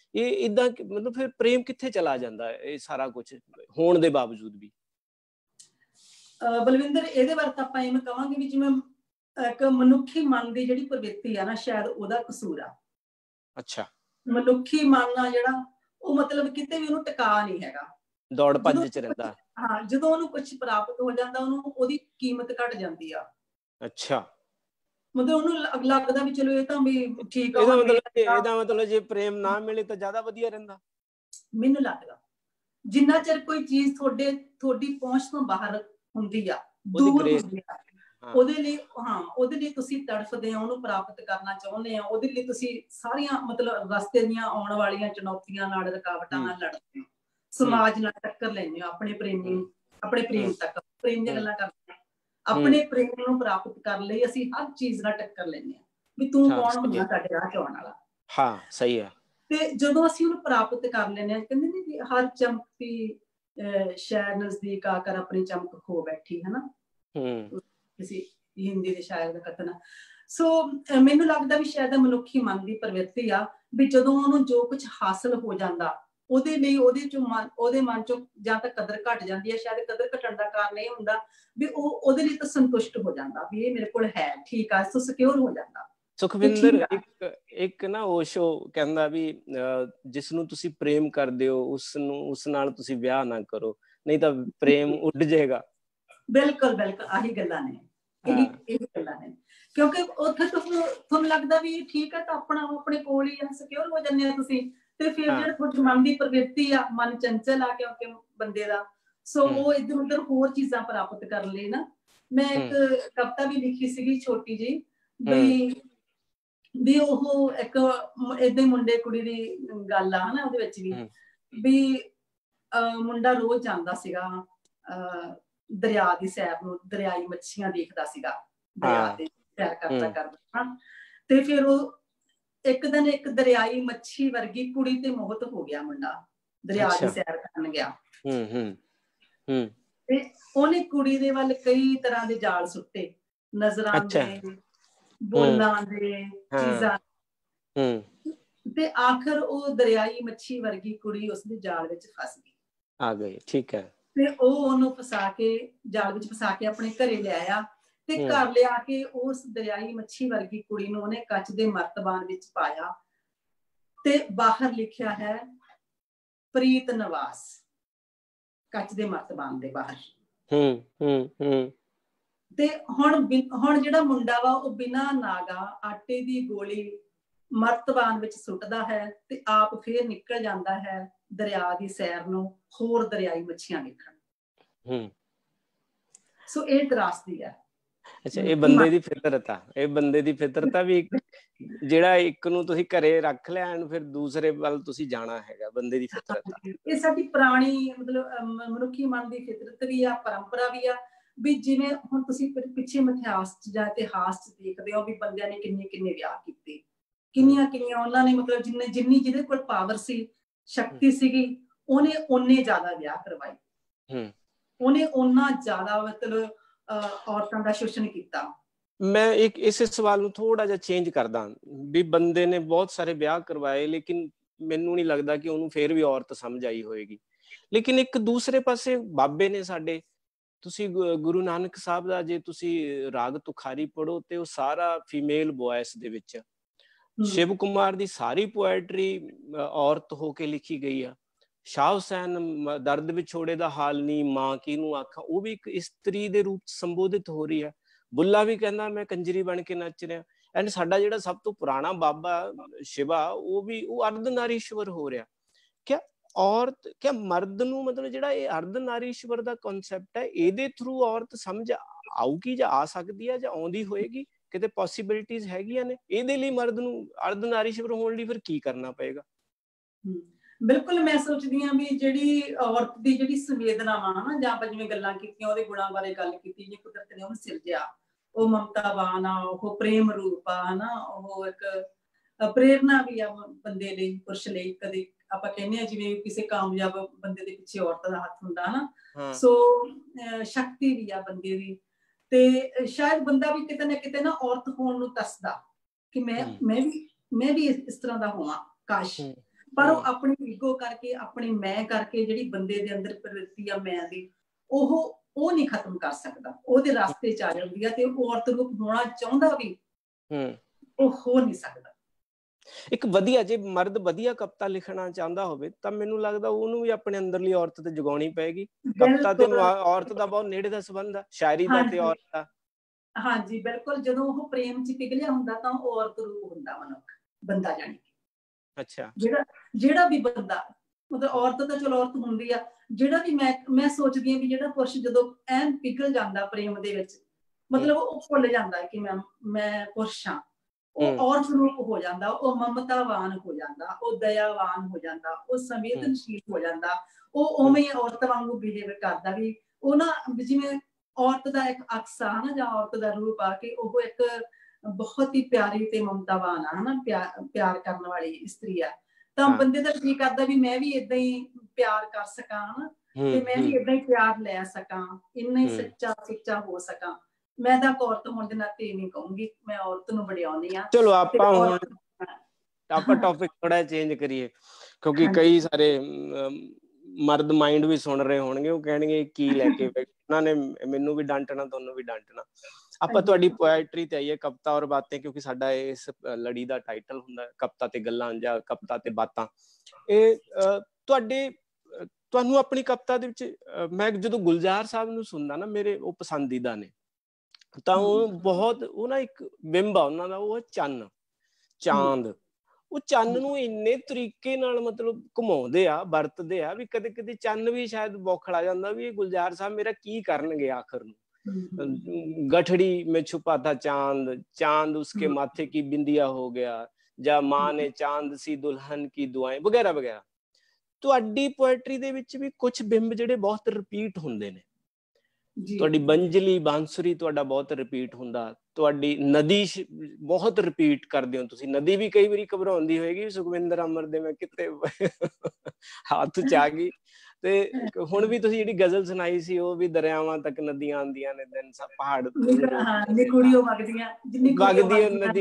ਇਹ ਇਦਾਂ ਮਤਲਬ ਫਿਰ ਪ੍ਰੇਮ ਕਿੱਥੇ ਚਲਾ ਜਾਂਦਾ ਹੈ ਇਹ ਸਾਰਾ ਕੁਝ ਹੋਣ ਦੇ ਬਾਵਜੂਦ ਵੀ? ਬਲਵਿੰਦਰ, ਇਹਦੇ ਬਾਰੇ ਤਾਂ ਆਪਾਂ ਇਵੇਂ ਕਹਾਂਗੇ ਵੀ ਜਿਵੇਂ ਇੱਕ ਮਨੁੱਖੀ ਮਨ ਦੀ ਜਿਹੜੀ ਪ੍ਰਵਿਰਤੀ ਆ ਨਾ, ਸ਼ਾਇਦ ਉਹਦਾ ਕਸੂਰ ਆ। ਅੱਛਾ। ਮਨੁੱਖੀ ਮਨ ਆ ਜਿਹੜਾ, ਉਹ ਮਤਲਬ ਕਿਤੇ ਵੀ ਉਹਨੂੰ ਟਿਕਾ ਨਹੀਂ ਹੈਗਾ, ਦੌੜ ਭੱਜ ਚ ਰਹਿੰਦਾ। ਹਾਂ, ਜਦੋਂ ਉਹਨੂੰ ਕੁਝ ਪ੍ਰਾਪਤ ਹੋ ਜਾਂਦਾ ਉਹਨੂੰ ਉਹਦੀ ਕੀਮਤ ਘਟ ਜਾਂਦੀ ਆ। ਅੱਛਾ। ਮਤਲਬ ਉਹਨੂੰ ਲੱਗਦਾ ਵੀ ਚਲੋ ਇਹ ਤਾਂ ਵੀ ਠੀਕ ਆ। ਇਹਦਾ ਮਤਲਬ ਜੇ ਪ੍ਰੇਮ ਨਾ ਮਿਲੇ ਤਾਂ ਜ਼ਿਆਦਾ ਵਧੀਆ ਰਹਿੰਦਾ। ਮੈਨੂੰ ਲੱਗਦਾ ਜਿੰਨਾ ਚਿਰ ਕੋਈ ਚੀਜ਼ ਤੁਹਾਡੀ ਪਹੁੰਚ ਤੋਂ ਬਾਹਰ ਹੁੰਦੀ ਆ, ਦੂਰ ਹੁੰਦੀ ਆ, ਉਹਦੇ ਲਈ ਤੁਸੀਂ ਤੜਫਦੇ ਹੋ, ਉਹਨੂੰ ਪ੍ਰਾਪਤ ਕਰਨਾ ਚਾਹੁੰਦੇ ਆ, ਉਹਦੇ ਲਈ ਤੁਸੀਂ ਸਾਰੀਆਂ ਮਤਲਬ ਰਸਤੇ ਦੀਆਂ ਆਉਣ ਵਾਲੀਆਂ ਚੁਣੌਤੀਆਂ ਨਾਲ, ਰੁਕਾਵਟਾਂ ਨਾਲ ਲੜਦੇ ਹੋ, ਸਮਾਜ ਨਾਲ ਟੱਕਰ ਲੈਂਦੇ ਹੋ, ਆਪਣੇ ਪ੍ਰੇਮ ਤੱਕ, ਪ੍ਰੇਮ ਦੀਆਂ ਗੱਲਾਂ ਕਰਦੇ ਹਾਂ। ਆਪਣੇ ਪ੍ਰੇਮ ਨੂੰ ਪ੍ਰਾਪਤ ਕਰਨ ਲਈ ਅਸੀਂ ਹਰ ਚੀਜ਼ ਨਾਲ ਟੱਕਰ ਲੈਂਦੇ ਹਾਂ ਵੀ ਤੂੰ ਕੌਣ ਹੁੰਦਾ ਸਾਡੇ ਰਾਹ ਚ ਆਉਣ ਵਾਲਾ। ਹਾਂ, ਸਹੀ ਹੈ। ਤੇ ਜਦੋਂ ਅਸੀਂ ਉਹਨੂੰ ਪ੍ਰਾਪਤ ਕਰ ਲੈਂਦੇ ਹਾਂ, ਕਹਿੰਦੇ ਨੇ ਵੀ ਹਰ ਚਮਕਦੀ ਸ਼ਾਇਰ ਨਜ਼ਦੀਕ ਆ ਕਰ ਆਪਣੀ ਚਮਕ ਖੋ ਬੈਠੀ, ਹਨਾ, ਕਿਸੇ ਹਿੰਦੀ ਦੇ ਸ਼ਾਇਰ ਦਾ ਕਥਨ ਆ। ਸੋ ਮੈਨੂੰ ਲੱਗਦਾ ਵੀ ਸ਼ਾਇਦ ਮਨੁੱਖੀ ਮਨ ਦੀ ਪ੍ਰਵਿਰਤੀ ਆ ਵੀ ਜਦੋਂ ਉਹਨੂੰ ਜੋ ਕੁਝ ਹਾਸਲ ਹੋ ਜਾਂਦਾ, ਉਹਦੇ ਲਈ ਉਹਦੇ ਮਨ ਚੋਂ ਜਾਂ ਤਾਂ ਕਦਰ ਘਟ ਜਾਂਦੀ ਹੈ। ਸ਼ਾਇਦ ਕਦਰ ਘਟਣ ਦਾ ਕਾਰਨ ਇਹ ਹੁੰਦਾ ਵੀ ਉਹ ਉਹਦੇ ਲਈ ਤਾਂ ਸੰਤੁਸ਼ਟ ਹੋ ਜਾਂਦਾ ਵੀ ਇਹ ਮੇਰੇ ਕੋਲ ਹੈ, ਠੀਕ ਆ, ਸੋ ਸਿਕਿਉਰ ਹੋ ਜਾਂਦਾ। ਸੁਖਵਿੰਦਰ, ਇੱਕ ਨਾ ਓਸ਼ੋ ਕਹਿੰਦਾ ਵੀ ਜਿਸ ਨੂੰ ਤੁਸੀਂ ਪ੍ਰੇਮ ਕਰਦੇ ਹੋ ਉਸ ਨਾਲ ਤੁਸੀਂ ਵਿਆਹ ਨਾ ਕਰੋ, ਨਹੀਂ ਤਾਂ ਪ੍ਰੇਮ ਉੱਡ ਜਾਏਗਾ। ਬਿਲਕੁਲ ਬਿਲਕੁਲ, ਆਹੀ ਗੱਲਾਂ ਨੇ, ਇਹੀ ਗੱਲਾਂ ਨੇ। ਕਿਉਂਕਿ ਉੱਥੇ ਤੁਹਾਨੂੰ ਲੱਗਦਾ ਵੀ ਠੀਕ ਹੈ ਤਾਂ ਆਪਣੇ ਕੋਲ ਹੀ ਆ, ਸਿਕਿਉਰ ਹੋ ਜਾਂਦੇ ਆ ਤੁਸੀਂ। ਤੇ ਫਿਰ ਜਿਹੜਾ ਤੁਹਾਡੇ ਮਨ ਦੀ ਪ੍ਰਵਿਰਤੀ ਆ, ਮਨ ਚੰਚਲ ਆ ਕਿਉਂਕਿ ਬੰਦੇ ਦਾ, ਸੋ ਉਹ ਇੱਧਰ ਉੱਧਰ ਹੋਰ ਚੀਜ਼ਾਂ ਪ੍ਰਾਪਤ ਕਰਨ ਲਈ ਨਾ, ਮੈਂ ਇੱਕ ਕਵਿਤਾ ਵੀ ਲਿਖੀ ਸੀਗੀ ਛੋਟੀ ਜਿਹੀ ਵੀ ਉਹ ਇੱਕ ਏਦਾਂ ਹੀ ਮੁੰਡੇ ਕੁੜੀ ਦੀ ਗੱਲ ਆ, ਹਨਾ, ਉਹਦੇ ਵਿੱਚ ਵੀ ਮੁੰਡਾ ਰੋਜ਼ ਜਾਂਦਾ ਸੀਗਾ ਦਰਿਆ ਦੀ ਸੈਰ ਨੂੰ, ਦਰਿਆਈ ਮੱਛੀਆਂ ਦੇਖਦਾ ਸੀਗਾ, ਦਰਿਆ ਤੇ ਸੈਰ ਕਰਦਾ। ਤੇ ਫਿਰ ਉਹ ਇੱਕ ਦਿਨ ਇੱਕ ਦਰਿਆਈ ਮੱਛੀ ਵਰਗੀ ਕੁੜੀ ਤੇ ਮੋਹਿਤ ਹੋ ਗਿਆ ਮੁੰਡਾ, ਦਰਿਆ ਦੀ ਸੈਰ ਕਰਨ ਗਿਆ। ਤੇ ਉਹਨੇ ਕੁੜੀ ਦੇ ਵੱਲ ਕਈ ਤਰ੍ਹਾਂ ਦੇ ਜਾਲ ਸੁੱਟੇ, ਨਜ਼ਰਾਂ ਦੇ, ਬੋਲਾਂ ਦੇ, ਚੀਜ਼ਾਂ, ਤੇ ਆਖਰ ਉਹ ਦਰਿਆਈ ਮੱਛੀ ਵਰਗੀ ਕੁੜੀ ਉਸਦੇ ਜਾਲ ਵਿੱਚ ਫਸ ਗਈ, ਆ ਗਈ। ਠੀਕ ਹੈ। ਤੇ ਉਹ ਉਹਨੂੰ ਫਸਾ ਕੇ, ਜਾਲ ਵਿੱਚ ਫਸਾ ਕੇ ਆਪਣੇ ਘਰੇ ਲਿਆਇਆ ਤੇ ਘਰ ਲਿਆ ਕੇ ਉਸ ਦਰਿਆਈ ਮੱਛੀ ਵਰਗੀ ਕੁੜੀ ਨੂੰ ਉਹਨੇ ਕੱਚ ਦੇ ਮਰਤਬਾਨ ਵਿੱਚ ਪਾਇਆ ਤੇ ਬਾਹਰ ਲਿਖਿਆ ਹੈ ਪ੍ਰੀਤ ਨਿਵਾਸ, ਕੱਚ ਦੇ ਮਰਤਬਾਨ ਦੇ ਬਾਹਰ। ਤੇ ਹੁਣ ਜਿਹੜਾ ਮੁੰਡਾ ਵਾ ਉਹ ਬਿਨਾਂ ਨਾਗਾ ਆਟੇ ਦੀ ਗੋਲੀ ਮਰਤਬਾਨ ਵਿੱਚ ਸੁੱਟਦਾ ਹੈ ਤੇ ਆਪ ਫੇਰ ਨਿਕਲ ਜਾਂਦਾ ਹੈ ਦਰਿਆ ਦੀ ਸੈਰ ਨੂੰ, ਹੋਰ ਦਰਿਆਈ ਮੱਛੀਆਂ ਵੇਖਣ। ਸੋ ਇਹ ਤਰਾਸਦੀ ਹੈ। ਅੱਛਾ, ਇਹ ਬੰਦੇ ਦੀ ਫਿਤਰਤ ਆ, ਇਹ ਬੰਦੇ ਦੀ ਫਿਤਰਤ ਆ ਵੀ ਜਿਹੜਾ ਇੱਕ ਨੂੰ ਤੁਸੀਂ ਘਰੇ ਰੱਖ ਲਿਆ, ਫਿਰ ਦੂਸਰੇ ਵੱਲ ਤੁਸੀਂ ਜਾਣਾ ਹੈਗਾ, ਬੰਦੇ ਦੀ ਫਿਤਰਤ ਆ। ਇਹ ਸਾਡੀ ਪੁਰਾਣੀ ਮਤਲਬ ਮਨੁੱਖੀ ਮਨ ਦੀ ਫਿਤਰਤ ਵੀ ਆ, ਪਰੰਪਰਾ ਵੀ ਆ। ਵੀ ਜਿਵੇਂ ਹੁਣ ਤੁਸੀਂ ਪਿੱਛੇ ਇਤਿਹਾਸ ਚ ਜਾਂ ਇਤਿਹਾਸ ਚ ਦੇਖਦੇ ਹੋ ਵੀ ਬੰਦਿਆਂ ਨੇ ਕਿੰਨੇ ਵਿਆਹ ਕੀਤੇ, ਕਿੰਨੀਆਂ ਉਹਨਾਂ ਨੇ ਮਤਲਬ ਜਿੰਨੀ ਜਿਹਦੇ ਕੋਲ ਪਾਵਰ ਸੀ, ਸ਼ਕਤੀ ਸੀਗੀ, ਉਹਨੇ ਓਨੇ ਜ਼ਿਆਦਾ ਵਿਆਹ ਕਰਵਾਏ, ਉਹਨੇ ਓਨਾ ਜ਼ਿਆਦਾ ਮਤਲਬ ਔਰਤਾਂ ਦਾ ਸ਼ੋਸ਼ਣ ਕੀਤਾ। ਮੈਂ ਇਸੇ ਸਵਾਲ ਨੂੰ ਥੋੜਾ ਜਿਹਾ ਚੇਂਜ ਕਰਦਾ ਵੀ ਬੰਦੇ ਨੇ ਬਹੁਤ ਸਾਰੇ ਵਿਆਹ ਕਰਵਾਏ, ਲੇਕਿਨ ਮੈਨੂੰ ਨਹੀਂ ਲੱਗਦਾ ਕਿ ਉਹਨੂੰ ਫੇਰ ਵੀ ਔਰਤ ਸਮਝ ਆਈ ਹੋਏਗੀ। ਲੇਕਿਨ ਇੱਕ ਦੂਸਰੇ ਪਾਸੇ ਬਾਬੇ ਨੇ ਸਾਡੇ, ਤੁਸੀਂ ਗੁਰੂ ਨਾਨਕ ਸਾਹਿਬ ਦਾ ਜੇ ਤੁਸੀਂ ਰਾਗ ਤੁਖਾਰੀ ਪੜ੍ਹੋ ਤੇ ਉਹ ਸਾਰਾ ਫੀਮੇਲ ਵੌਇਸ ਦੇ ਵਿੱਚ, ਸ਼ਿਵ ਕੁਮਾਰ ਦੀ ਸਾਰੀ ਪੋਇਟਰੀ ਔਰਤ ਹੋ ਕੇ ਲਿਖੀ ਗਈ ਆ। ਸ਼ਾਹ ਹੁਸੈਨ ਦਰਦ ਵਿਛੋੜੇ ਦਾ ਹਾਲ ਨੀ ਮਾਂ ਕਿਹਨੂੰ ਆਖਾਂ, ਉਹ ਵੀ ਇੱਕ ਇਸਤਰੀ ਦੇ ਰੂਪ ਚ ਸੰਬੋਧਿਤ ਹੋ ਰਹੀ ਹੈ। ਬੁੱਲਾ ਵੀ ਕਹਿੰਦਾ ਮੈਂ ਕੰਜਰੀ ਬਣ ਕੇ ਨੱਚ ਰਿਹਾ। ਐਂਡ ਸਾਡਾ ਜਿਹੜਾ ਸਭ ਤੋਂ ਪੁਰਾਣਾ ਬਾਬਾ ਸ਼ਿਵਾ, ਉਹ ਅਰਧ ਨਾਰੀਸ਼ਵਰ ਹੋ ਰਿਹਾ। ਕਿਆ ਮਰਦ ਨੂੰ ਮਤਲਬ ਜਿਹੜਾ ਇਹ ਅਰਧ ਨਾਰੀਸ਼ਵਰ ਦਾ ਕਨਸੈਪਟ ਹੈ, ਇਹਦੇ ਥਰੂ ਔਰਤ ਸਮਝ ਆਊਗੀ ਜਾਂ ਆ ਸਕਦੀ ਹੈ ਜਾਂ ਆਉਂਦੀ ਹੋਏਗੀ, ਕਿਤੇ ਪੋਸੀਬਿਲਿਟੀਜ਼ ਹੈਗੀਆਂ ਨੇ? ਇਹਦੇ ਲਈ ਮਰਦ ਨੂੰ ਅਰਧ ਨਾਰੀਸ਼ਵਰ ਹੋਣ ਲਈ ਫਿਰ ਕੀ ਕਰਨਾ ਪਏਗਾ? ਬਿਲਕੁਲ, ਮੈਂ ਸੋਚਦੀ ਹਾਂ ਵੀ ਜਿਹੜੀ ਔਰਤ ਦੀ ਜਿਹੜੀ ਸੰਵੇਦਨਾਵਾਂ ਨਾ, ਜਾਂ ਆਪਾਂ ਜਿਵੇਂ ਗੱਲਾਂ ਕੀਤੀਆਂ ਉਹਦੇ ਗੁਣਾਂ ਬਾਰੇ ਗੱਲ ਕੀਤੀ, ਜਿਵੇਂ ਕੁਦਰਤ ਨੇ ਉਹਨੂੰ ਸਿਰਜਿਆ, ਉਹ ਮਮਤਾਵਾਨ ਆ, ਉਹ ਪ੍ਰੇਮ ਰੂਪ ਆ, ਹਨਾ, ਉਹ ਇੱਕ ਪ੍ਰੇਰਨਾ ਵੀ ਆ ਬੰਦੇ ਲਈ, ਪੁਰਸ਼ ਲਈ। ਕਦੇ ਆਪਾਂ ਕਹਿੰਦੇ ਹਾਂ ਜਿਵੇਂ ਕਿਸੇ ਕਾਮਯਾਬ ਬੰਦੇ ਦੇ ਪਿੱਛੇ ਔਰਤ ਦਾ ਹੱਥ ਹੁੰਦਾ, ਹਨਾ, ਸੋ ਸ਼ਕਤੀ ਵੀ ਆ ਬੰਦੇ ਦੀ। ਤੇ ਸ਼ਾਇਦ ਬੰਦਾ ਵੀ ਕਿਤੇ ਨਾ ਔਰਤ ਹੋਣ ਨੂੰ ਤਰਸਦਾ ਕਿ ਮੈਂ ਵੀ ਇਸ ਤਰ੍ਹਾਂ ਦਾ ਹੋਵਾਂ, ਕਾਸ਼। ਪਰ ਉਹ ਆਪਣੀ ਈਗੋ ਕਰਕੇ, ਆਪਣੀ ਮੈਂ ਕਰਕੇ, ਜਿਹੜੀ ਬੰਦੇ ਦੇ ਅੰਦਰ ਪ੍ਰਵਿਰਤੀ ਆ ਮੈਂ ਦੀ, ਉਹ ਨਹੀਂ ਖਤਮ ਕਰ ਸਕਦਾ, ਉਹਦੇ ਰਸਤੇ ਚ ਆ ਜਾਂਦੀ ਆ ਤੇ ਉਹ ਔਰਤ ਰੂਪ ਹੋਣਾ ਚਾਹੁੰਦਾ ਵੀ ਉਹ ਹੋ ਨਹੀਂ ਸਕਦਾ। ਇੱਕ ਵਧੀਆ, ਜੇ ਮਰਦ ਵਧੀਆ ਕਵਿਤਾ ਲਿਖਣਾ ਚਾਹੁੰਦਾ ਹੋਵੇ ਤਾਂ ਮੈਨੂੰ ਲੱਗਦਾ ਉਹਨੂੰ ਵੀ ਆਪਣੇ ਅੰਦਰਲੀ ਔਰਤ ਤੇ ਜਗਾਉਣੀ ਪਏਗੀ। ਕਵਿਤਾ ਤੇ ਔਰਤ ਦਾ ਬਹੁਤ ਨੇੜੇ ਦਾ ਸੰਬੰਧ ਆ, ਸ਼ਾਇਰੀ ਦਾ ਤੇ ਔਰਤ ਦਾ। ਹਾਂਜੀ ਬਿਲਕੁਲ, ਜਦੋਂ ਉਹ ਪ੍ਰੇਮ ਚ ਪਿਘਲਿਆ ਹੁੰਦਾ ਤਾਂ ਉਹ ਔਰਤ ਰੂਪ ਹੁੰਦਾ ਮਨੁੱਖ, ਬੰਦਾ ਜਾਣੀ। ਅੱਛਾ, ਜਿਹੜਾ ਵੀ ਬੰਦਾ, ਮਤਲਬ ਔਰਤ ਤਾਂ ਚਲੋ ਔਰਤ ਹੁੰਦੀ ਆ, ਜਿਹੜਾ ਵੀ ਮੈਂ ਸੋਚਦੀ ਹਾਂ ਵੀ ਜਿਹੜਾ ਪੁਰਸ਼ ਜਦੋਂ ਐਨ ਪਿਘਲ ਜਾਂਦਾ ਪ੍ਰੇਮ ਦੇ ਵਿੱਚ, ਮਤਲਬ ਉਹ ਭੁੱਲ ਜਾਂਦਾ ਕਿ ਮੈਂ ਪੁਰਸ਼ ਹਾਂ, ਉਹ ਔਰਤ ਰੂਪ ਹੋ ਜਾਂਦਾ, ਉਹ ਮਮਤਾਵਾਨ ਹੋ ਜਾਂਦਾ, ਉਹ ਦਇਆਵਾਨ ਹੋ ਜਾਂਦਾ, ਉਹ ਸੰਵੇਦਨਸ਼ੀਲ ਹੋ ਜਾਂਦਾ, ਉਹ ਉਵੇਂ ਹੀ ਔਰਤ ਵਾਂਗੂ ਬਿਹੇਵ ਕਰਦਾ ਵੀ ਉਹ ਨਾ, ਜਿਵੇਂ ਔਰਤ ਦਾ ਇੱਕ ਅਕਸ ਆ ਨਾ, ਜਾਂ ਔਰਤ ਦਾ ਰੂਪ ਆ ਕਿ ਉਹ ਇੱਕ ਬਹੁਤ ਹੀ ਪਿਆਰੀ ਤੇ ਮਮਤਾਵਾਨ ਆ ਹਨਾ, ਪਿਆਰ ਕਰਨ ਵਾਲੀ ਇਸਤਰੀ ਆ, ਤਾਂ ਬੰਦੇ ਦਾ ਜੀ ਕਰਦਾ ਵੀ ਮੈਂ ਵੀ ਏਦਾਂ ਹੀ ਪਿਆਰ ਕਰ ਸਕਾਂ ਹਨਾ, ਤੇ ਮੈਂ ਵੀ ਏਦਾਂ ਹੀ ਪਿਆਰ ਲੈ ਸਕਾਂ, ਇੰਨਾ ਹੀ ਸੱਚਾ ਸੁੱਚਾ ਹੋ ਸਕਾਂ। ਮੈਂ ਤਾਂ ਔਰਤ ਹੋਣ ਦੇ ਨਾਤੇ ਨਹੀਂ ਕਹੂੰਗੀ, ਮੈਂ ਔਰਤ ਨੂੰ ਵਡਿਆਉਂਦੀ ਆ। ਚਲੋ ਆਪਾਂ ਟੌਪਿਕ ਥੋੜਾ ਚੇਂਜ ਕਰੀਏ, ਕਿਉਂਕਿ ਕਈ ਸਾਰੇ ਮਰਦ ਮਾਈਂਡ ਵੀ ਸੁਣ ਰਹੇ ਹੋਣਗੇ, ਉਹ ਕਹਿਣਗੇ ਕੀ ਲੈ ਕੇ ਉਹਨਾਂ ਨੇ ਮੈਨੂੰ ਵੀ ਡਾਂਟਣਾ, ਤੁਹਾਨੂੰ ਵੀ ਡਾਂਟਣਾ। ਆਪਾਂ ਤੁਹਾਡੀ ਪੋਇਟਰੀ ਤੇ ਆਈਏ, ਕਵਿਤਾ ਔਰ ਬਾतें, ਕਿਉਂਕਿ ਸਾਡਾ ਇਸ ਲੜੀ ਦਾ ਟਾਈਟਲ ਹੁੰਦਾ ਕਵਿਤਾ ਤੇ ਗੱਲਾਂ ਜਾਂ ਕਵਿਤਾ ਤੇ ਬਾਤਾਂ। ਇਹ ਤੁਹਾਨੂੰ ਆਪਣੀ ਕਵਿਤਾ ਦੇ ਵਿੱਚ, ਮੈਂ ਜਦੋਂ ਗੁਲਜ਼ਾਰ ਸਾਹਿਬ ਨੂੰ ਸੁਣਦਾ ਨਾ, ਮੇਰੇ ਉਹ ਪਸੰਦੀਦਾ ਨੇ, ਤਾਂ ਉਹ ਬਹੁਤ, ਉਹ ਨਾ ਇੱਕ ਬਿੰਬ ਆ ਉਹਨਾਂ ਦਾ, ਉਹ ਚੰਨ ਚਾਂਦ, ਉਹ ਚੰਨ ਨੂੰ ਇੰਨੇ ਤਰੀਕੇ ਨਾਲ ਮਤਲਬ ਘੁਮਾਉਂਦੇ ਆ, ਵਰਤਦੇ ਆ ਵੀ ਕਦੇ ਕਦੇ ਚੰਨ ਵੀ ਸ਼ਾਇਦ ਬੌਖਲਾ ਜਾਂਦਾ ਵੀ ਇਹ ਗੁਲਜ਼ਾਰ ਸਾਹਿਬ ਮੇਰਾ ਕੀ ਕਰਨਗੇ ਆਖਰ ਨੂੰ। गठड़ी में छुपा था चांद, चांद उसके माथे की बिंदिया हो गया, ਜਾਂ ਮਾਂ ਨੇ ਚਾਂਦ ਸੀ ਦੁਲਹਨ ਕੀ ਦੁਆएं, ਵਗੈਰਾ ਵਗੈਰਾ। ਤੁਹਾਡੀ ਪੋਇਟਰੀ ਦੇ ਵਿੱਚ ਵੀ ਕੁਝ ਬਿੰਬ ਜਿਹੜੇ ਬਹੁਤ ਰਿਪੀਟ ਹੁੰਦੇ ਨੇ। ਤੁਹਾਡੀ ਬੰਜਲੀ ਬਾਂਸੁਰੀ ਤੁਹਾਡਾ ਬਹੁਤ ਰਿਪੀਟ ਹੁੰਦਾ, ਤੁਹਾਡੀ ਨਦੀ ਬਹੁਤ ਰਿਪੀਟ ਕਰਦੇ ਹੋ ਤੁਸੀਂ। ਨਦੀ ਵੀ ਕਈ ਵਾਰੀ ਘਬਰਾਉਂਦੀ ਹੋਏਗੀ, ਸੁਖਵਿੰਦਰ ਅਮਰ ਦੇ ਮੈਂ ਕਿਤੇ ਹੱਥ ਚ ਆ ਗਈ। ਤੇ ਹੁਣ ਵੀ ਤੁਸੀਂ ਜਿਹੜੀ ਗਜ਼ਲ ਸੁਣਾਈ ਸੀ, ਉਹ ਵੀ ਦਰਿਆਵਾਂ ਤੱਕ ਨਦੀਆਂ ਆਉਂਦੀਆਂ ਨੇ, ਦਿਨ ਸਭ ਪਹਾੜ ਵਗਦੀ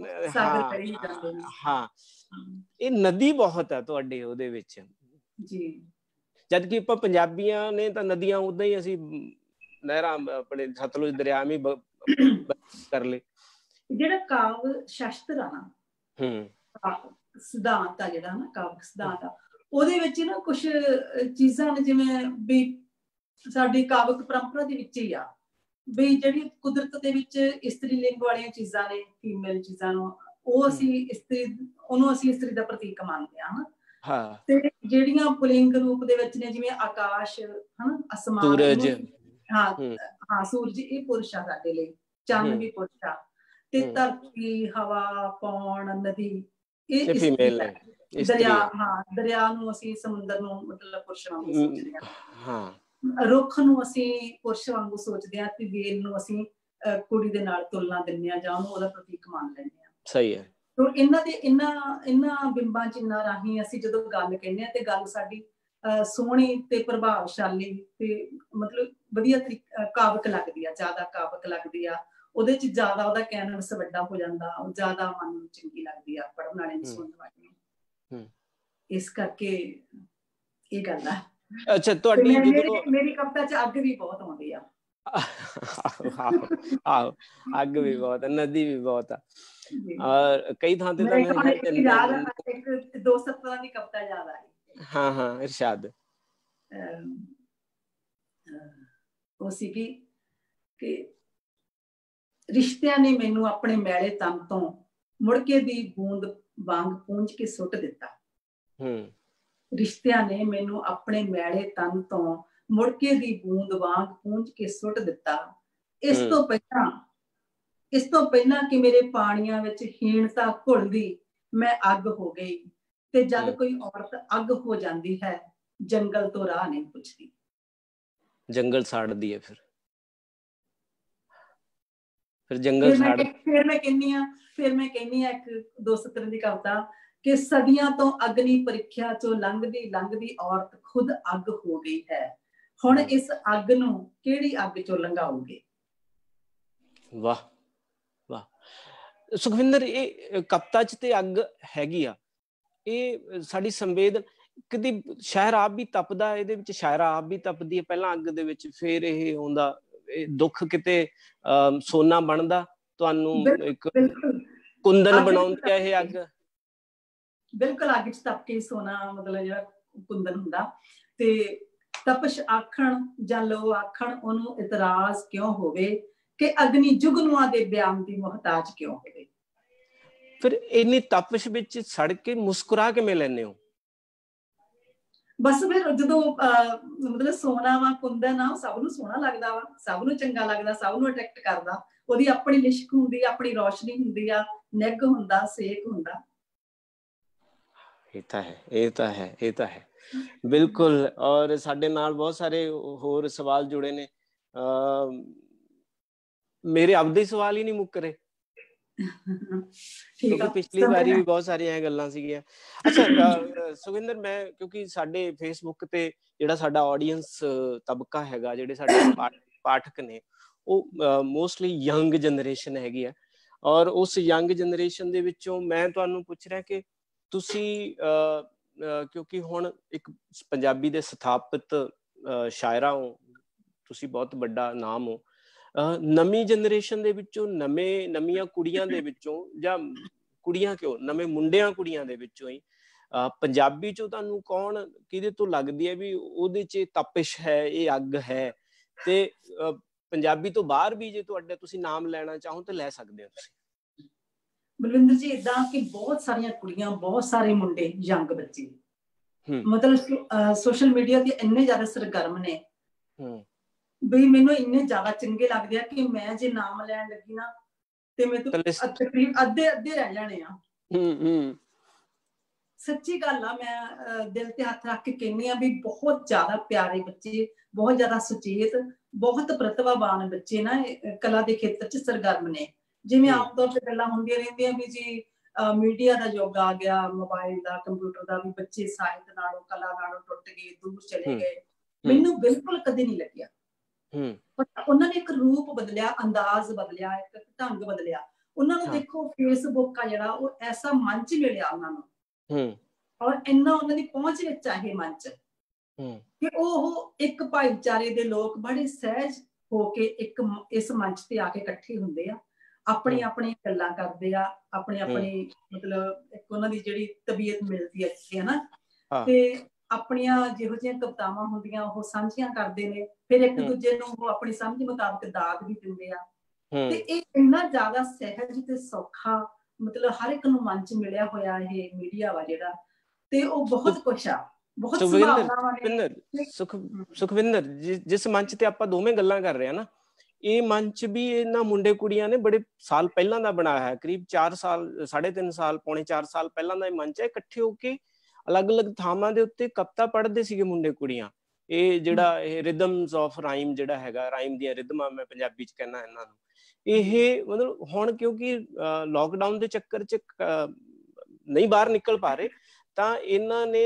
ਹਾਂ। ਇਹ ਨਦੀ ਬਹੁਤ ਹੈ ਤੁਹਾਡੇ ਉਹਦੇ ਵਿੱਚ ਜੀ। ਜਦ ਕਿ ਆਪਾਂ ਪੰਜਾਬੀਆਂ ਨੇ ਤਾਂ ਨਦੀਆਂ ਉਦਾਂ ਹੀ, ਅਸੀਂ ਨਹਿਰਾਂ ਆਪਣੇ ਸਤਲੁਜ ਦਰਿਆ ਵੀ ਕਰ ਲਏ। ਜਿਹੜਾ ਕਾਵ ਸ਼ਾਸਤਰ ਆ ਨਾ, ਸਿਧਾਂਤ ਆ ਜਿਹੜਾ ਨਾ, ਕਾਵ ਸਿਧਾਂਤ ਆ, ਉਹਦੇ ਵਿੱਚ ਨਾ ਕੁਛ ਚੀਜ਼ਾਂ ਨੇ, ਜਿਵੇਂ ਵੀ ਸਾਡੀ ਕਾਵਕ ਪਰੰਪਰਾ ਦੇ ਵਿੱਚ ਹੀ ਆ ਵੀ ਜਿਹੜੀ ਕੁਦਰਤ ਦੇ ਵਿੱਚ ਇਸਤਰੀ ਲਿੰਗ ਵਾਲੀਆਂ ਚੀਜ਼ਾਂ ਨੇ, ਫੀਮੇਲ ਚੀਜ਼ਾਂ ਨੂੰ, ਉਹ ਅਸੀਂ ਉਹਨੂੰ ਅਸੀਂ ਇਸਤਰੀ ਦਾ ਪ੍ਰਤੀਕ ਮੰਨਦੇ ਹਾਂ। ਤੇ ਜਿਹੜੀਆਂ ਪੁਲਿੰਗ ਰੂਪ ਦੇ ਵਿੱਚ ਨੇ, ਜਿਵੇਂ ਆਕਾਸ਼ ਹਨਾ, ਅਸਮਾਨ, ਸੂਰਜ, ਸੂਰਜ, ਇਹ ਪੁਰਸ਼ ਆ ਸਾਡੇ ਲਈ, ਚੰਨ ਵੀ ਪੁਰਸ਼ ਆ, ਤੇ ਧਰਤੀ, ਹਵਾ, ਪੌਣ, ਨਦੀ ਇਹ ਇਸਤਰੀ ਹੈ। ਦਰਿਆ ਨੂੰ ਅਸੀਂ ਸਮੁੰਦਰ ਨੂੰ ਮਤਲਬ ਪੁਰਸ਼ ਵਾਂਗੂ ਸੋਚਦੇ ਹਾਂ, ਰੁੱਖ ਨੂੰ ਅਸੀਂ ਪੁਰਸ਼ ਵਾਂਗੂ ਸੋਚਦੇ ਹਾਂ, ਤੇ ਵੇਲ ਨੂੰ ਅਸੀਂ ਕੁੜੀ ਦੇ ਨਾਲ ਤੁਲਨਾ ਦਿੰਦੇ ਹਾਂ, ਜਾਂ ਉਹਨੂੰ ਉਹਦਾ ਪ੍ਰਤੀਕ ਮੰਨ ਲੈਂਦੇ ਹਾਂ। ਸਹੀ ਹੈ। ਇਹਨਾਂ ਬਿੰਬਾਂ ਚਿੰਨ੍ਹਾਂ ਰਾਹੀਂ ਅਸੀਂ ਜਦੋਂ ਗੱਲ ਕਹਿੰਦੇ ਹਾਂ, ਤੇ ਗੱਲ ਸਾਡੀ ਸੋਹਣੀ ਤੇ ਪ੍ਰਭਾਵਸ਼ਾਲੀ ਤੇ ਮਤਲਬ ਵਧੀਆ ਕਾਵਕ ਲੱਗਦੀ ਆ, ਜ਼ਿਆਦਾ ਕਾਵਕ ਲੱਗਦੀ ਆ। ਉਹਦੇ ਚ ਜ਼ਿਆਦਾ ਉਹਦਾ ਕੈਨਵਸ ਵੱਡਾ ਹੋ ਜਾਂਦਾ, ਜ਼ਿਆਦਾ ਮਨ ਨੂੰ ਚੰਗੀ ਲੱਗਦੀ ਆ ਪੜ੍ਹਨ ਵਾਲੇ ਨੂੰ, ਸੁਣਨ ਵਾਲੇ ਨੂੰ। ਇਸ ਕਰਕੇ ਇਹ ਗੱਲ ਆ। ਅੱਛਾ, ਤੁਹਾਡੀ ਮੇਰੀ ਕਵਿਤਾ ਚ ਅੱਗ ਵੀ ਬਹੁਤ ਆਉਂਦੀ ਆ। ਆਹੋ, ਅੱਗ ਵੀ ਬਹੁਤ, ਨਦੀ ਵੀ ਬਹੁਤ ਆ। ਔਰ ਕਈ ਥਾਂ ਤੇ ਤਾਂ ਇੱਕ ਦੋ ਸਤਰਾਂ ਦੀ ਕਵਿਤਾ ਯਾਦ ਆ ਗਈ। ਹਾਂ, ਇਰਸ਼ਾਦ। ਉਹ ਸੀਗੀ ਕਿ ਰਿਸ਼ਤਿਆਂ ਨੇ ਮੈਨੂੰ ਆਪਣੇ ਮੈਲੇ ਤਨ ਤੋਂ ਮੁੜਕੇ ਦੀ ਬੂੰਦ ਵਾਂਗ ਪੂੰਝ ਕੇ ਸੁੱਟ ਦਿੱਤਾ। ਰਿਸ਼ਤਿਆਂ ਨੇ ਮੈਨੂੰ ਆਪਣੇ ਮੈਲੇ ਤਨ ਤੋਂ ਮੁੜਕੇ ਦੀ ਬੂੰਦ ਵਾਂਗ ਪੂੰਝ ਕੇ ਸੁੱਟ ਦਿੱਤਾ। ਇਸ ਤੋਂ ਪਹਿਲਾਂ ਕਿ ਮੇਰੇ ਪਾਣੀਆਂ ਵਿੱਚ ਹੀਣਤਾ ਘੁਲਦੀ, ਮੈਂ ਅੱਗ ਹੋ ਗਈ। ਤੇ ਜਦ ਕੋਈ ਔਰਤ ਅੱਗ ਹੋ ਜਾਂਦੀ ਹੈ, ਜੰਗਲ ਤੋਂ ਰਾਹ ਨਹੀਂ ਪੁੱਛਦੀ। ਜੰਗਲ ਸਾੜਦੀ ਹੈ, ਫਿਰ ਜੰਗਲ ਸਾੜ। ਫਿਰ ਮੈਂ ਕਹਿੰਦੀ ਆ ਇੱਕ ਦੋ ਸਤਰਾਂ ਦੀ ਕਵਿਤਾ ਕਿ ਸਦੀਆਂ ਤੋਂ ਅਗਨੀ ਪ੍ਰੀਖਿਆ ਚੋਂ ਲੰਘਦੀ ਔਰਤ ਖੁਦ ਅੱਗ ਹੋ ਗਈ ਹੈ। ਹੁਣ ਇਸ ਅੱਗ ਨੂੰ ਕਿਹੜੀ ਅੱਗ ਚੋਂ ਲੰਘਾਓਗੇ? ਵਾਹ ਵਾਹ। ਸੁਖਵਿੰਦਰ, ਇਹ ਕਵਿਤਾ ਚ ਤੇ ਅੱਗ ਹੈਗੀ ਆ, ਇਹ ਸਾਡੀ ਸੰਵੇਦਨ ਕਦੀ ਸ਼ਾਇਰ ਆਪ ਵੀ ਤਪਦਾ, ਇਹਦੇ ਵਿੱਚ ਸ਼ਾਇਰਾ ਆਪ ਵੀ ਤਪਦੀ ਹੈ ਪਹਿਲਾਂ ਅੱਗ ਦੇ ਵਿੱਚ, ਫਿਰ ਇਹ ਹੁੰਦਾ ਦੁੱਖ ਕਿਤੇ ਸੋਨਾ ਬਣਦਾ, ਤੁਹਾਨੂੰ ਇੱਕ ਕੁੰਦਨ ਬਣਾਉਂਦੀ ਹੈ ਇਹ ਅੱਗ। ਬਿਲਕੁਲ ਅੱਗ 'ਚ ਤਪ ਕੇ ਸੋਨਾ ਮਤਲਬ ਜਿਹੜਾ ਕੁੰਦਨ ਹੁੰਦਾ। ਤੇ ਤਪਸ਼ ਆਖਣ ਜਾਂ ਲੋ ਆਖਣ ਉਹਨੂੰ ਇਤਰਾਜ਼ ਕਿਉਂ ਹੋਵੇ ਕਿ ਅਗਨੀ ਜੁਗਨੂਆਂ ਦੇ ਬਿਆਨ ਦੀ ਮੁਹਤਾਜ ਕਿਉਂ ਹੋਵੇ। ਫਿਰ ਇੰਨੀ ਤਪਸ਼ ਵਿੱਚ ਸੜ ਕੇ ਮੁਸਕਰਾ ਕਿਵੇਂ ਲੈਂਦੇ ਹੋ? ਬਸ ਫਿਰ ਜਦੋਂ ਮਤਲਬ ਸੋਨਾ ਵਾ ਕੁੰਦਨ ਆ, ਸਭ ਨੂੰ ਸੋਹਣਾ ਲੱਗਦਾ ਵਾ, ਸਭ ਨੂੰ ਚੰਗਾ ਲੱਗਦਾ, ਸਭ ਨੂੰ ਅਟਰੈਕਟ ਕਰਦਾ। ਉਹਦੀ ਆਪਣੀ ਲਿਸ਼ਕ ਹੁੰਦੀ, ਆਪਣੀ ਰੌਸ਼ਨੀ ਹੁੰਦੀ ਆ, ਨਿੱਘ ਹੁੰਦਾ, ਸੇਕ ਹੁੰਦਾ। ਇਹ ਤਾਂ ਹੈ, ਇਹ ਤਾਂ ਹੈ, ਇਹ ਤਾਂ ਹੈ ਬਿਲਕੁਲ। ਔਰ ਸਾਡੇ ਨਾਲ ਬਹੁਤ ਸਾਰੇ ਹੋਰ ਸਵਾਲ ਜੁੜੇ ਨੇ, ਮੇਰੇ ਆਪਦੇ ਸਵਾਲ ਹੀ ਨਹੀਂ ਮੁੱਕ ਰਹੇ ਕਿਉਂਕਿ ਪਿਛਲੀ ਵਾਰੀ ਵੀ ਬਹੁਤ ਸਾਰੀਆਂ ਗੱਲਾਂ ਸੀਗੀਆਂ। ਅੱਛਾ ਸੁਖਵਿੰਦਰ, ਮੈਂ ਕਿਉਂਕਿ ਸਾਡੇ ਫੇਸਬੁੱਕ ਤੇ ਜਿਹੜਾ ਸਾਡਾ ਆਡੀਅੰਸ ਤਬਕਾ ਹੈਗਾ, ਜਿਹੜੇ ਸਾਡੇ ਪਾਠਕ ਨੇ, ਉਹ ਮੋਸਟਲੀ ਯੰਗ ਜਨਰੇਸ਼ਨ ਹੈਗੀ ਆ, ਔਰ ਉਸ ਯੰਗ ਜਨਰੇਸ਼ਨ ਦੇ ਵਿੱਚੋਂ ਮੈਂ ਤੁਹਾਨੂੰ ਪੁੱਛ ਰਿਹਾ ਕਿ ਤੁਸੀਂ ਕਿਉਂਕਿ ਹੁਣ ਇੱਕ ਪੰਜਾਬੀ ਦੇ ਸਥਾਪਿਤ ਸ਼ਾਇਰਾ ਹੋ, ਤੁਸੀਂ ਬਹੁਤ ਵੱਡਾ ਨਾਮ ਹੋ, ਨਵੀਂ ਜਨਰੇਸ਼ਨ ਦੇ ਵਿੱਚੋਂ, ਨਵੀਆਂ ਕੁੜੀਆਂ ਦੇ ਵਿੱਚੋਂ, ਜਾਂ ਕੁੜੀਆਂ ਕਿਉਂ, ਨਵੇਂ ਮੁੰਡਿਆਂ ਕੁੜੀਆਂ ਦੇ ਵਿੱਚੋਂ ਹੀ ਪੰਜਾਬੀ ਚੋਂ ਤੁਹਾਨੂੰ ਕੌਣ, ਕਿਹਦੇ ਤੋਂ ਲੱਗਦੀ ਹੈ ਵੀ ਉਹਦੇ 'ਚ ਤਪਸ਼ ਹੈ, ਇਹ ਅੱਗ ਹੈ? ਤੇ ਪੰਜਾਬੀ ਤੋਂ ਬਾਹਰ ਵੀ ਜੇ ਤੁਹਾਡੇ ਤੁਸੀਂ ਨਾਮ ਲੈਣਾ ਚਾਹੋ ਤਾਂ ਲੈ ਸਕਦੇ ਹੋ ਤੁਸੀਂ। ਬਲਵਿੰਦਰ ਜੀ, ਏਦਾਂ ਕਿ ਬਹੁਤ ਸਾਰੀਆਂ ਕੁੜੀਆਂ, ਬਹੁਤ ਸਾਰੇ ਮੁੰਡੇ, ਯੰਗ ਬੱਚੇ ਮਤਲਬ ਸੋਸ਼ਲ ਮੀਡੀਆ ਤੇ ਇੰਨੇ ਜ਼ਿਆਦਾ ਸਰਗਰਮ ਨੇ ਵੀ ਮੈਨੂੰ ਇੰਨੇ ਜ਼ਿਆਦਾ ਚੰਗੇ ਲੱਗਦੇ ਆ ਕਿ ਮੈਂ ਜੇ ਨਾਮ ਲੈਣ ਲੱਗੀ ਨਾ ਤੇ ਮੈਨੂੰ ਤਕਰੀਬਨ ਅੱਧੇ ਰਹਿ ਜਾਣੇ ਆ। ਸੱਚੀ ਗੱਲ ਆ, ਮੈਂ ਦਿਲ ਤੇ ਹੱਥ ਰੱਖ ਕੇ ਕਹਿੰਦੀ ਆ ਵੀ ਬਹੁਤ ਜ਼ਿਆਦਾ ਪਿਆਰੇ ਬੱਚੇ, ਬਹੁਤ ਜ਼ਿਆਦਾ ਸੁਚੇਤ, ਬਹੁਤ ਪ੍ਰਤਿਭਾਵਾਨ ਬੱਚੇ ਨਾ ਕਲਾ ਦੇ ਖੇਤਰ 'ਚ ਸਰਗਰਮ ਨੇ। ਜਿਵੇਂ ਆਮ ਤੌਰ ਤੇ ਗੱਲਾਂ ਹੁੰਦੀਆਂ ਰਹਿੰਦੀਆਂ ਵੀ ਜੀ ਮੀਡੀਆ ਦਾ ਯੁੱਗ ਆ ਗਿਆ, ਮੋਬਾਇਲ ਦਾ, ਕੰਪਿਊਟਰ ਦਾ, ਵੀ ਬੱਚੇ ਸਾਹਿਤ ਨਾਲੋਂ, ਕਲਾ ਨਾਲੋਂ ਟੁੱਟ ਗਏ, ਦੂਰ ਚਲੇ ਗਏ। ਮੈਨੂੰ ਬਿਲਕੁਲ ਕਦੇ ਨਹੀਂ ਲੱਗਿਆ। ਉਹਨਾਂ ਨੇ ਇੱਕ ਰੂਪ ਬਦਲਿਆ, ਅੰਦਾਜ਼ ਬਦਲਿਆ, ਇੱਕ ਢੰਗ ਬਦਲਿਆ। ਉਹਨਾਂ ਨੂੰ ਦੇਖੋ, ਫੇਸਬੁੱਕ ਆ ਜਿਹੜਾ, ਉਹ ਐਸਾ ਮੰਚ ਮਿਲਿਆ ਉਹਨਾਂ ਨੂੰ, ਔਰ ਇੰਨਾ ਉਹਨਾਂ ਦੀ ਪਹੁੰਚ ਵਿੱਚ ਆ ਇਹ ਮੰਚ ਕਿ ਉਹ ਇੱਕ ਭਾਈਚਾਰੇ ਦੇ ਲੋਕ ਬੜੇ ਸਹਿਜ ਹੋ ਕੇ ਇਸ ਮੰਚ ਤੇ ਆ ਕੇ ਇਕੱਠੇ ਹੁੰਦੇ ਆ, ਆਪਣੀ ਆਪਣੀ ਗੱਲਾਂ ਕਰਦੇ ਆ, ਆਪਣੀ ਮਤਲਬ ਇੱਕ ਉਹਨਾਂ ਦੀ ਜਿਹੜੀ ਤਬੀਅਤ ਮਿਲਦੀ ਹੈ ਇੱਥੇ, ਹਨਾ, ਤੇ ਆਪਣੀਆਂ ਜਿਹੋ ਜਿਹੀਆਂ ਕਵਿਤਾਵਾਂ ਹੁੰਦੀਆਂ ਉਹ ਸਾਂਝੀਆਂ ਕਰਦੇ ਨੇ, ਫਿਰ ਇੱਕ ਦੂਜੇ ਨੂੰ ਉਹ ਆਪਣੀ ਸਮਝ ਮੁਤਾਬਕ ਦਾਦ ਵੀ ਦਿੰਦੇ ਆ। ਤੇ ਇਹ ਇੰਨਾ ਜ਼ਿਆਦਾ ਸਹਿਜ ਤੇ ਸੌਖਾ, ਮਤਲਬ ਹਰ ਇੱਕ ਨੂੰ ਮੰਚ ਮਿਲਿਆ ਹੋਇਆ ਇਹ ਮੀਡੀਆ ਵਾ ਜਿਹੜਾ, ਤੇ ਉਹ ਬਹੁਤ ਕੁਛ ਆ, ਬਹੁਤ ਸੰਭਾਵਨਾਵਾਂ ਨੇ। ਸੁਖਵਿੰਦਰ, ਜਿਸ ਮੰਚ ਤੇ ਆਪਾਂ ਦੋਵੇਂ ਗੱਲਾਂ ਕਰ ਰਹੇ ਹਾਂ ਨਾ, ਇਹ ਮੰਚ ਵੀ ਇਹਨਾਂ ਮੁੰਡੇ ਕੁੜੀਆਂ ਨੇ ਬੜੇ ਸਾਲ ਪਹਿਲਾਂ ਦਾ ਬਣਾਇਆ ਹੈ, ਕਰੀਬ 4 ਸਾਲ, 3.5 ਸਾਲ, ਪੌਣੇ 4 ਸਾਲ ਪਹਿਲਾਂ ਦਾ ਇਹ ਮੰਚ ਹੈ। ਇਕੱਠੇ ਹੋ ਕੇ ਅਲੱਗ-ਅਲੱਗ ਥਾਵਾਂ ਦੇ ਉੱਤੇ ਕਵਿਤਾ ਪੜ੍ਹਦੇ ਸੀਗੇ ਮੁੰਡੇ ਕੁੜੀਆਂ। ਇਹ ਜਿਹੜਾ ਇਹ ਰਿਦਮਸ ਆਫ ਰਾਈਮ ਜਿਹੜਾ ਹੈਗਾ, ਰਾਈਮ ਦੀਆਂ ਰਿਦਮਾਂ ਮੈਂ ਪੰਜਾਬੀ 'ਚ ਕਹਿੰਦਾ ਇਹਨਾਂ ਨੂੰ, ਇਹ ਮਤਲਬ ਹੁਣ ਕਿਉਂਕਿ ਲੋਕਡਾਊਨ ਦੇ ਚੱਕਰ 'ਚ ਨਹੀਂ ਬਾਹਰ ਨਿਕਲ ਪਾ ਰਹੇ, ਤਾਂ ਇਹਨਾਂ ਨੇ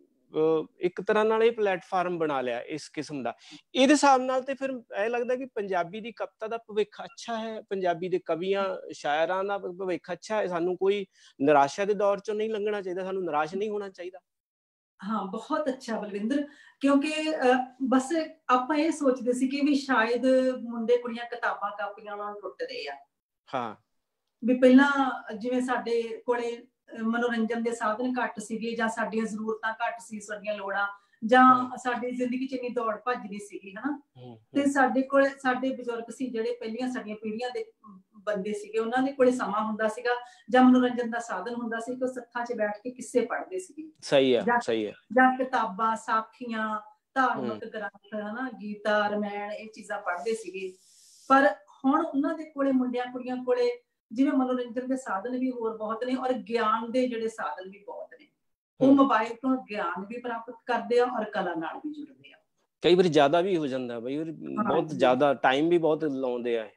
ਇੱਕ ਤਰ੍ਹਾਂ ਨਾਲ ਇਹ ਪਲੇਟਫਾਰਮ ਬਣਾ ਲਿਆ ਇਸ ਕਿਸਮ ਦਾ। ਇਹਦੇ ਹਿਸਾਬ ਨਾਲ ਤੇ ਫਿਰ ਇਹ ਲੱਗਦਾ ਕਿ ਪੰਜਾਬੀ ਦੀ ਕਵਿਤਾ ਦਾ ਭਵਿੱਖ ਅੱਛਾ ਹੈ, ਪੰਜਾਬੀ ਦੇ ਕਵੀਆਂ ਸ਼ਾਇਰਾਂ ਦਾ ਭਵਿੱਖ ਅੱਛਾ ਹੈ। ਸਾਨੂੰ ਕੋਈ ਨਿਰਾਸ਼ਾ ਦੇ ਦੌਰ ਚੋਂ ਨਹੀਂ ਲੰਘਣਾ ਚਾਹੀਦਾ, ਸਾਨੂੰ ਨਿਰਾਸ਼ ਨਹੀਂ ਹੋਣਾ ਚਾਹੀਦਾ। ਹਾਂ, ਬਹੁਤ ਅੱਛਾ ਬਲਵਿੰਦਰ, ਕਿਉਂਕਿ ਬਸ ਆਪਾਂ ਇਹ ਸੋਚਦੇ ਸੀ ਕਿ ਵੀ ਸ਼ਾਇਦ ਮੁੰਡੇ ਕੁੜੀਆਂ ਕਿਤਾਬਾਂ ਕਾਪੀਆਂ ਨਾਲ ਟੁੱਟ ਰਹੇ ਆ। ਹਾਂ, ਵੀ ਪਹਿਲਾਂ ਜਿਵੇਂ ਸਾਡੇ ਕੋਲੇ ਮਨੋਰੰਜਨ ਦੇ ਸਾਧਨ ਘੱਟ ਸੀਗੇ, ਜਾਂ ਸਾਡੀਆਂ ਜ਼ਰੂਰਤਾਂ ਘੱਟ ਸੀ, ਸਾਡੀਆਂ ਲੋੜਾਂ, ਜਾਂ ਸਾਡੀ ਜ਼ਿੰਦਗੀ 'ਚ ਇੰਨੀ ਦੌੜ ਭੱਜ ਨਹੀਂ ਸੀਗੀ, ਹਨਾ। ਤੇ ਸਾਡੇ ਕੋਲ ਸਾਡੇ ਬਜ਼ੁਰਗ ਸੀ ਜਿਹੜੇ ਪਹਿਲੀਆਂ ਸਾਡੀਆਂ ਪੀੜ੍ਹੀਆਂ ਦੇ ਬੰਦੇ ਸੀਗੇ, ਉਹਨਾਂ ਦੇ ਕੋਲੇ ਸਮਾਂ ਹੁੰਦਾ ਸੀਗਾ ਜਾਂ ਮਨੋਰੰਜਨ ਦਾ ਸਾਧਨ ਹੁੰਦਾ ਸੀ ਕਿ ਉਹ ਸੱਥਾਂ 'ਚ ਬੈਠ ਕੇ ਕਿੱਸੇ ਪੜ੍ਹਦੇ ਸੀਗੇ। ਸਹੀ ਹੈ, ਸਹੀ ਹੈ। ਜਾਂ ਕਿਤਾਬਾਂ, ਸਾਖੀਆਂ, ਧਾਰਮਿਕ ਗ੍ਰੰਥ, ਹਨਾ, ਗੀਤਾ, ਰਮਾਇਣ, ਇਹ ਚੀਜ਼ਾਂ ਪੜ੍ਹਦੇ ਸੀਗੇ। ਪਰ ਹੁਣ ਉਹਨਾਂ ਦੇ ਕੋਲੇ, ਮੁੰਡਿਆਂ ਕੁੜੀਆਂ ਕੋਲੇ, ਜਿਵੇਂ ਮਨੋਰੰਜਨ ਦੇ ਸਾਧਨ ਵੀ ਹੋਰ ਬਹੁਤ ਨੇ, ਔਰ ਗਿਆਨ ਦੇ ਜਿਹੜੇ ਸਾਧਨ ਵੀ ਬਹੁਤ ਨੇ। ਉਹ ਮੋਬਾਈਲ ਤੋਂ ਗਿਆਨ ਵੀ ਪ੍ਰਾਪਤ ਕਰਦੇ ਆ ਔਰ ਕਲਾ ਨਾਲ ਵੀ ਜੁੜਦੇ ਆ। ਕਈ ਵਾਰੀ ਜ਼ਿਆਦਾ ਵੀ ਹੋ ਜਾਂਦਾ ਬਈ, ਬਹੁਤ ਜ਼ਿਆਦਾ ਟਾਈਮ ਵੀ ਬਹੁਤ ਲਾਉਂਦੇ ਆ।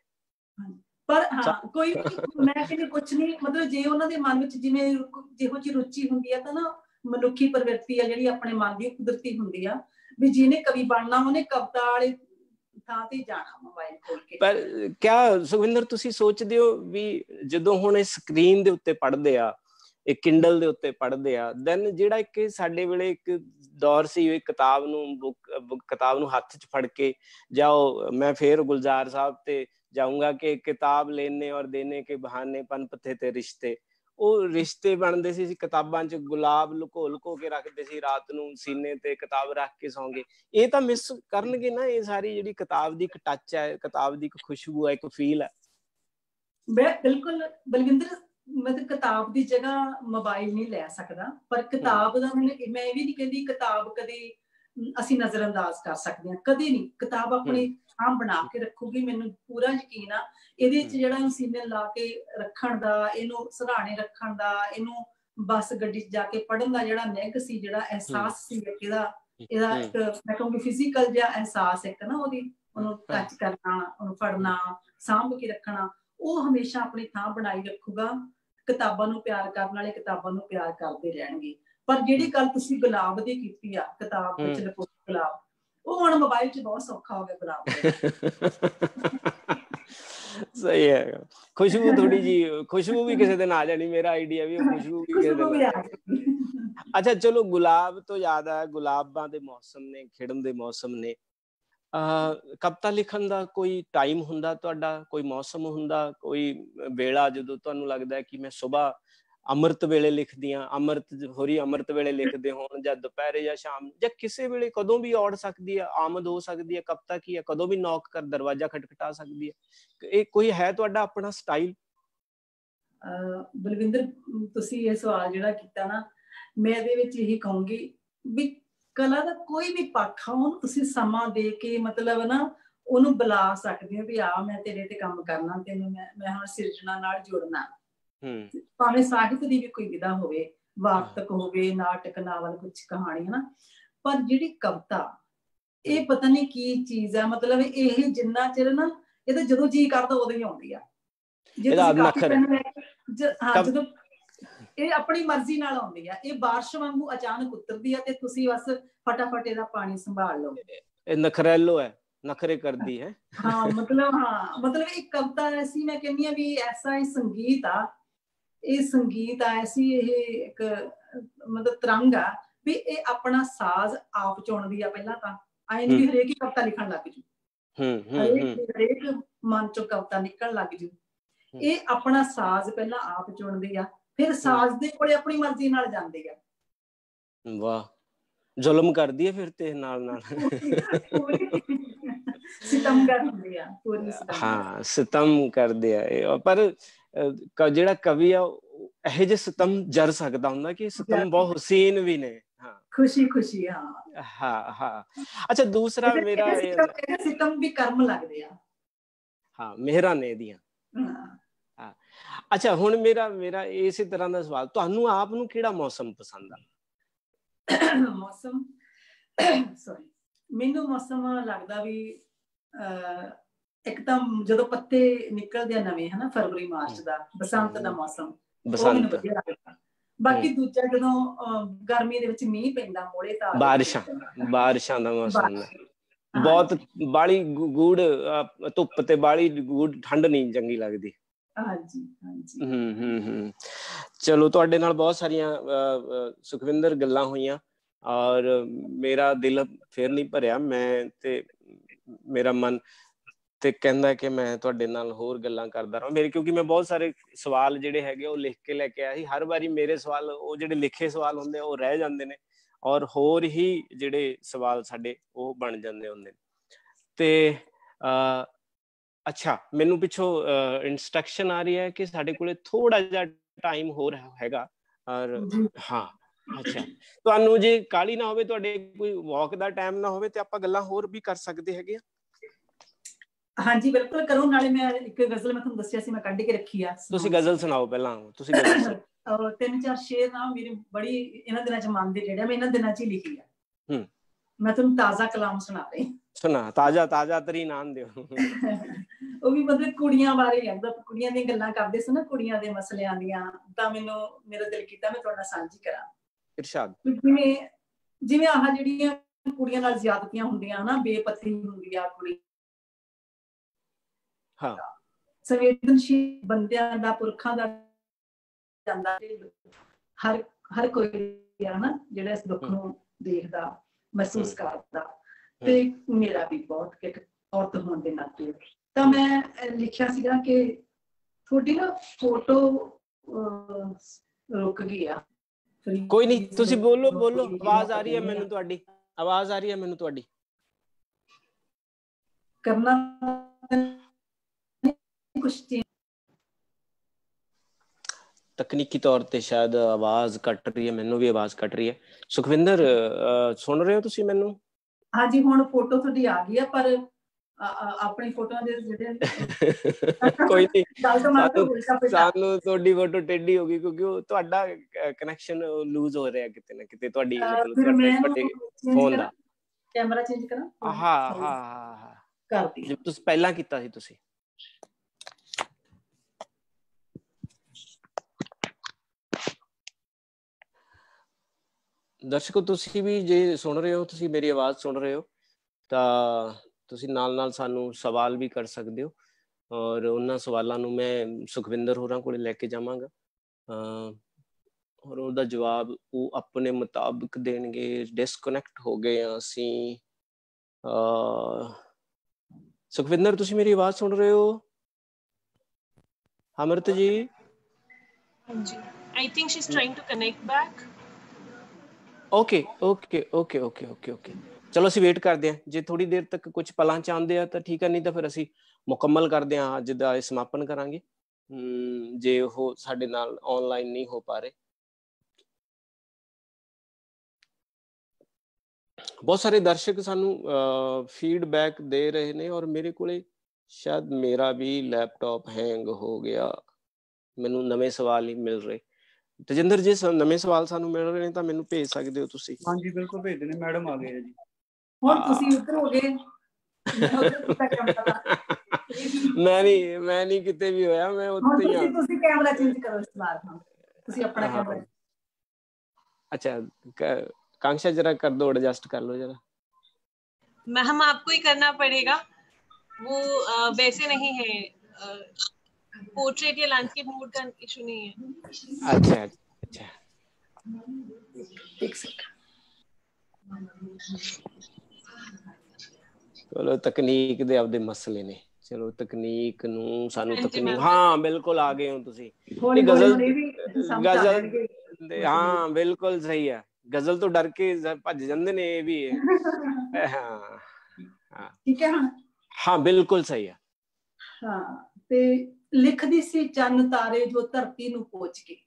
ਪਰ ਹਾਂ, ਕੋਈ ਮੈਂ ਕਹਿੰਦੀ ਕੁਛ ਨਹੀਂ, ਮਤਲਬ ਜੇ ਉਹਨਾਂ ਦੇ ਮਨ ਵਿੱਚ ਜਿਵੇਂ ਜਿਹੋ ਜਿਹੀ ਰੁਚੀ ਹੁੰਦੀ ਆ, ਤਾਂ ਨਾ ਮਨੁੱਖੀ ਪ੍ਰਵਿਰਤੀ ਆ ਜਿਹੜੀ ਆਪਣੇ ਮਨ ਦੀ ਕੁਦਰਤੀ ਹੁੰਦੀ ਆ, ਵੀ ਜਿਹਨੇ ਕਵੀ ਬਣਨਾ ਉਹਨੇ ਕਵਿਤਾ ਵਾਲੇ ਥਾਂ ਤੇ ਜਾਣਾ ਮੋਬਾਈਲ ਖੋਲ ਕੇ। ਪਰ ਕਿਆ ਸੁਖਵਿੰਦਰ ਤੁਸੀਂ ਸੋਚਦੇ ਹੋ ਵੀ ਜਦੋਂ ਹੁਣ ਇਹ ਸਕਰੀਨ ਦੇ ਉੱਤੇ ਪੜ੍ਹਦੇ ਆ, ਇਹ ਕਿੰਡਲ ਦੇ ਉੱਤੇ ਪੜ੍ਹਦੇ ਆ। ਦੈਨ ਜਿਹੜਾ ਇੱਕ ਸਾਡੇ ਵੇਲੇ ਇੱਕ ਦੌਰ ਸੀ, ਇਹ ਕਿਤਾਬ ਨੂੰ ਹੱਥ 'ਚ ਫੜ ਕੇ ਜਾਓ। ਮੈਂ ਫੇਰ ਗੁਲਜ਼ਾਰ ਸਾਹਿਬ ਤੇ ਜਾਊਂਗਾ ਕਿ ਕਿਤਾਬ ਲੈਣੇ ਔਰ ਦੇਣੇ ਕੇ ਬਹਾਨੇ ਪਨਪਥੇ ਤੇ ਰਿਸ਼ਤੇ, ਉਹ ਰਿਸ਼ਤੇ ਬਣਦੇ ਸੀ ਕਿਤਾਬਾਂ 'ਚ। ਗੁਲਾਬ ਲੁਕੋ ਕੇ ਰੱਖਦੇ ਸੀ ਰਾਤ ਨੂੰ ਸੀਨੇ ਤੇ, ਕਿਤਾਬ ਰੱਖ ਕੇ ਸੌਂ ਗਏ। ਇਹ ਤਾਂ ਮਿਸ ਕਰਨਗੇ ਨਾ, ਇਹ ਸਾਰੀ ਜਿਹੜੀ ਕਿਤਾਬ ਦੀ ਇੱਕ ਟੱਚ ਹੈ, ਕਿਤਾਬ ਦੀ ਇੱਕ ਖੁਸ਼ਬੂ ਹੈ, ਇੱਕ ਫੀਲ ਹੈ। ਬਿਲਕੁਲ ਬਲਵਿੰਦਰ, ਮਤਲਬ ਕਿਤਾਬ ਦੀ ਜਗ੍ਹਾ ਮੋਬਾਈਲ ਨਹੀਂ ਲੈ ਸਕਦਾ, ਪਰ ਕਿਤਾਬ ਦਾ ਮੈਂ ਇਹ ਵੀ ਨਹੀਂ ਕਹਿੰਦੀ ਕਿਤਾਬ ਕਦੇ ਅਸੀਂ ਨਜ਼ਰ ਅੰਦਾਜ਼ ਕਰ ਸਕਦੇ ਹਾਂ, ਕਦੇ ਨਹੀਂ। ਕਿਤਾਬ ਆਪਣੀ ਥਾਂ ਬਣਾ ਕੇ ਰੱਖੂਗੀ, ਮੈਨੂੰ ਪੂਰਾ ਯਕੀਨ ਆ। ਇਹਦੇ ਚ ਜਿਹੜਾ ਸੀਨੇ ਲਾ ਕੇ ਰੱਖਣ ਦਾ, ਇਹਨੂੰ ਸਰਾਣੇ ਰੱਖਣ ਦਾ, ਇਹਨੂੰ ਬੱਸ ਗੱਡੀ ਚ ਜਾ ਕੇ ਪੜ੍ਹਨ ਦਾ ਜਿਹੜਾ ਨਿੱਘ ਸੀ, ਜਿਹੜਾ ਅਹਿਸਾਸ ਸੀ ਇਹਦਾ ਇੱਕ ਮੈਂ ਕਹੂੰਗੀ ਫਿਜ਼ੀਕਲ ਜਿਹਾ ਅਹਿਸਾਸ ਇੱਕ ਨਾ, ਉਹਨੂੰ ਟੱਚ ਕਰਨਾ, ਉਹਨੂੰ ਫੜਨਾ, ਸਾਂਭ ਕੇ ਰੱਖਣਾ, ਉਹ ਹਮੇਸ਼ਾ ਆਪਣੀ ਥਾਂ ਬਣਾਈ ਰੱਖੂਗਾ। ਕਿਤਾਬਾਂ ਨੂੰ ਪਿਆਰ ਕਰਨ ਵਾਲੇ ਕਿਤਾਬਾਂ ਨੂੰ ਪਿਆਰ ਕਰਦੇ ਰਹਿਣਗੇ। ਪਰ ਜਿਹੜੀ ਗੱਲ ਤੁਸੀਂ ਗੁਲਾਬ ਦੀ ਕੀਤੀ ਆ, ਕਿਤਾਬ ਵਿੱਚ ਲੁਕੋ ਗੁਲਾਬ, ਉਹ ਹੁਣ ਮੋਬਾਈਲ 'ਚ ਬਹੁਤ ਸੌਖਾ ਹੋ ਗਿਆ ਗੁਲਾਬ। ਸਹੀ ਹੈ। ਖੁਸ਼ਬੂ ਥੋੜੀ ਜੀ, ਖੁਸ਼ਬੂ ਵੀ ਕਿਸੇ ਦਿਨ ਆ ਜਾਣੀ। ਮੇਰਾ ਆਈਡੀਆ ਵੀ ਖੁਸ਼ਬੂ ਵੀ ਕਿਸੇ ਦਿਨ ਆ ਜਾਣੀ। ਅੱਛਾ ਚਲੋ, ਗੁਲਾਬ ਤੋਂ ਯਾਦ ਆਇਆ, ਗੁਲਾਬਾਂ ਦੇ ਮੌਸਮ ਨੇ, ਖਿੜਨ ਦੇ ਮੌਸਮ ਨੇ। ਕਵਿਤਾ ਲਿਖਣ ਦਾ ਕੋਈ ਟਾਈਮ ਹੁੰਦਾ ਤੁਹਾਡਾ, ਕੋਈ ਮੌਸਮ ਹੁੰਦਾ, ਕੋਈ ਵੇਲਾ ਜਦੋਂ ਤੁਹਾਨੂੰ ਲੱਗਦਾ ਕਿ ਮੈਂ ਸੁਬਾਹ ਅੰਮ੍ਰਿਤ ਵੇਲੇ ਲਿਖਦੀ ਹਾਂ, ਅੰਮ੍ਰਿਤ ਵੇਲੇ ਲਿਖਦੇ ਹੋਣ, ਜਾਂ ਦੁਪਹਿਰੇ ਜਾਂ ਸ਼ਾਮ, ਜਾਂ ਕਿਸੇ ਵੇਲੇ ਕਦੋਂ ਵੀ ਔੜ ਸਕਦੀ ਹੈ, ਆਮਦ ਹੋ ਸਕਦੀ ਹੈ। ਕਵਿਤਾ ਕੀ ਹੈ, ਕਦੋਂ ਵੀ ਨੌਕ ਕਰ ਦਰਵਾਜ਼ਾ ਖਟਖਟਾ ਸਕਦੀ ਹੈ। ਇਹ ਕੋਈ ਹੈ ਤੁਹਾਡਾ ਆਪਣਾ ਸਟਾਈਲ? ਬਲਵਿੰਦਰ, ਤੁਸੀਂ ਇਹ ਸਵਾਲ ਜਿਹੜਾ ਕੀਤਾ ਨਾ, ਮੈਂ ਇਹਦੇ ਵਿੱਚ ਇਹੀ ਕਹੂੰਗੀ ਵੀ ਕਲਾ ਦਾ ਕੋਈ ਵੀ ਪੱਖ ਆ, ਉਹਨੂੰ ਤੁਸੀਂ ਸਮਾਂ ਦੇ ਕੇ ਮਤਲਬ ਨਾ ਉਹਨੂੰ ਬੁਲਾ ਸਕਦੇ ਹੋ ਵੀ ਆ ਮੈਂ ਤੇਰੇ ਤੇ ਕੰਮ ਕਰਨਾ, ਤੈਨੂੰ ਮੈਂ ਹੁਣ ਸਿਰਜਣਾ ਨਾਲ ਜੁੜਨਾ। ਭਾਵੇਂ ਸਾਹਿਤ ਦੀ ਵੀ ਕੋਈ ਵਿਧਾ ਹੋਵੇ, ਵਾਰਤਕ ਹੋਵੇ, ਨਾਟਕ, ਨਾਵਲ, ਕੁਛ ਕਹਾਣੀ, ਹਨਾ। ਪਰ ਜਿਹੜੀ ਕਵਿਤਾ, ਇਹ ਪਤਾ ਨਹੀਂ ਕੀ ਚੀਜ਼ ਹੈ। ਮਤਲਬ ਇਹ ਜਿੰਨਾ ਚਿਰ ਨਾ, ਇਹ ਤਾਂ ਜਦੋਂ ਜੀਅ ਕਰਦਾ ਉਦੋਂ ਹੀ ਆਉਂਦੀ ਆ। ਜਦੋਂ ਇਹ ਆਪਣੀ ਮਰਜ਼ੀ ਨਾਲ ਆਉਂਦੀ ਆ, ਇਹ ਬਾਰਿਸ਼ ਵਾਂਗੂ ਅਚਾਨਕ ਉਤਰਦੀ ਆ ਤੇ ਤੁਸੀਂ ਬਸ ਫਟਾਫਟ ਇਹਦਾ ਪਾਣੀ ਸੰਭਾਲ ਲਓ। ਇਹ ਨਖਰੈਲੋ ਹੈ, ਨਖਰੇ ਕਰਦੀ ਹੈ। ਮਤਲਬ ਇਹ ਕਵਿਤਾ ਐਸੀ, ਮੈਂ ਕਹਿੰਦੀ ਹਾਂ ਵੀ ਐਸਾ ਇਹ ਸੰਗੀਤ ਆ, ਐਸੀ ਇਹ ਇੱਕ ਮਤਲਬ ਤਰੰਗ ਆ ਵੀ ਇਹ ਆਪਣਾ ਸਾਜ਼ ਆਪ ਚੁਣਦੀ ਆ। ਪਹਿਲਾਂ ਤਾਂ ਆਏ ਨੀ ਵੀ ਹਰੇਕ ਹੀ ਕਵਿਤਾ ਲਿਖਣ ਲੱਗ ਜੂ, ਹਰੇਕ ਮਨ ਚੋਂ ਕਵਿਤਾ ਨਿਕਲਣ ਲੱਗ ਜੂ। ਇਹ ਆਪਣਾ ਸਾਜ਼ ਪਹਿਲਾਂ ਆਪ ਚੁਣਦੀ ਆ, ਫਿਰ ਸਾਜ਼ ਦੇ ਕੋਲੇ ਆਪਣੀ ਮਰਜ਼ੀ ਨਾਲ ਜਾਂਦੀ ਆ। ਵਾਹ, ਜ਼ੁਲਮ ਕਰਦੀ ਹੈ ਫਿਰ ਤੇ ਨਾਲ ਸਿਤਮਗਰ ਹੁੰਦੇ ਆ, ਹਾਂ ਸਿਤਮ ਕਰਦੇ ਆ। ਪਰ ਜਿਹੜਾ ਕਵੀ ਆ ਇਹੋ ਜਿਹੇ ਸਿਤਮ ਜਰ ਸਕਦਾ ਹੁੰਦਾ ਕਿ ਸਿਤਮ ਬਹੁਤ ਹੁਸੀਨ ਵੀ ਨੇ। ਖੁਸ਼ੀ। ਹਾਂ। ਅੱਛਾ, ਦੂਸਰਾ ਮੇਰਾ ਸਿਤਮ ਵੀ ਕਰਮ ਲੱਗਦੇ ਆ। ਹਾਂ, ਮਿਹਰਾਂ ਨੇ ਇਹਦੀਆਂ। ਅੱਛਾ, ਹੁਣ ਮੇਰਾ ਇਸੇ ਤਰ੍ਹਾਂ ਦਾ ਸਵਾਲ, ਤੁਹਾਨੂੰ ਆਪ ਨੂੰ ਕਿਹੜਾ ਮੌਸਮ ਪਸੰਦ ਆ? ਮੌਸਮ, ਮੈਨੂੰ ਮੌਸਮ ਲੱਗਦਾ ਵੀ ਇੱਕ ਤਾਂ ਜਦੋਂ ਪੱਤੇ ਨਿਕਲਦੇ ਆ ਨਵੇਂ, ਹਨਾ, ਫਰਵਰੀ ਮਾਰਚ ਦਾ ਬਸੰਤ ਦਾ ਮੌਸਮ, ਉਹ ਮੈਨੂੰ ਵਧੀਆ ਲੱਗਦਾ। ਬਾਕੀ ਦੂਜਾ ਜਦੋਂ ਗਰਮੀ ਦੇ ਵਿੱਚ ਮੀਂਹ ਪੈਂਦਾ, ਮੋੜੇ ਤਾਂ ਬਾਰਿਸ਼ਾਂ ਦਾ ਮੌਸਮ, ਬਹੁਤ ਬਾਹਲੀ ਗੂੜ ਧੁੱਪ ਤੇ ਬਾਹਲੀ ਗੂੜ ਠੰਡ ਨਹੀਂ ਚੰਗੀ ਲੱਗਦੀ। ਚਲੋ, ਤੁਹਾਡੇ ਨਾਲ ਬਹੁਤ ਸਾਰੀਆਂ ਸੁਖਵਿੰਦਰ ਗੱਲਾਂ ਹੋਈਆਂ ਔਰ ਮੇਰਾ ਦਿਲ ਫੇਰ ਨਹੀਂ ਭਰਿਆ। ਮੈਂ ਤੇ ਮੇਰਾ ਮਨ ਤੇ ਕਹਿੰਦਾ ਕਿ ਮੈਂ ਤੁਹਾਡੇ ਨਾਲ ਹੋਰ ਗੱਲਾਂ ਕਰਦਾ ਰਹਾਂ। ਕਿਉਂਕਿ ਮੈਂ ਬਹੁਤ ਸਾਰੇ ਸਵਾਲ ਜਿਹੜੇ ਹੈਗੇ ਉਹ ਲਿਖ ਕੇ ਲੈ ਕੇ ਆਇਆ ਸੀ। ਹਰ ਵਾਰੀ ਮੇਰੇ ਸਵਾਲ, ਉਹ ਜਿਹੜੇ ਲਿਖੇ ਸਵਾਲ ਹੁੰਦੇ ਉਹ ਰਹਿ ਜਾਂਦੇ ਨੇ ਔਰ ਹੋਰ ਹੀ ਜਿਹੜੇ ਸਵਾਲ ਸਾਡੇ ਉਹ ਬਣ ਜਾਂਦੇ ਹੁੰਦੇ ਨੇ। ਤੇ ਅੱਛਾ, ਮੈਨੂੰ ਪਿੱਛੋਂ ਇੰਸਟਰਕਸ਼ਨ ਆ ਰਹੀ ਹੈ ਕਿ ਸਾਡੇ ਕੋਲੇ ਥੋੜਾ ਜਿਹਾ ਟਾਈਮ ਹੋਰ ਹੈਗਾ। ਔਰ ਹਾਂ, ਅੱਛਾ, ਤੁਹਾਨੂੰ ਜੇ ਕਾਹਲੀ ਨਾ ਹੋਵੇ, ਤੁਹਾਡੇ ਕੋਈ ਵਾਕ ਦਾ ਟਾਈਮ ਨਾ ਹੋਵੇ, ਤੇ ਆਪਾਂ ਗੱਲਾਂ ਹੋਰ ਵੀ ਕਰ ਸਕਦੇ ਹੈਗੇ ਆ। ਹਾਂਜੀ, ਬਿਲਕੁਲ ਕਰੋ। ਨਾਲੇ ਮੈਂ ਇੱਕ ਗਜ਼ਲ, ਮੈਂ ਤੁਹਾਨੂੰ ਦੱਸਿਆ ਸੀ, ਮੈਂ ਕੱਢ ਕੇ ਰੱਖੀ ਆ। ਤੁਸੀਂ ਗਜ਼ਲ ਸੁਣਾਓ ਪਹਿਲਾਂ। ਤੁਸੀਂ ਗਜ਼ਲ ਸੁਣਾਓ। 3-4 ਸ਼ੇਰ ਨਾ ਮੇਰੀ ਬੜੀ ਇਹਨਾਂ ਦਿਨਾਂ ਚ ਮਨ ਦੇ ਜਿਹੜੇ ਮੈਂ ਇਹਨਾਂ ਦਿਨਾਂ ਚ ਹੀ ਲਿਖੀ ਆ। ਮੈਂ ਤੁਹਾਨੂੰ ਤਾਜ਼ਾ ਕਲਾਮ ਸੁਣਾ ਰਹੀ। ਸੁਣਾ, ਤਾਜ਼ਾ ਤਰੀਨ ਆਨ ਦਿਓ। ਉਹ ਵੀ ਮਤਲਬ ਕੁੜੀਆਂ ਬਾਰੇ ਹੈ, ਕੁੜੀਆਂ ਦੀਆਂ ਗੱਲਾਂ ਕਰਦੇ ਸੀ ਨਾ, ਕੁੜੀਆਂ ਦੇ ਮਸਲਿਆਂ ਦੀਆਂ, ਤਾਂ ਮੇਰਾ ਦਿਲ ਕੀਤਾ ਮੈਂ ਤੁਹਾਡੇ ਨਾਲ ਸਾਂਝੀ ਕਰਾਂ। ਇਰਸ਼ਾਦ। ਜਿਵੇਂ ਆਹ ਜਿਹੜੀਆਂ ਕੁੜੀਆਂ ਨਾਲ ਜ਼ਿਆਦਤੀਆਂ ਹੁੰਦੀਆਂ ਨਾ, ਬੇਪਤੀ ਹੁੰਦੀ ਆ ਕੁੜੀ, ਸੰਵੇਦਨਸ਼ੀਲ ਬੰਦਿਆਂ ਦਾ, ਪੁਰਖਾਂ ਦਾ ਜਾਂਦਾ, ਹਰ ਕੋਈ ਆ ਨਾ ਜਿਹੜਾ ਇਸ ਦੁੱਖ ਨੂੰ ਦੇਖਦਾ, ਮਹਿਸੂਸ ਕਰਦਾ, ਤੇ ਮੇਰਾ ਵੀ ਬਹੁਤ ਇੱਕ ਔਰਤ ਹੋਣ ਦੇ ਨਾਤੇ। ਤਾਂ ਮੈਂ ਲਿਖਿਆ ਸੀਗਾ ਕਿ ਤੁਹਾਡੀ ਨਾ ਫੋਟੋ ਰੁਕ ਗਈ ਆ। ਕੋਈ ਨਹੀਂ, ਤੁਸੀਂ ਬੋਲੋ ਬੋਲੋ, ਆਵਾਜ਼ ਆ ਰਹੀ ਹੈ ਮੈਨੂੰ ਤੁਹਾਡੀ, ਆਵਾਜ਼ ਆ ਰਹੀ ਹੈ ਮੈਨੂੰ ਤੁਹਾਡੀ। ਕਰਨਾ ਕੁਛ ਤਕਨੀਕੀ ਤੌਰ ਤੇ ਸ਼ਾਇਦ ਆਵਾਜ਼ ਕੱਟ ਰਹੀ ਹੈ, ਮੈਨੂੰ ਵੀ ਆਵਾਜ਼ ਕੱਟ ਰਹੀ ਹੈ। ਸੁਖਵਿੰਦਰ ਸੁਣ ਰਹੇ ਹੋ ਤੁਸੀਂ ਮੈਨੂੰ? ਹਾਂਜੀ, ਹੁਣ ਫੋਟੋ ਤੁਹਾਡੀ ਆ ਗਈ ਆ, ਪਰ ਆਪਣੀ ਫੋਟੋਆਂ ਦੇ ਜਿਹੜੇ ਕੋਈ ਨਹੀਂ, ਸਾਨੂੰ ਤੁਹਾਡੀ ਫੋਟੋ ਟੇਢੀ ਹੋ ਗਈ ਕਿਉਂਕਿ ਉਹ ਤੁਹਾਡਾ ਕਨੈਕਸ਼ਨ ਲੂਜ਼ ਹੋ ਰਿਹਾ ਕਿਤੇ ਨਾ ਕਿਤੇ, ਤੁਹਾਡੀ ਮਤਲਬ ਤੁਹਾਡੇ ਫੋਨ ਦਾ। ਕੈਮਰਾ ਚੇਂਜ ਕਰਾਂ? ਹਾਂ ਕਰਦੀ, ਜਿਵੇਂ ਤੁਸੀਂ ਪਹਿਲਾਂ ਕੀਤਾ ਸੀ ਤੁਸੀਂ। ਦਰਸ਼ਕੋ, ਤੁਸੀਂ ਵੀ ਜੇ ਸੁਣ ਰਹੇ ਹੋ, ਤੁਸੀਂ ਮੇਰੀ ਆਵਾਜ਼ ਸੁਣ ਰਹੇ ਹੋ, ਤਾਂ ਤੁਸੀਂ ਨਾਲ ਨਾਲ ਸਾਨੂੰ ਸਵਾਲ ਵੀ ਕਰ ਸਕਦੇ ਹੋ, ਔਰ ਉਹਨਾਂ ਸਵਾਲਾਂ ਨੂੰ ਮੈਂ ਸੁਖਵਿੰਦਰ ਹੋਰਾਂ ਕੋਲ ਲੈ ਕੇ ਜਾਵਾਂਗਾ, ਔਰ ਉਹਦਾ ਜਵਾਬ ਉਹ ਆਪਣੇ ਮੁਤਾਬਿਕ ਦੇਣਗੇ। ਡਿਸਕਨੈਕਟ ਹੋ ਗਏ ਹਾਂ ਅਸੀਂ। ਸੁਖਵਿੰਦਰ, ਤੁਸੀਂ ਮੇਰੀ ਆਵਾਜ਼ ਸੁਣ ਰਹੇ ਹੋ? ਅਮਰਤ ਜੀ? ਹਾਂਜੀ, I think she's trying to connect back. Okay okay okay okay okay okay, ਚਲੋ ਅਸੀਂ ਵੇਟ ਕਰਦੇ ਹਾਂ। ਜੇ ਥੋੜੀ ਦੇਰ ਤੱਕ ਕੁਝ ਪਲਾਂ ਚ ਆਉਂਦੇ ਆ ਤਾਂ ਠੀਕ ਹੈ, ਨਹੀਂ ਤਾਂ ਫਿਰ ਅਸੀਂ ਮੁਕੰਮਲ ਕਰਦੇ ਹਾਂ, ਅੱਜ ਦਾ ਇਹ ਸਮਾਪਨ ਕਰਾਂਗੇ, ਜੇ ਉਹ ਸਾਡੇ ਨਾਲ ਆਨਲਾਈਨ ਨਹੀਂ ਹੋ ਪਾ ਰਹੇ। ਬਹੁਤ ਸਾਰੇ ਦਰਸ਼ਕ ਸਾਨੂੰ ਫੀਡਬੈਕ ਦੇ ਰਹੇ ਨੇ, ਔਰ ਮੇਰੇ ਕੋਲੇ ਸ਼ਾਇਦ ਮੇਰਾ ਵੀ ਲੈਪਟਾਪ ਹੈਂਗ ਹੋ ਗਿਆ, ਮੈਨੂੰ ਨਵੇਂ ਸਵਾਲ ਨਹੀਂ ਮਿਲ ਰਹੇ। ਤੇਜਿੰਦਰ, ਜੇ ਨਵੇਂ ਸਵਾਲ ਸਾਨੂੰ ਮਿਲ ਰਹੇ ਨੇ ਤਾਂ ਮੈਨੂੰ ਭੇਜ ਸਕਦੇ ਹੋ ਤੁਸੀਂ? ਹਾਂਜੀ ਬਿਲਕੁਲ ਭੇਜ ਦੇਣੇ, ਮੈਡਮ ਆ ਗਏ ਆ ਜੀ। ਹੁਣ ਤੁਸੀਂ ਉੱਧਰ ਹੋ ਗਏ, ਮੈਂ ਨਹੀਂ ਕਿਤੇ ਵੀ ਹੋਇਆ, ਮੈਂ ਉੱਥੇ ਹੀ ਹਾਂ। ਤੁਸੀਂ ਕੈਮਰਾ ਚੇਂਜ ਕਰੋ ਇਸ ਵਾਰ, ਤੁਸੀਂ ਆਪਣਾ ਕੈਮਰਾ। अच्छा, कांक्षा जरा कर दो, एडजस्ट कर लो जरा। मैम आपको ही करना पड़ेगा, वो वैसे नहीं है, पोर्ट्रेट या लैंडस्केप मोड का इशू नहीं है। अच्छा अच्छा, चलो तकनीक दे आपदे मसले ने, चलो तकनीक नूं सानू तकनीक। हाँ बिल्कुल आ गए हो तुसी। गजल हाँ बिल्कुल सही है, गजल तो डर के भज जांदे ने, ये भी है। हाँ ठीक है, हाँ बिल्कुल सही है। हाँ, ते लिखदी सी चन्न तारे जो धरती नूं पोच के।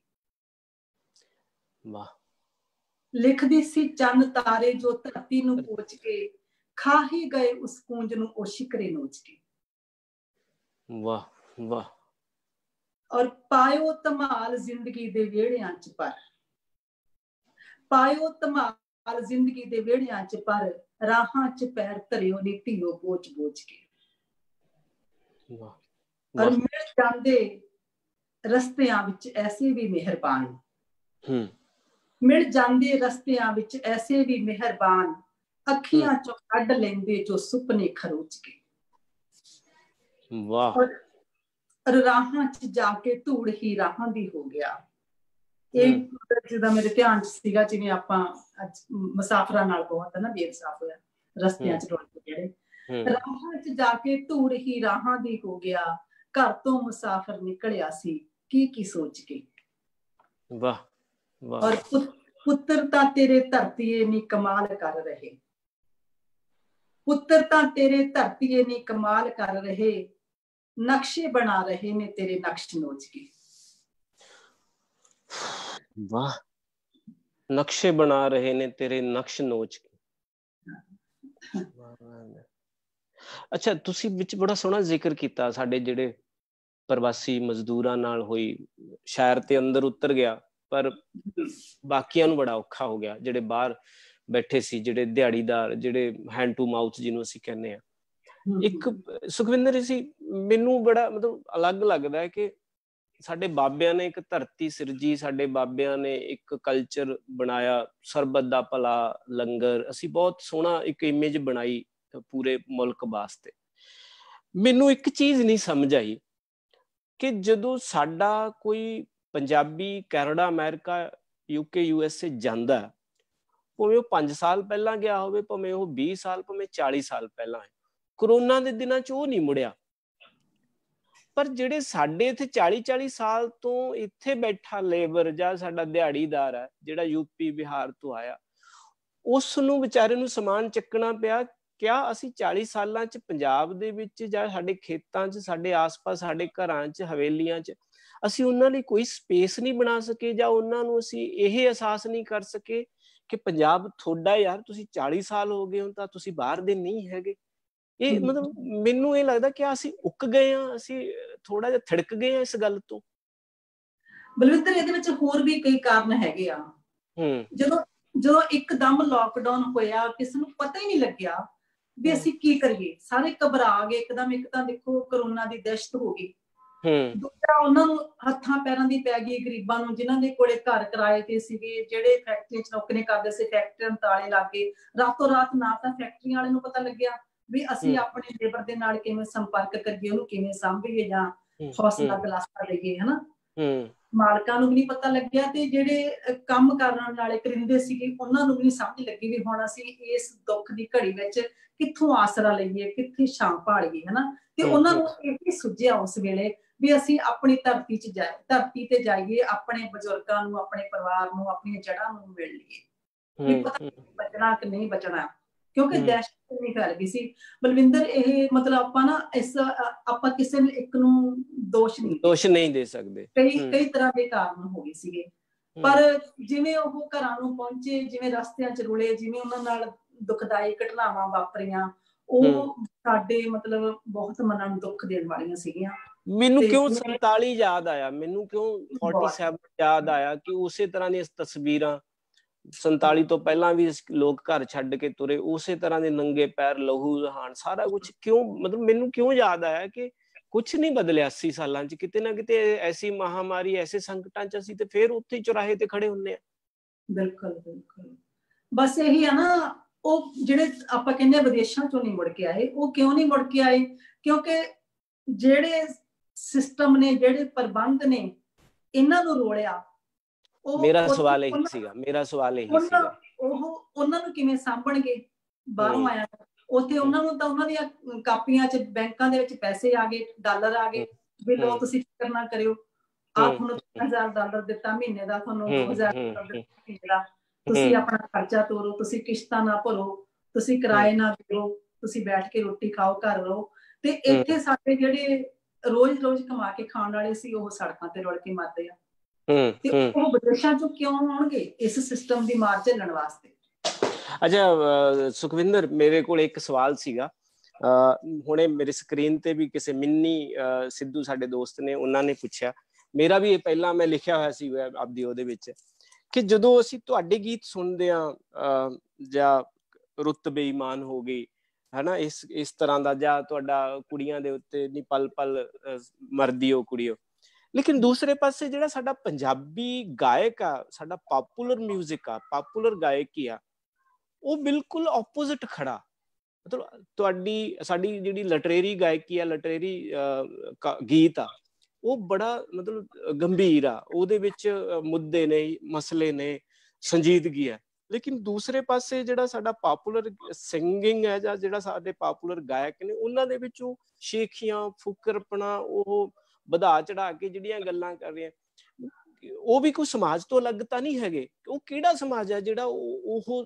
वाह। लिखदी सी चन्न तारे जो धरती नूं पोच के, खा ही गए उस कूंज नूं ओ शिकरे नोच के। वाह वाह। और पायो धमाल जिंदगी दे वेड़ियां च पर, पायो धमाल जिंदगी दे वेड़ियां च पर, राहां च पैर धरियो नी ढियो बोच बोच के। और मिल जांदे रस्तियां विच ऐसे भी मेहरबान, मिल जांदे रस्तियां विच ऐसे भी मेहरबान, अखियां चों कढ लैंदे जो सुपने खरोच के। वाह। और राहां च जाके धूड़ ही राहां दी हो गया। मेरे ध्यान सीगा जिवें आपां अज मुसाफिरां नाल बहुत है ना बेइंसाफ होया, रस्तियां च रुल गए। राहां च जाके धूड़ ही राहां दी हो गया, घर तो मुसाफिर निकलिया सी की सोच के। वाह वाह। और पुत्र तां तेरे धरतीए नी कमाल कर रहे, पुत्र तां तेरे धरतीए नी कमाल कर रहे, नक्शे बना रहे ने तेरे नक्श नोच के। वाह, नक्शे बना रहे ने तेरे नक्श नोच के। अच्छा, ਤੁਸੀਂ ਵਿੱਚ ਬੜਾ ਸੋਹਣਾ ਜ਼ਿਕਰ ਕੀਤਾ ਸਾਡੇ ਜਿਹੜੇ ਪ੍ਰਵਾਸੀ ਮਜ਼ਦੂਰਾਂ ਨਾਲ ਹੋਈ, ਸ਼ਹਿਰ ਤੇ ਅੰਦਰ ਉਤਰ ਗਿਆ ਪਰ ਬਾਕੀਆਂ ਨੂੰ ਬੜਾ ਔਖਾ ਹੋ ਗਿਆ, ਜਿਹੜੇ ਬਾਹਰ ਬੈਠੇ ਸੀ, ਜਿਹੜੇ ਦਿਹਾੜੀਦਾਰ, ਜਿਹੜੇ ਹੈਂਡ ਟੂ ਮਾਊਥ ਜਿਹਨੂੰ ਅਸੀਂ ਕਹਿੰਦੇ ਆ। ਇੱਕ ਸੁਖਵਿੰਦਰ ਸੀ, ਮੈਨੂੰ ਬੜਾ ਮਤਲਬ ਅਲੱਗ ਲੱਗਦਾ ਹੈ ਕਿ ਸਾਡੇ ਬਾਬਿਆਂ ਨੇ ਇੱਕ ਧਰਤੀ ਸਿਰਜੀ, ਸਾਡੇ ਬਾਬਿਆਂ ਨੇ ਇੱਕ ਕਲਚਰ ਬਣਾਇਆ, ਸਰਬਤ ਦਾ ਭਲਾ, ਲੰਗਰ, ਅਸੀਂ ਬਹੁਤ ਸੋਹਣਾ ਇੱਕ ਇਮੇਜ ਬਣਾਈ ਪੂਰੇ ਮੁਲਕ ਵਾਸਤੇ। ਮੈਨੂੰ ਇੱਕ ਚੀਜ਼ ਨਹੀਂ ਸਮਝ ਆਈ ਕਿ ਜਦੋਂ ਸਾਡਾ ਕੋਈ Punjabi Canada, America UK USA ਜਾਂਦਾ, ਭਾਵੇਂ ਉਹ 5 ਸਾਲ ਪਹਿਲਾਂ ਗਿਆ ਹੋਵੇ, ਭਾਵੇਂ ਉਹ 20 ਸਾਲ, ਭਾਵੇਂ 40 ਸਾਲ ਪਹਿਲਾਂ ਹੈ, ਕਰੋਨਾ ਦੇ ਦਿਨਾਂ 'ਚ ਉਹ ਨਹੀਂ ਮੁੜਿਆ। ਪਰ ਜਿਹੜੇ ਸਾਡੇ ਇੱਥੇ 40-40 ਸਾਲ ਤੋਂ ਇੱਥੇ ਬੈਠਾ ਲੇਬਰ ਜਾਂ ਸਾਡਾ ਦਿਹਾੜੀਦਾਰ ਹੈ ਜਿਹੜਾ UP ਬਿਹਾਰ ਤੋਂ ਆਇਆ, ਉਸ ਨੂੰ ਵਿਚਾਰੇ ਨੂੰ ਸਮਾਨ ਚੱਕਣਾ ਪਿਆ। ਕਿਆ ਅਸੀਂ 40 ਸਾਲਾਂ 'ਚ ਪੰਜਾਬ ਦੇ ਵਿੱਚ ਜਾਂ ਸਾਡੇ ਖੇਤਾਂ 'ਚ, ਸਾਡੇ ਆਸ-ਪਾਸ, ਸਾਡੇ ਘਰਾਂ 'ਚ, ਹਵੇਲੀਆਂ 'ਚ ਅਸੀਂ ਉਹਨਾਂ ਲਈ ਕੋਈ ਸਪੇਸ ਨਹੀਂ ਬਣਾ ਸਕੇ, ਜਾਂ ਉਹਨਾਂ ਨੂੰ ਅਸੀਂ ਇਹ ਅਹਿਸਾਸ ਨਹੀਂ ਕਰ ਸਕੇ ਕਿ ਪੰਜਾਬ ਤੁਹਾਡਾ ਯਾਰ, ਤੁਸੀਂ 40 ਸਾਲ ਹੋ ਗਏ ਹੋ ਤਾਂ ਤੁਸੀਂ ਬਾਹਰ ਦੇ ਨਹੀਂ ਹੈਗੇ। ਇਹ ਮਤਲਬ ਮੈਨੂੰ ਇਹ ਲੱਗਦਾ ਕਿ ਅਸੀਂ ਉੱਕ ਗਏ ਹਾਂ, ਅਸੀਂ ਥੋੜਾ ਜਿਹਾ ਥਿੜਕ ਗਏ ਹਾਂ ਇਸ ਗੱਲ ਤੋਂ। ਬਲਵਿੰਦਰ, ਇਹਦੇ ਵਿੱਚ ਹੋਰ ਵੀ ਕਈ ਕਾਰਨ ਹੈਗੇ ਆ। ਜਦੋਂ ਇੱਕਦਮ ਲੋਕਡਾਊਨ ਹੋਇਆ, ਕਿਸੇ ਨੂੰ ਪਤਾ ਹੀ ਨਹੀਂ ਲੱਗਿਆ ਵੀ ਅਸੀਂ ਕੀ ਕਰੀਏ, ਸਾਰੇ ਘਬਰਾ ਗਏ ਇੱਕਦਮ। ਇੱਕ ਤਾਂ ਦੇਖੋ ਕਰੋਨਾ ਦੀ ਦਹਿਸ਼ਤ ਹੋ ਗਈ, ਦੂਜਾ ਉਹਨਾਂ ਨੂੰ ਹੱਥਾਂ ਪੈਰਾਂ ਦੀ ਪੈ ਗਈ, ਗਰੀਬਾਂ ਨੂੰ, ਜਿਨ੍ਹਾਂ ਦੇ ਕੋਲੇ ਘਰ ਕਿਰਾਏ ਤੇ ਸੀਗੇ, ਜਿਹੜੇ ਫੈਕਟਰੀ 'ਚ ਨੌਕਰੀਆਂ ਕਰਦੇ ਸੀ, ਫੈਕਟਰੀਆਂ ਨੂੰ ਤਾਲੇ ਲਾ ਕੇ ਰਾਤੋਂ ਰਾਤ ਨਾ ਤਾਂ ਫੈਕਟਰੀਆਂ ਵਾਲੇ ਨੂੰ ਪਤਾ ਲੱਗਿਆ ਵੀ ਅਸੀਂ ਆਪਣੇ ਲੇਬਰ ਦੇ ਨਾਲ ਕਿਵੇਂ ਸੰਪਰਕ ਕਰੀਏ, ਉਹਨੂੰ ਕਿਵੇਂ ਸਾਂਭੀਏ ਜਾਂ ਹੌਸਲਾ ਦਿਲਾਸਾ ਦੇਈਏ, ਹਨਾ। ਮਾਲਕਾਂ ਨੂੰ ਵੀ ਨਹੀਂ ਪਤਾ ਲੱਗਿਆ, ਤੇ ਜਿਹੜੇ ਕੰਮ ਕਰਨ ਵਾਲੇ ਕਰਿੰਦੇ ਸੀਗੇ ਉਹਨਾਂ ਨੂੰ ਵੀ ਨਹੀਂ ਸਮਝ ਲੱਗੀ ਵੀ ਹੁਣ ਅਸੀਂ ਇਸ ਦੁੱਖ ਦੀ ਘੜੀ ਵਿੱਚ ਕਿੱਥੋਂ ਆਸਰਾ ਲਈਏ, ਕਿੱਥੇ ਛਾਂ ਭਾਲੀਏ, ਹਨਾ। ਤੇ ਉਹਨਾਂ ਨੂੰ ਇਹ ਵੀ ਸੁਝਿਆ ਉਸ ਵੇਲੇ ਵੀ ਅਸੀਂ ਆਪਣੀ ਧਰਤੀ ਤੇ ਜਾਈਏ, ਆਪਣੇ ਬਜ਼ੁਰਗਾਂ ਨੂੰ, ਆਪਣੇ ਪਰਿਵਾਰ ਨੂੰ, ਆਪਣੀਆਂ ਜੜ੍ਹਾਂ ਨੂੰ ਮਿਲ ਲਈਏ, ਵੀ ਪਤਾ ਬਚਣਾ ਕਿ ਨਹੀਂ ਬਚਣਾ, ਕਿਉਂਕਿ ਦਹਿਸ਼ਤ ਨਹੀਂ ਫੈਲ ਗਈ ਸੀ। ਬਲਵਿੰਦਰ, ਇਹ ਮਤਲਬ ਆਪਾਂ ਕਿਸੇ ਨੂੰ ਇੱਕ ਨੂੰ ਦੋਸ਼ ਨਹੀਂ ਦੇ ਸਕਦੇ, ਕਈ ਤਰ੍ਹਾਂ ਦੇ ਕਾਰਨ ਹੋ ਗਏ ਸੀਗੇ। ਪਰ ਜਿਵੇਂ ਉਹ ਘਰਾਂ ਨੂੰ ਪਹੁੰਚੇ, ਜਿਵੇਂ ਰਸਤਿਆਂ 'ਚ ਰੁਲੇ, ਜਿਵੇਂ ਉਹਨਾਂ ਨਾਲ ਦੁਖਦਾਈ ਘਟਨਾਵਾਂ ਵਾਪਰੀਆਂ, ਉਹ ਸਾਡੇ ਮਤਲਬ ਬਹੁਤ ਮਨਾਂ ਨੂੰ ਦੁੱਖ ਦੇਣ ਵਾਲੀਆਂ ਸੀਗੀਆਂ। ਮੈਨੂੰ ਕਿਉਂ 47 ਯਾਦ ਆਇਆ, ਮੈਨੂੰ ਕਿਉਂ 47 ਯਾਦ ਆਇਆ ਕਿ ਉਸੇ ਤਰ੍ਹਾਂ ਦੀਆਂ ਤਸਵੀਰਾਂ 47 ਤੋਂ ਪਹਿਲਾਂ ਵੀ ਲੋਕ ਘਰ ਛੱਡ ਕੇ ਤੁਰੇ, ਉਸੇ ਤਰ੍ਹਾਂ ਦੇ ਨੰਗੇ ਪੈਰ, ਲਹੂ ਲਹਾਨ, ਸਾਰਾ ਕੁਛ ਕਿਉਂ, ਮਤਲਬ ਮੈਨੂੰ ਕਿਉਂ ਯਾਦ ਆਇਆ ਕਿ ਕੁਛ ਨਹੀਂ ਬਦਲਿਆ 80 ਸਾਲਾਂ 'ਚ। ਕਿਤੇ ਨਾ ਕਿਤੇ ਐਸੀ ਮਹਾਮਾਰੀ, ਐਸੇ ਸੰਕਟਾਂ 'ਚ ਅਸੀਂ ਤੇ ਫੇਰ ਉੱਥੇ ਹੀ ਚੁਰਾਹੇ ਤੇ ਖੜੇ ਹੁੰਦੇ ਆ। ਬਿਲਕੁਲ ਬਿਲਕੁਲ, ਬਸ ਇਹੀ ਆ ਨਾ, ਉਹ ਜਿਹੜੇ ਆਪਾਂ ਕਹਿੰਦੇ ਵਿਦੇਸ਼ਾਂ ਚੋਂ ਨਹੀਂ ਮੁੜ ਕੇ ਆਏ, ਉਹ ਕਿਉਂ ਨਹੀਂ ਮੁੜ ਕੇ ਆਏ? ਕਿਉਂਕਿ ਜਿਹੜੇ ਸਿਸਟਮ ਨੇ, ਜਿਹੜੇ ਪ੍ਰਬੰਧ ਨੇ, ਇਹਨਾਂ ਨੂੰ ਰੋਲਿਆ। ਮੇਰਾ ਸਵਾਲ ਇਹੀ ਸੀਗਾ ਉਹ ਉਹਨਾਂ ਨੂੰ ਕਿਵੇਂ ਸਾਂਭਣਗੇ ਬਾਹਰੋਂ ਆਇਆ? ਉੱਥੇ ਉਹਨਾਂ ਨੂੰ ਤਾਂ ਉਹਨਾਂ ਦੀਆਂ ਕਾਪੀਆਂ 'ਚ, ਬੈਂਕਾਂ ਦੇ ਵਿੱਚ ਪੈਸੇ ਆ ਗਏ, ਡਾਲਰ ਆ ਗਏ ਵੀ ਲੋ ਤੁਸੀਂ ਫਿਕਰ ਨਾ ਕਰਿਓ, ਆਹ ਤੁਹਾਨੂੰ $3000 ਦਿੱਤਾ ਮਹੀਨੇ ਦਾ, ਤੁਹਾਨੂੰ $2000 ਮਹੀਨੇ ਦਾ, ਤੁਸੀਂ ਆਪਣਾ ਖਰਚਾ ਤੋਰੋ, ਤੁਸੀਂ ਕਿਸ਼ਤਾਂ ਨਾ ਭਰੋ, ਤੁਸੀਂ ਕਿਰਾਏ ਨਾ ਦਿਓ, ਤੁਸੀਂ ਬੈਠ ਕੇ ਰੋਟੀ ਖਾਓ, ਘਰ ਰਹੋ। ਤੇ ਇੱਥੇ ਸਾਡੇ ਜਿਹੜੇ ਰੋਜ਼ ਕਮਾ ਕੇ ਖਾਣ ਵਾਲੇ ਸੀ, ਉਹ ਸੜਕਾਂ ਤੇ ਰੁਲ ਕੇ ਮਰਦੇ ਆ। ਤੇ ਉਹ ਵਿਦੇਸ਼ਾਂ ਚੋਂ ਕਿਉਂ ਆਉਣਗੇ ਇਸ ਸਿਸਟਮ ਦੀ ਮਾਰ ਝੱਲਣ ਵਾਸਤੇ? ਅੱਛਾ ਸੁਖਵਿੰਦਰ, ਮੇਰੇ ਕੋਲ ਇੱਕ ਸਵਾਲ ਸੀਗਾ, ਹੁਣੇ ਮੇਰੇ ਸਕਰੀਨ ਤੇ ਵੀ ਕਿਸੇ ਮਿੰਨੀ ਸਿੱਧੂ ਸਾਡੇ ਦੋਸਤ ਨੇ, ਉਹਨਾਂ ਨੇ ਪੁੱਛਿਆ, ਮੇਰਾ ਵੀ ਇਹ ਪਹਿਲਾਂ ਮੈਂ ਲਿਖਿਆ ਹੋਇਆ ਸੀ ਆਪਦੀ ਉਹਦੇ ਵਿੱਚ, ਕਿ ਜਦੋਂ ਅਸੀਂ ਤੁਹਾਡੇ ਗੀਤ ਸੁਣਦੇ ਹਾਂ ਜਾਂ ਰੁੱਤ ਬੇਈਮਾਨ ਹੋ ਗਈ, ਹਨਾ, ਇਸ ਤਰ੍ਹਾਂ ਦਾ, ਜਾਂ ਤੁਹਾਡਾ ਕੁੜੀਆਂ ਦੇ ਉੱਤੇ ਨੀ ਪਲ ਪਲ ਮਰਦੀ ਹੋ ਕੁੜੀਓ, ਲੇਕਿਨ ਦੂਸਰੇ ਪਾਸੇ ਜਿਹੜਾ ਸਾਡਾ ਪੰਜਾਬੀ ਗਾਇਕ ਆ, ਸਾਡਾ ਪਾਪੂਲਰ ਮਿਊਜ਼ਿਕ ਆ, ਪਾਪੂਲਰ ਗਾਇਕੀ ਆ, ਉਹ ਬਿਲਕੁਲ ਆਪੋਜ਼ਿਟ ਖੜਾ। ਮਤਲਬ ਸਾਡੀ ਜਿਹੜੀ ਲਟਰੇਰੀ ਗਾਇਕੀ ਆ, ਲਟਰੇਰੀ ਗੀਤ ਆ, ਉਹ ਬੜਾ ਮਤਲਬ ਗੰਭੀਰ ਆ, ਉਹਦੇ ਵਿੱਚ ਮੁੱਦੇ ਨੇ, ਮਸਲੇ ਨੇ, ਸੰਜੀਦਗੀ ਹੈ। ਲੇਕਿਨ ਦੂਸਰੇ ਪਾਸੇ ਜਿਹੜਾ ਸਾਡਾ ਪਾਪੂਲਰ ਸਿੰਗਿੰਗ ਹੈ, ਜਾਂ ਜਿਹੜਾ ਸਾਡੇ ਪਾਪੂਲਰ ਗਾਇਕ ਨੇ, ਉਹਨਾਂ ਦੇ ਵਿੱਚ ਉਹ ਸ਼ੇਖੀਆਂ, ਫੁਕਰਪਣਾ, ਉਹ ਵਧਾ ਚੜਾ ਕੇ ਜਿਹੜੀਆਂ ਗੱਲਾਂ ਕਰ ਰਹੇ, ਉਹ ਵੀ ਕੋਈ ਸਮਾਜ ਤੋਂ ਅਲੱਗ ਤਾਂ ਨਹੀਂ ਹੈਗੇ। ਉਹ ਕਿਹੜਾ ਸਮਾਜ ਹੈ ਜਿਹੜਾ ਉਹ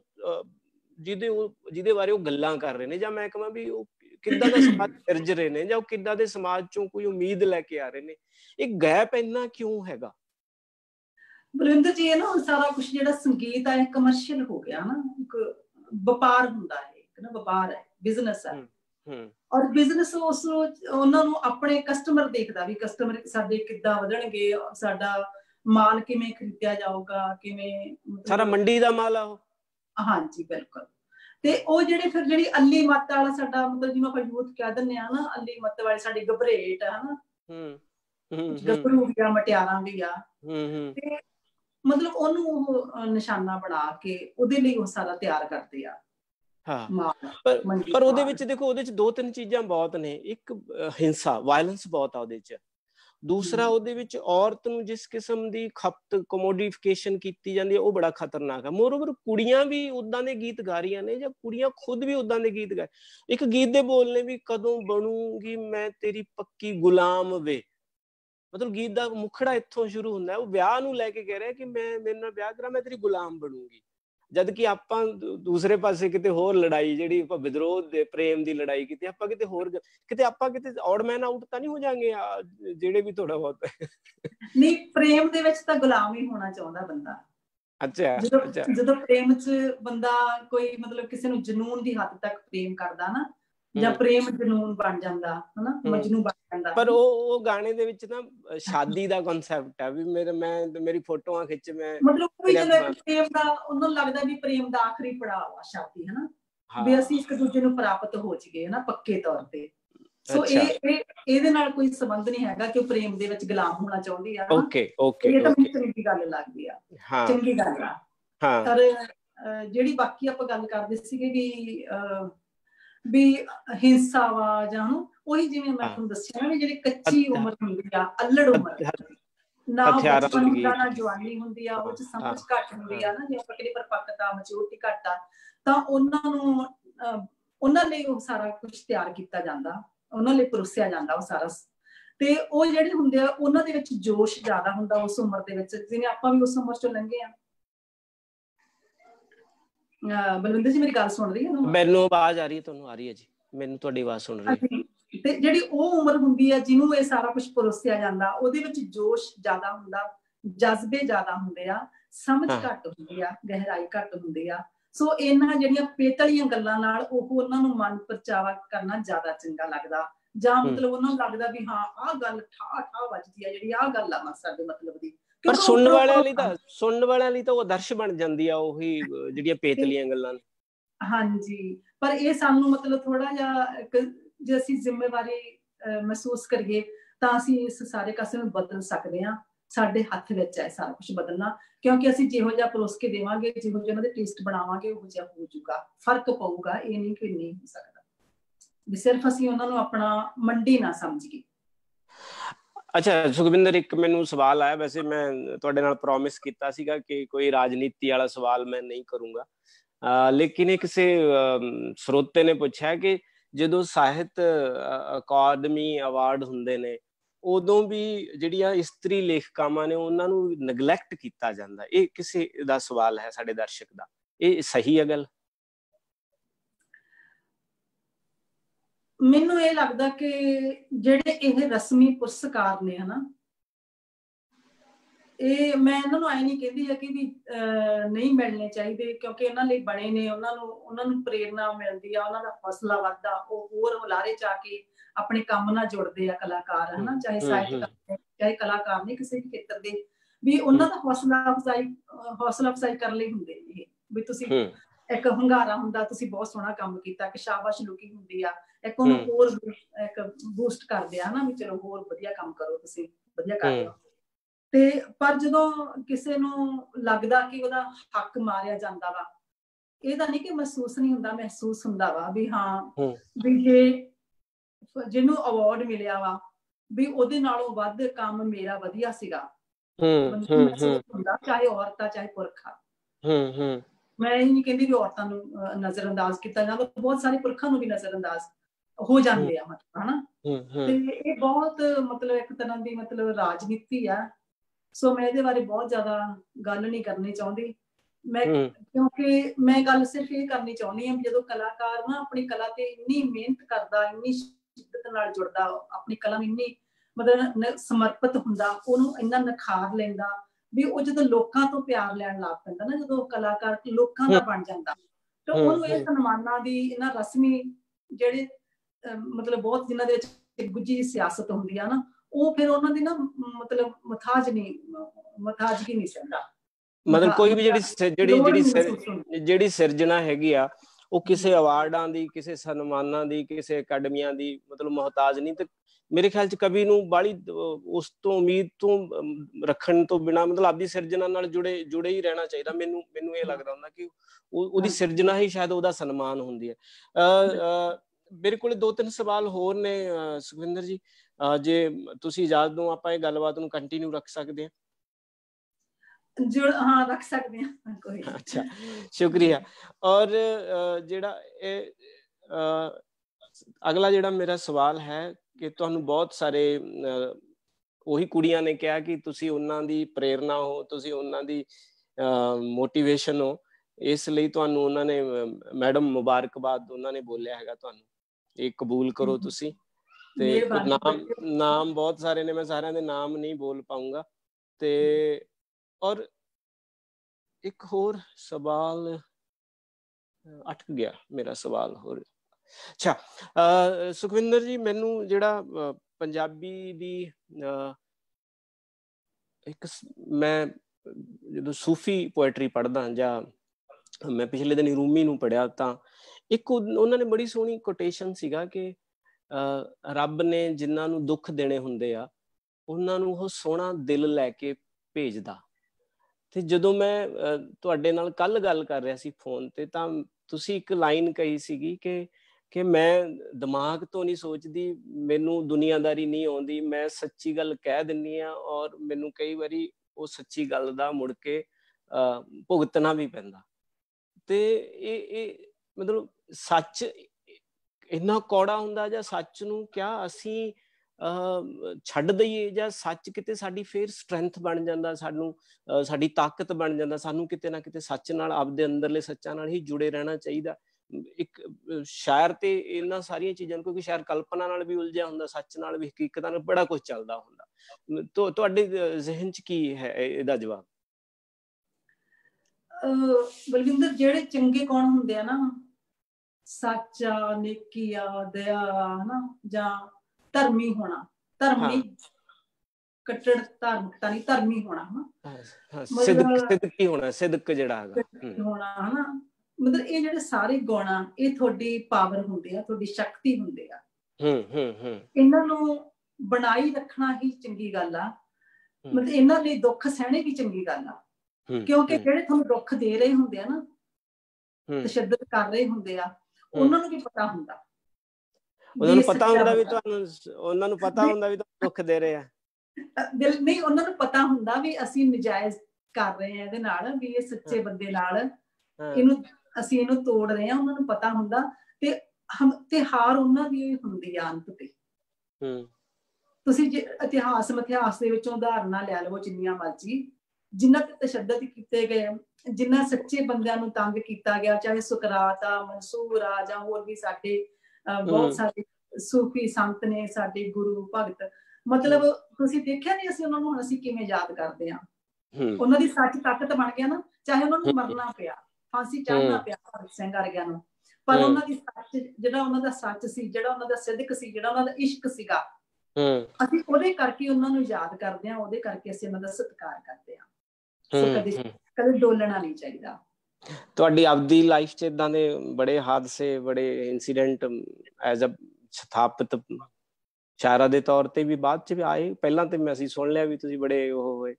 ਜਿਹਦੇ ਬਾਰੇ ਉਹ ਗੱਲਾਂ ਕਰ ਰਹੇ ਨੇ, ਜਾਂ ਮੈਂ ਕਹਾਂ ਵੀ ਉਹ ਕਿੱਦਾਂ ਦਾ ਸਮਾਜ ਸਿਰਜ ਰਹੇ ਨੇ, ਜਾਂ ਉਹ ਕਿੱਦਾਂ ਦੇ ਸਮਾਜ ਚੋਂ ਕੋਈ ਉਮੀਦ ਲੈ ਕੇ ਆ ਰਹੇ ਨੇ? ਇਹ ਗੈਪ ਇੰਨਾ ਕਿਉਂ ਹੈਗਾ? ਬਲਵਿੰਦਰ ਜੀ, ਇਹ ਨਾ ਹੁਣ ਸਾਰਾ ਕੁਛ ਜਿਹੜਾ ਸੰਗੀਤ ਆ, ਇਹ ਕਮਰਸ਼ੀਅਲ ਹੋ ਗਿਆ ਨਾ, ਇੱਕ ਵਪਾਰ ਹੁੰਦਾ ਹੈ, ਇੱਕ ਨਾ ਵਪਾਰ ਹੈ, ਬਿਜ਼ਨਸ ਹੈ। ਔਰ ਬਿਜ਼ਨਸ ਉਹਨਾਂ ਨੂੰ ਆਪਣੇ ਕਸਟਮਰ ਦੇਖਦਾ ਵੀ ਕਸਟਮਰ ਸਾਡੇ ਕਿੱਦਾਂ ਵਧਣਗੇ, ਸਾਡਾ ਮਾਲ ਕਿਵੇਂ ਖਰੀਦਿਆ ਜਾਊਗਾ, ਕਿਵੇਂ, ਸਾਰਾ ਮੰਡੀ ਦਾ ਮਾਲ ਆ ਉਹ। ਹਾਂਜੀ ਬਿਲਕੁਲ। ਤੇ ਉਹ ਜਿਹੜੀ ਅੱਲੀ ਮੱਤ ਵਾਲਾ ਸਾਡਾ, ਮਤਲਬ ਜਿਹਨੂੰ ਆਪਾਂ ਯੂਥ ਕਹਿ ਦਿੰਦੇ ਆ ਨਾ, ਅੱਲੀ ਮੱਤ ਵਾਲੇ ਸਾਡੀ ਘਬਰੇਟ ਆ ਨਾ, ਗੱਭਰੂ ਵੀ ਆ, ਮਟਿਆਰਾਂ ਵੀ ਆ, ਤੇ ਮਤਲਬ ਉਹਨੂੰ ਉਹ ਨਿਸ਼ਾਨਾ ਬਣਾ ਕੇ ਉਹਦੇ ਲਈ ਉਹ ਸਾਰਾ ਤਿਆਰ ਕਰਦੇ ਆ। ਹਾਂ, ਪਰ ਉਹਦੇ ਵਿੱਚ ਦੇਖੋ, ਉਹਦੇ ਚ 2-3 ਚੀਜ਼ਾਂ ਬਹੁਤ ਨੇ। ਇੱਕ ਹਿੰਸਾ, ਵਾਇਲੈਂਸ ਬਹੁਤ ਆ ਉਹਦੇ ਚ। ਦੂਸਰਾ ਉਹਦੇ ਵਿੱਚ ਔਰਤ ਨੂੰ ਜਿਸ ਕਿਸਮ ਦੀ ਖਪਤ ਕਮੋਡਿਫਿਕੇਸ਼ਨ ਕੀਤੀ ਜਾਂਦੀ ਹੈ ਉਹ ਬੜਾ ਖਤਰਨਾਕ ਹੈ। ਮੋਰਓਵਰ ਕੁੜੀਆਂ ਵੀ ਉਦਾਂ ਦੇ ਗੀਤ ਗਾ ਰਹੀਆਂ ਨੇ ਜਾਂ ਕੁੜੀਆਂ ਖੁਦ ਵੀ ਉਦਾਂ ਦੇ ਗੀਤ ਗਾਏ। ਇੱਕ ਗੀਤ ਦੇ ਬੋਲ ਨੇ ਵੀ ਕਦੋਂ ਬਣੂਗੀ ਮੈਂ ਤੇਰੀ ਪੱਕੀ ਗੁਲਾਮ ਵੇ, ਮਤਲਬ ਗੀਤ ਦਾ ਮੁਖੜਾ ਇੱਥੋਂ ਸ਼ੁਰੂ ਹੁੰਦਾ। ਉਹ ਵਿਆਹ ਨੂੰ ਲੈ ਕੇ ਕਹਿ ਰਿਹਾ ਕਿ ਮੈਂ ਮੇਰੇ ਨਾਲ ਵਿਆਹ ਕਰਾਂ, ਮੈਂ ਤੇਰੀ ਗੁਲਾਮ ਬਣੂਗੀ। ਜਦ ਕਿ ਆਪਾਂ ਦੂਸਰੇ ਪਾਸੇ ਕਿਤੇ ਹੋਰ ਲੜਾਈ, ਜਿਹੜੀ ਆਪਾਂ ਵਿਦਰੋਹ ਦੇ ਪ੍ਰੇਮ ਦੀ ਲੜਾਈ ਕੀਤੀ, ਆਪਾਂ ਕਿਤੇ ਹੋਰ ਕਿਤੇ ਆਪਾਂ ਕਿਤੇ ਔਡ ਮੈਨ ਆਊਟ ਤਾਂ ਨਹੀਂ ਹੋ ਜਾਾਂਗੇ ਜਿਹੜੇ ਵੀ ਥੋੜਾ ਬਹੁਤ ਨਹੀਂ, ਪ੍ਰੇਮ ਦੇ ਵਿੱਚ ਤਾਂ ਗੁਲਾਮ ਹੀ ਹੋਣਾ ਚਾਹੁੰਦਾ ਬੰਦਾ। ਅੱਛਾ, ਜਦੋਂ ਪ੍ਰੇਮ 'ਚ ਬੰਦਾ ਕੋਈ ਮਤਲਬ ਕਿਸੇ ਨੂੰ ਜਨੂਨ ਦੀ ਹੱਦ ਤੱਕ ਪ੍ਰੇਮ ਕਰਦਾ ਨਾ, ਜਾਂ ਪ੍ਰੇਮ ਜਨੂਨ ਬਣ ਜਾਂਦਾ ਹਨਾ, ਮਜਨੂ ਬਣ ਜਾਂਦਾ। ਪਰ ਉਹ ਗਾਣੇ ਦੇ ਵਿੱਚ ਨਾ ਸ਼ਾਦੀ ਦਾ ਕਨਸੈਪਟ ਹੈ ਵੀ ਮੇਰੀ ਫੋਟੋਆਂ ਖਿੱਚ, ਮੈਂ ਮਤਲਬ ਕੋਈ ਜਦੋਂ ਇੱਕ ਪ੍ਰੇਮ ਦਾ ਉਹਨੂੰ ਲੱਗਦਾ ਵੀ ਪ੍ਰੇਮ ਦਾ ਆਖਰੀ ਪੜਾਅ ਆ ਸ਼ਾਦੀ ਹਨਾ, ਵੀ ਅਸੀਂ ਇੱਕ ਦੂਜੇ ਨੂੰ ਪ੍ਰਾਪਤ ਹੋ ਜਾਈਏ ਹਨਾ ਪੱਕੇ ਤੌਰ ਤੇ। ਸੋ ਇਹਦੇ ਨਾਲ ਕੋਈ ਸੰਬੰਧ ਨਹੀਂ ਹੈਗਾ ਕਿ ਉਹ ਪ੍ਰੇਮ ਦੇ ਵਿੱਚ ਗੁਲਾਮ ਹੋਣਾ ਚਾਹੁੰਦੀ ਆ। ਓਕੇ, ਇਹ ਤਾਂ ਮੈਨੂੰ ਚੰਗੀ ਗੱਲ ਲੱਗਦੀ ਆ, ਚੰਗੀ ਗੱਲ ਆ। ਪਰ ਜਿਹੜੀ ਬਾਕੀ ਆਪਾਂ ਗੱਲ ਕਰਦੇ ਸੀਗੇ ਵੀ ਹਿੰਸਾ ਵਾ ਜਾਂ ਉਹੀ ਜਿਵੇਂ ਮੈਂ ਤੁਹਾਨੂੰ ਦੱਸਿਆ ਨਾ ਵੀ ਜਿਹੜੀ ਕੱਚੀ ਉਮਰ ਹੁੰਦੀ ਆ, ਅੱਲੜ ਉਮਰ, ਨਾ ਬਚਪਨ ਹੁੰਦਾ ਨਾ ਜਵਾਨੀ ਹੁੰਦੀ ਆ, ਉਹ 'ਚ ਸਮਝ ਘੱਟ ਹੁੰਦੀ ਆ ਨਾ, ਜੇ ਆਪਾਂ ਕਿਹੜੀ ਪਰਪੱਕਤਾ ਮੈਚੁਰਿਟੀ ਘੱਟ ਆ, ਤਾਂ ਉਹਨਾਂ ਲਈ ਉਹ ਸਾਰਾ ਕੁਛ ਤਿਆਰ ਕੀਤਾ ਜਾਂਦਾ, ਉਹਨਾਂ ਲਈ ਪਰੋਸਿਆ ਜਾਂਦਾ ਉਹ ਸਾਰਾ। ਤੇ ਉਹ ਜਿਹੜੇ ਹੁੰਦੇ ਆ ਉਹਨਾਂ ਦੇ ਵਿੱਚ ਜੋਸ਼ ਜ਼ਿਆਦਾ ਹੁੰਦਾ ਉਸ ਉਮਰ ਦੇ ਵਿੱਚ, ਜਿਵੇਂ ਆਪਾਂ ਵੀ ਉਸ ਉਮਰ ਚੋਂ ਲੰਘੇ ਆ। ਬਲਵਿੰਦਰ ਜੀ ਮੇਰੀ ਗੱਲ ਸੁਣ ਰਹੀ ਹੈ? ਮੈਨੂੰ ਆਵਾਜ਼ ਆ ਰਹੀ ਹੈ, ਤੁਹਾਨੂੰ ਆ ਰਹੀ ਹੈ ਜੀ? ਮੈਨੂੰ ਤੁਹਾਡੀ ਆਵਾਜ਼ ਸੁਣ ਰਹੀ ਹੈ। ਤੇ ਜਿਹੜੀ ਉਹ ਉਮਰ ਹੁੰਦੀ ਹੈ ਜਿਹਨੂੰ ਇਹ ਸਾਰਾ ਕੁਛ ਪਰੋਸਿਆ ਜਾਂਦਾ, ਉਹਦੇ ਵਿੱਚ ਜੋਸ਼ ਜ਼ਿਆਦਾ ਹੁੰਦਾ, ਜਜ਼ਬੇ ਜ਼ਿਆਦਾ ਹੁੰਦੇ ਆ, ਸਮਝ ਘੱਟ ਹੁੰਦੀ ਆ, ਗਹਿਰਾਈ ਘੱਟ ਹੁੰਦੀ ਆ। ਸੋ ਇਹਨਾਂ ਜਿਹੜੀਆਂ ਪੇਤਲੀਆਂ ਗੱਲਾਂ ਨਾਲ ਉਹਨਾਂ ਨੂੰ ਮਨ ਪਰਚਾਵਾ ਕਰਨਾ ਜ਼ਿਆਦਾ ਚੰਗਾ ਲੱਗਦਾ, ਜਾਂ ਮਤਲਬ ਉਹਨਾਂ ਨੂੰ ਲੱਗਦਾ ਵੀ ਹਾਂ ਆਹ ਗੱਲ ਠਾ ਵੱਜਦੀ ਆ, ਜਿਹੜੀ ਆਹ ਗੱਲ ਆ ਸਾਡੇ ਮਤਲਬ ਦੀ। ਪਰ ਸੁਣਨ ਵਾਲਿਆਂ ਲਈ ਤਾਂ ਉਹ ਆਦਰਸ਼ ਬਣ ਜਾਂਦੀ ਆ ਉਹੀ ਜਿਹੜੀਆਂ ਪੇਤਲੀਆਂ ਗੱਲਾਂ ਨੇ। ਹਾਂਜੀ, ਪਰ ਇਹ ਸਾਨੂੰ ਮਤਲਬ ਥੋੜਾ ਜਿਹਾ ਜੇ ਅਸੀਂ ਜ਼ਿੰਮੇਵਾਰੀ ਮਹਿਸੂਸ ਕਰੀਏ ਤਾਂ ਅਸੀਂ ਇਸ ਸਾਰੇ ਕਾਸੇ ਨੂੰ ਬਦਲ ਸਕਦੇ ਹਾਂ। ਸਾਡੇ ਹੱਥ ਵਿੱਚ ਹੈ ਸਾਰਾ ਕੁਛ ਬਦਲਣਾ, ਕਿਉਂਕਿ ਅਸੀਂ ਜਿਹੋ ਜਿਹਾ ਪਰੋਸ ਕੇ ਦੇਵਾਂਗੇ, ਜਿਹੋ ਜਿਹਾ ਉਹਨਾਂ ਦੇ ਟੇਸਟ ਬਣਾਵਾਂਗੇ, ਉਹੋ ਜਿਹਾ ਹੋ ਜਾਊਗਾ, ਫਰਕ ਪਊਗਾ। ਇਹ ਨਹੀਂ ਕਿ ਨਹੀਂ ਹੋ ਸਕਦਾ ਵੀ ਸਿਰਫ ਅਸੀਂ ਉਹਨਾਂ ਨੂੰ ਆਪਣਾ ਮੰਡੀ ਨਾ ਸਮਝੀਏ। ਅੱਛਾ ਸੁਖਵਿੰਦਰ, ਇੱਕ ਮੈਨੂੰ ਸਵਾਲ ਆਇਆ, ਵੈਸੇ ਮੈਂ ਤੁਹਾਡੇ ਨਾਲ ਪ੍ਰੋਮਿਸ ਕੀਤਾ ਸੀਗਾ ਕਿ ਕੋਈ ਰਾਜਨੀਤੀ ਵਾਲਾ ਸਵਾਲ ਮੈਂ ਨਹੀਂ ਕਰੂੰਗਾ, ਲੇਕਿਨ ਇਹ ਕਿਸੇ ਸਰੋਤੇ ਨੇ ਪੁੱਛਿਆ ਕਿ ਜਦੋਂ ਸਾਹਿਤ ਅਕਾਦਮੀ ਅਵਾਰਡ ਹੁੰਦੇ ਨੇ ਉਦੋਂ ਵੀ ਜਿਹੜੀਆਂ ਇਸਤਰੀ ਲੇਖਕਾਵਾਂ ਨੇ ਉਹਨਾਂ ਨੂੰ ਨਗਲੈਕਟ ਕੀਤਾ ਜਾਂਦਾ, ਇਹ ਕਿਸੇ ਦਾ ਸਵਾਲ ਹੈ ਸਾਡੇ ਦਰਸ਼ਕ ਦਾ, ਇਹ ਸਹੀ ਹੈ ਗੱਲ? ਮੈਨੂੰ ਇਹ ਲੱਗਦਾ ਕਿ ਜਿਹੜੇ ਇਹ ਰਸਮੀ ਪੁਰਸਕਾਰ ਨੇ ਹਨਾ, ਇਹ ਮੈਂ ਇਹਨਾਂ ਨੂੰ ਆਏ ਨਹੀਂ ਕਹਿੰਦੀ ਹੈ ਕਿ ਵੀ ਨਹੀਂ ਮਿਲਣੇ ਚਾਹੀਦੇ, ਕਿਉਂਕਿ ਇਹਨਾਂ ਲਈ ਬਣੇ ਨੇ, ਉਹਨਾਂ ਨੂੰ ਪ੍ਰੇਰਨਾ ਮਿਲਦੀ ਆ, ਉਹਨਾਂ ਦਾ ਹੌਸਲਾ ਵੱਧਦਾ, ਉਹ ਹੋਰ ਹੁਲਾਰੇ ਚ ਆ ਕੇ ਆਪਣੇ ਕੰਮ ਨਾਲ ਜੁੜਦੇ ਆ ਕਲਾਕਾਰ ਹਨਾ, ਚਾਹੇ ਸਾਹਿਤਕਾਰ ਚਾਹੇ ਕਲਾਕਾਰ ਨੇ ਕਿਸੇ ਵੀ ਖੇਤਰ ਦੇ, ਵੀ ਉਹਨਾਂ ਦਾ ਹੌਸਲਾ ਅਫਜ਼ਾਈ ਕਰਨ ਲਈ ਹੁੰਦੇ ਨੇ ਇਹ, ਵੀ ਤੁਸੀਂ ਇੱਕ ਹੁੰਗਾਰਾ ਹੁੰਦਾ, ਤੁਸੀਂ ਬਹੁਤ ਸੋਹਣਾ ਕੰਮ ਕੀਤਾ, ਇੱਕ ਸ਼ਾਬਾਸ਼ ਲੁਕੀ ਹੁੰਦੀ ਆ, ਇੱਕ ਉਹਨੂੰ ਹੋਰ ਇੱਕ ਬੂਸਟ ਕਰਦੇ ਆ ਨਾ ਵੀ ਚਲੋ ਹੋਰ ਵਧੀਆ ਕੰਮ ਕਰੋ, ਤੁਸੀਂ ਵਧੀਆ ਕਰ ਰਹੇ ਹੋ। ਤੇ ਪਰ ਜਦੋਂ ਕਿਸੇ ਨੂੰ ਲੱਗਦਾ ਕਿ ਉਹਦਾ ਹੱਕ ਮਾਰਿਆ ਜਾਂਦਾ ਵਾ, ਇਹਦਾ ਨਹੀਂ ਕਿ ਮਹਿਸੂਸ ਨਹੀਂ ਹੁੰਦਾ, ਮਹਿਸੂਸ ਹੁੰਦਾ ਵਾ ਵੀ ਹਾਂ ਵੀ ਜਿਹਨੂੰ ਅਵਾਰਡ ਮਿਲਿਆ ਵਾ ਵੀ ਉਹਦੇ ਨਾਲੋਂ ਵੱਧ ਕੰਮ ਮੇਰਾ ਵਧੀਆ ਸੀਗਾ, ਚਾਹੇ ਔਰਤ ਆ ਚਾਹੇ ਪੁਰਖ ਆ। ਮੈਂ ਇਹ ਨਹੀਂ ਕਹਿੰਦੀ ਵੀ ਔਰਤਾਂ ਨੂੰ ਨਜ਼ਰ ਅੰਦਾਜ਼ ਕੀਤਾ ਜਾਂਦਾ, ਬਹੁਤ ਸਾਰੇ ਪੁਰਖਾਂ ਨੂੰ ਵੀ ਨਜ਼ਰ ਅੰਦਾਜ਼ ਹੋ ਜਾਂਦੇ ਆ ਮਤਲਬ ਹਨਾ। ਤੇ ਇਹ ਬਹੁਤ ਮਤਲਬ ਇੱਕ ਤਰ੍ਹਾਂ ਦੀ ਮਤਲਬ ਰਾਜਨੀਤੀ ਆ। ਸੋ ਮੈਂ ਇਹਦੇ ਬਾਰੇ ਬਹੁਤ ਜ਼ਿਆਦਾ ਗੱਲ ਨਹੀਂ ਕਰਨੀ ਚਾਹੁੰਦੀ ਮੈਂ, ਕਿਉਂਕਿ ਮੈਂ ਗੱਲ ਸਿਰਫ ਇਹ ਕਰਨੀ ਚਾਹੁੰਦੀ ਹਾਂ ਵੀ ਜਦੋਂ ਕਲਾਕਾਰ ਨਾ ਆਪਣੀ ਕਲਾ ਤੇ ਇੰਨੀ ਮਿਹਨਤ ਕਰਦਾ, ਇੰਨੀ ਸ਼ਿੱਦਤ ਨਾਲ ਜੁੜਦਾ, ਆਪਣੀ ਕਲਾ ਨੂੰ ਇੰਨੀ ਮਤਲਬ ਸਮਰਪਿਤ ਹੁੰਦਾ, ਉਹਨੂੰ ਇੰਨਾ ਨਿਖਾਰ ਲੈਂਦਾ ਵੀ ਉਹ ਜਦੋਂ ਲੋਕਾਂ ਤੋਂ ਪਿਆਰ ਲੈਣ ਲੱਗ ਪੈਂਦਾ ਨਾ, ਜਦੋਂ ਕਲਾਕਾਰ ਲੋਕਾਂ ਦਾ ਬਣ ਜਾਂਦਾ, ਤਾਂ ਉਹਨੂੰ ਇਹ ਸਨਮਾਨਾਂ ਦੀ ਇਹਨਾਂ ਰਸਮੀ ਜਿਹੜੇ ਮਤਲਬ ਬਹੁਤ ਜਿਨ੍ਹਾਂ ਦੇ ਵਿੱਚ ਗੁੱਝੀ ਸਿਆਸਤ ਹੁੰਦੀ ਆ ਨਾ, ਉਹ ਫਿਰ ਉਹਨਾਂ ਦੀ ਨਾ ਮਤਲਬ ਮਥਾਜਗੀ ਨਹੀਂ ਸਹਿੰਦਾ। ਮਤਲਬ ਕੋਈ ਵੀ ਜਿਹੜੀ ਸਿਰਜਣਾ ਹੈਗੀ ਆ ਉਹ ਕਿਸੇ ਅਵਾਰਡਾਂ ਦੀ, ਕਿਸੇ ਸਨਮਾਨਾਂ ਦੀ, ਕਿਸੇ ਅਕੈਡਮੀਆਂ ਦੀ ਮਤਲਬ ਮੁਹਤਾਜ ਨਹੀਂ। ਤੇ ਮੇਰੇ ਖਿਆਲ ਚ ਕਵੀ ਨੂੰ ਬਾਹਲੀ ਉਸ ਤੋਂ ਉਮੀਦ ਤੋਂ ਰੱਖਣ ਤੋਂ ਬਿਨਾਂ ਮਤਲਬ ਆਪਦੀ ਸਿਰਜਣਾ ਨਾਲ ਜੁੜੇ ਹੀ ਰਹਿਣਾ ਚਾਹੀਦਾ। ਮੈਨੂੰ ਇਹ ਲੱਗਦਾ ਹੁੰਦਾ ਕਿ ਉਹਦੀ ਸਿਰਜਣਾ ਹੀ ਸ਼ਾਇਦ ਉਹਦਾ ਸਨਮਾਨ ਹੁੰਦੀ ਹੈ। ਮੇਰੇ ਕੋਲ 2-3 ਸਵਾਲ ਹੋਰ ਨੇ ਸੁਖਵਿੰਦਰ ਜੀ। ਜੇ ਤੁਸੀਂ ਇਜਾਜ਼ਤ ਦਿਓ ਆਪਾਂ ਇਹ ਗੱਲਬਾਤ ਨੂੰ ਕੰਟੀਨਿਊ ਰੱਖ ਸਕਦੇ ਹਾਂ? ਹਾਂ, ਰੱਖ ਸਕਦੇ ਹਾਂ, ਕੋਈ। ਅੱਛਾ, ਸ਼ੁਕਰੀਆ। ਔਰ ਜਿਹੜਾ ਇਹ ਅਗਲਾ ਜਿਹੜਾ ਮੇਰਾ ਸਵਾਲ ਹੈ ਕਿ ਤੁਹਾਨੂੰ ਬਹੁਤ ਸਾਰੇ ਉਹੀ ਕੁੜੀਆਂ ਨੇ ਕਿਹਾ ਕਿ ਤੁਸੀਂ ਉਹਨਾਂ ਦੀ ਪ੍ਰੇਰਨਾ ਹੋ, ਤੁਸੀਂ ਉਹਨਾਂ ਦੀ ਮੋਟੀਵੇਸ਼ਨ ਹੋ, ਇਸ ਲਈ ਤੁਹਾਨੂੰ ਉਹਨਾਂ ਨੇ ਮੈਡਮ ਮੁਬਾਰਕਬਾਦ ਉਹਨਾਂ ਨੇ ਬੋਲਿਆ ਹੈਗਾ, ਤੁਹਾਨੂੰ ਇਹ ਕਬੂਲ ਕਰੋ ਤੁਸੀਂ। ਤੇ ਨਾਮ ਬਹੁਤ ਸਾਰੇ ਨੇ, ਮੈਂ ਸਾਰਿਆਂ ਦੇ ਨਾਮ ਨਹੀਂ ਬੋਲ ਪਾਊਂਗਾ। ਤੇ ਔਰ ਇੱਕ ਹੋਰ ਸਵਾਲ ਅਟਕ ਗਿਆ ਮੇਰਾ ਸਵਾਲ ਹੋਰ। ਅੱਛਾ, ਸੁਖਵਿੰਦਰ ਜੀ, ਮੈਨੂੰ ਜਿਹੜਾ ਪੰਜਾਬੀ ਦੀ ਇੱਕ, ਮੈਂ ਜਦੋਂ ਸੂਫੀ ਪੋਇਟਰੀ ਪੜ੍ਹਦਾ ਜਾਂ ਮੈਂ ਪਿਛਲੇ ਦਿਨ ਰੂਮੀ ਨੂੰ ਪੜ੍ਹਿਆ ਤਾਂ ਇੱਕ ਉਹਨਾਂ ਨੇ ਬੜੀ ਸੋਹਣੀ ਕੋਟੇਸ਼ਨ ਸੀਗਾ ਕਿ ਰੱਬ ਨੇ ਜਿਨ੍ਹਾਂ ਨੂੰ ਦੁੱਖ ਦੇਣੇ ਹੁੰਦੇ ਆ ਉਹਨਾਂ ਨੂੰ ਉਹ ਸੋਹਣਾ ਦਿਲ ਲੈ ਕੇ ਭੇਜਦਾ। ਤੇ ਜਦੋਂ ਮੈਂ ਤੁਹਾਡੇ ਨਾਲ ਕੱਲ ਗੱਲ ਕਰ ਰਿਹਾ ਸੀ ਫੋਨ ਤੇ, ਤਾਂ ਤੁਸੀਂ ਇੱਕ ਲਾਈਨ ਕਹੀ ਸੀਗੀ ਕਿ ਮੈਂ ਦਿਮਾਗ ਤੋਂ ਨਹੀਂ ਸੋਚਦੀ, ਮੈਨੂੰ ਦੁਨੀਆਦਾਰੀ ਨਹੀਂ ਆਉਂਦੀ, ਮੈਂ ਸੱਚੀ ਗੱਲ ਕਹਿ ਦਿੰਦੀ ਹਾਂ ਔਰ ਮੈਨੂੰ ਕਈ ਵਾਰੀ ਉਹ ਸੱਚੀ ਗੱਲ ਦਾ ਮੁੜ ਕੇ ਭੁਗਤਣਾ ਵੀ ਪੈਂਦਾ। ਤੇ ਇਹ ਮਤਲਬ ਸੱਚ ਇੰਨਾ ਕੌੜਾ ਹੁੰਦਾ ਜਾਂ ਸੱਚ ਨੂੰ ਕਿਆ ਅਸੀਂ ਛੱਡ ਦਈਏ, ਜਾਂ ਸੱਚ ਕਿਤੇ ਸਾਡੀ ਫੇਰ ਸਟਰੈਂਥ ਬਣ ਜਾਂਦਾ, ਸਾਨੂੰ ਸਾਡੀ ਤਾਕਤ ਬਣ ਜਾਂਦਾ, ਸਾਨੂੰ ਕਿਤੇ ਨਾ ਕਿਤੇ ਸੱਚ ਨਾਲ, ਆਪਦੇ ਅੰਦਰਲੇ ਸੱਚਾਂ ਨਾਲ ਹੀ ਜੁੜੇ ਰਹਿਣਾ ਚਾਹੀਦਾ। ਇੱਕ ਸ਼ਾਇਰ ਤੇ ਇਹਨਾਂ ਸਾਰੀਆਂ ਚੀਜ਼ਾਂ ਨੂੰ, ਕਿਉਂਕਿ ਸ਼ਾਇਰ ਕਲਪਨਾ ਨਾਲ ਵੀ ਉਲਝਿਆ ਹੁੰਦਾ, ਸੱਚ ਨਾਲ ਵੀ, ਹਕੀਕਤਾਂ ਨਾਲ ਬੜਾ ਕੁਝ ਚੱਲਦਾ ਹੁੰਦਾ। ਤੁਹਾਡੇ ਜ਼ਿਹਨ 'ਚ ਕੀ ਹੈ ਇਹਦਾ ਜਵਾਬ? ਬਲਵਿੰਦਰ, ਜਿਹੜੇ ਚੰਗੇ ਕੌਣ ਹੁੰਦੇ ਆ ਨਾ, ਸੱਚਾ, ਨੇਕੀਆ, ਦਇਆ, ਹਨਾ, ਜਾਂ ਧਰਮੀ ਹੋਣਾ, ਧਰਮੀ ਕੱਟੜ ਧਾਰਮਿਕਤਾ ਨਹੀਂ, ਧਰਮੀ ਹੋਣਾ, ਹਨਾ, ਸਿਦਕੀ ਹੋਣਾ, ਸਿਦਕ ਜਿਹੜਾ ਹੈਗਾ ਹੋਣਾ, ਹਨਾ, ਮਤਲਬ ਇਹ ਜਿਹੜੇ ਸਾਰੇ ਗੁਣ ਆ ਇਹ ਤੁਹਾਡੀ ਪਾਵਰ ਹੁੰਦੇ ਆ, ਤੁਹਾਡੀ ਸ਼ਕਤੀ ਹੁੰਦੇ ਆ। ਇਹਨਾਂ ਨੂੰ ਬਣਾਈ ਰੱਖਣਾ ਹੀ ਚੰਗੀ ਗੱਲ ਆ। ਮਤਲਬ ਇਹਨਾਂ ਲਈ ਦੁੱਖ ਸਹਿਣੇ ਵੀ ਚੰਗੀ ਗੱਲ ਆ, ਕਿਉਂਕਿ ਜਿਹੜੇ ਤੁਹਾਨੂੰ ਦੁੱਖ ਦੇ ਰਹੇ ਹੁੰਦੇ ਆ ਨਾ, ਤਸ਼ੱਦਦ ਕਰ ਰਹੇ ਹੁੰਦੇ ਆ, ਉਹਨਾਂ ਨੂੰ ਵੀ ਪਤਾ ਹੁੰਦਾ, ਉਹਨਾਂ ਨੂੰ ਪਤਾ ਹੁੰਦਾ ਵੀ ਤੁਹਾਨੂੰ, ਉਹਨਾਂ ਨੂੰ ਪਤਾ ਹੁੰਦਾ ਵੀ ਤੁਹਾਨੂੰ ਦੁੱਖ ਦੇ ਰਹੇ ਆ। ਦਿਲ ਨਹੀਂ, ਉਹਨਾਂ ਨੂੰ ਪਤਾ ਹੁੰਦਾ ਵੀ ਅਸੀਂ ਨਜਾਇਜ਼ ਕਰ ਰਹੇ ਹਾਂ ਇਹਦੇ ਨਾਲ, ਵੀ ਇਹ ਸੱਚੇ ਬੰਦੇ ਨਾਲ ਇਹਨੂੰ ਅਸੀਂ ਇਹਨੂੰ ਤੋੜ ਰਹੇ ਹਾਂ, ਉਹਨਾਂ ਨੂੰ ਪਤਾ ਹੁੰਦਾ। ਤੇ ਹਾਰ ਉਹਨਾਂ ਦੀ ਹੁੰਦੀ ਆ ਅੰਤ ਤੇ। ਤੁਸੀਂ ਜੇ ਇਤਿਹਾਸ ਮਿਥਿਹਾਸ ਦੇ ਵਿੱਚੋਂ ਉਦਾਹਰਨਾਂ ਲੈ ਲਵੋ ਜਿੰਨੀਆਂ ਮਰਜ਼ੀ, ਜਿਨ੍ਹਾਂ ਤੇ ਤਸ਼ੱਦਦ ਕੀਤੇ ਗਏ, ਜਿਨ੍ਹਾਂ ਸੱਚੇ ਬੰਦਿਆਂ ਨੂੰ ਤੰਗ ਕੀਤਾ ਗਿਆ, ਚਾਹੇ ਸੁਕਰਾਤ ਆ, ਮਨਸੂਰ ਆ, ਜਾਂ ਹੋਰ ਵੀ ਸਾਡੇ ਬਹੁਤ ਸਾਰੇ ਸੂਫੀ ਸੰਤ ਨੇ, ਸਾਡੇ ਗੁਰੂ ਭਗਤ, ਮਤਲਬ ਤੁਸੀਂ ਦੇਖਿਆ ਨਹੀਂ, ਅਸੀਂ ਉਹਨਾਂ ਨੂੰ ਹੁਣ ਅਸੀਂ ਕਿਵੇਂ ਯਾਦ ਕਰਦੇ ਹਾਂ। ਉਹਨਾਂ ਦੀ ਸੱਚ ਤਾਕਤ ਬਣ ਗਿਆ ਨਾ, ਚਾਹੇ ਉਹਨਾਂ ਨੂੰ ਮਰਨਾ ਪਿਆ, ਫਾਂਸੀ ਚੜ੍ਹਨਾ ਪਿਆ ਭਗਤ ਸਿੰਘ ਵਰਗਿਆਂ ਨੂੰ, ਪਰ ਉਹਨਾਂ ਦੀ ਸੱਚ, ਜਿਹੜਾ ਉਹਨਾਂ ਦਾ ਸੱਚ ਸੀ, ਜਿਹੜਾ ਉਹਨਾਂ ਦਾ ਸਿਦਕ ਸੀ, ਜਿਹੜਾ ਉਹਨਾਂ ਦਾ ਇਸ਼ਕ ਸੀਗਾ, ਅਸੀਂ ਉਹਦੇ ਕਰਕੇ ਉਹਨਾਂ ਨੂੰ ਯਾਦ ਕਰਦੇ ਹਾਂ, ਉਹਦੇ ਕਰਕੇ ਅਸੀਂ ਉਹਨਾਂ ਦਾ ਸਤਿਕਾਰ ਕਰਦੇ ਹਾਂ। ਕਦੇ ਡੋਲਣਾ ਨਹੀਂ ਚਾਹੀਦਾ। ਤੁਹਾਡੀ ਆਪਦੀ ਲਾਈਫ 'ਚ ਏਦਾਂ ਦੇ ਬੜੇ ਹਾਦਸੇ, ਬੜੇ ਇੰਸੀਡੈਂਟ ਐਜ਼ ਅ ਸਥਾਪਿਤ ਸ਼ਾਇਰਾਂ ਦੇ ਤੌਰ ਤੇ ਵੀ ਬਾਅਦ 'ਚ ਵੀ ਆਏ? ਪਹਿਲਾਂ ਤੇ ਅਸੀਂ ਸੁਣ ਲਿਆ ਵੀ ਤੁਸੀਂ ਬੜੇ ਉਹ ਹੋਏ,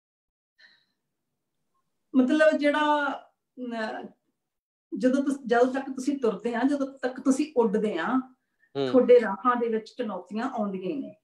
ਮਤਲਬ ਜਿਹੜਾ ਜਦੋਂ ਤੱਕ ਤੁਸੀਂ ਤੁਰਦੇ ਆ, ਜਦੋਂ ਤੱਕ ਤੁਸੀਂ ਉੱਡਦੇ ਆ, ਤੁਹਾਡੇ ਰਾਹਾਂ ਦੇ ਵਿੱਚ ਚੁਣੌਤੀਆਂ ਆਉਂਦੀਆਂ ਨੇ,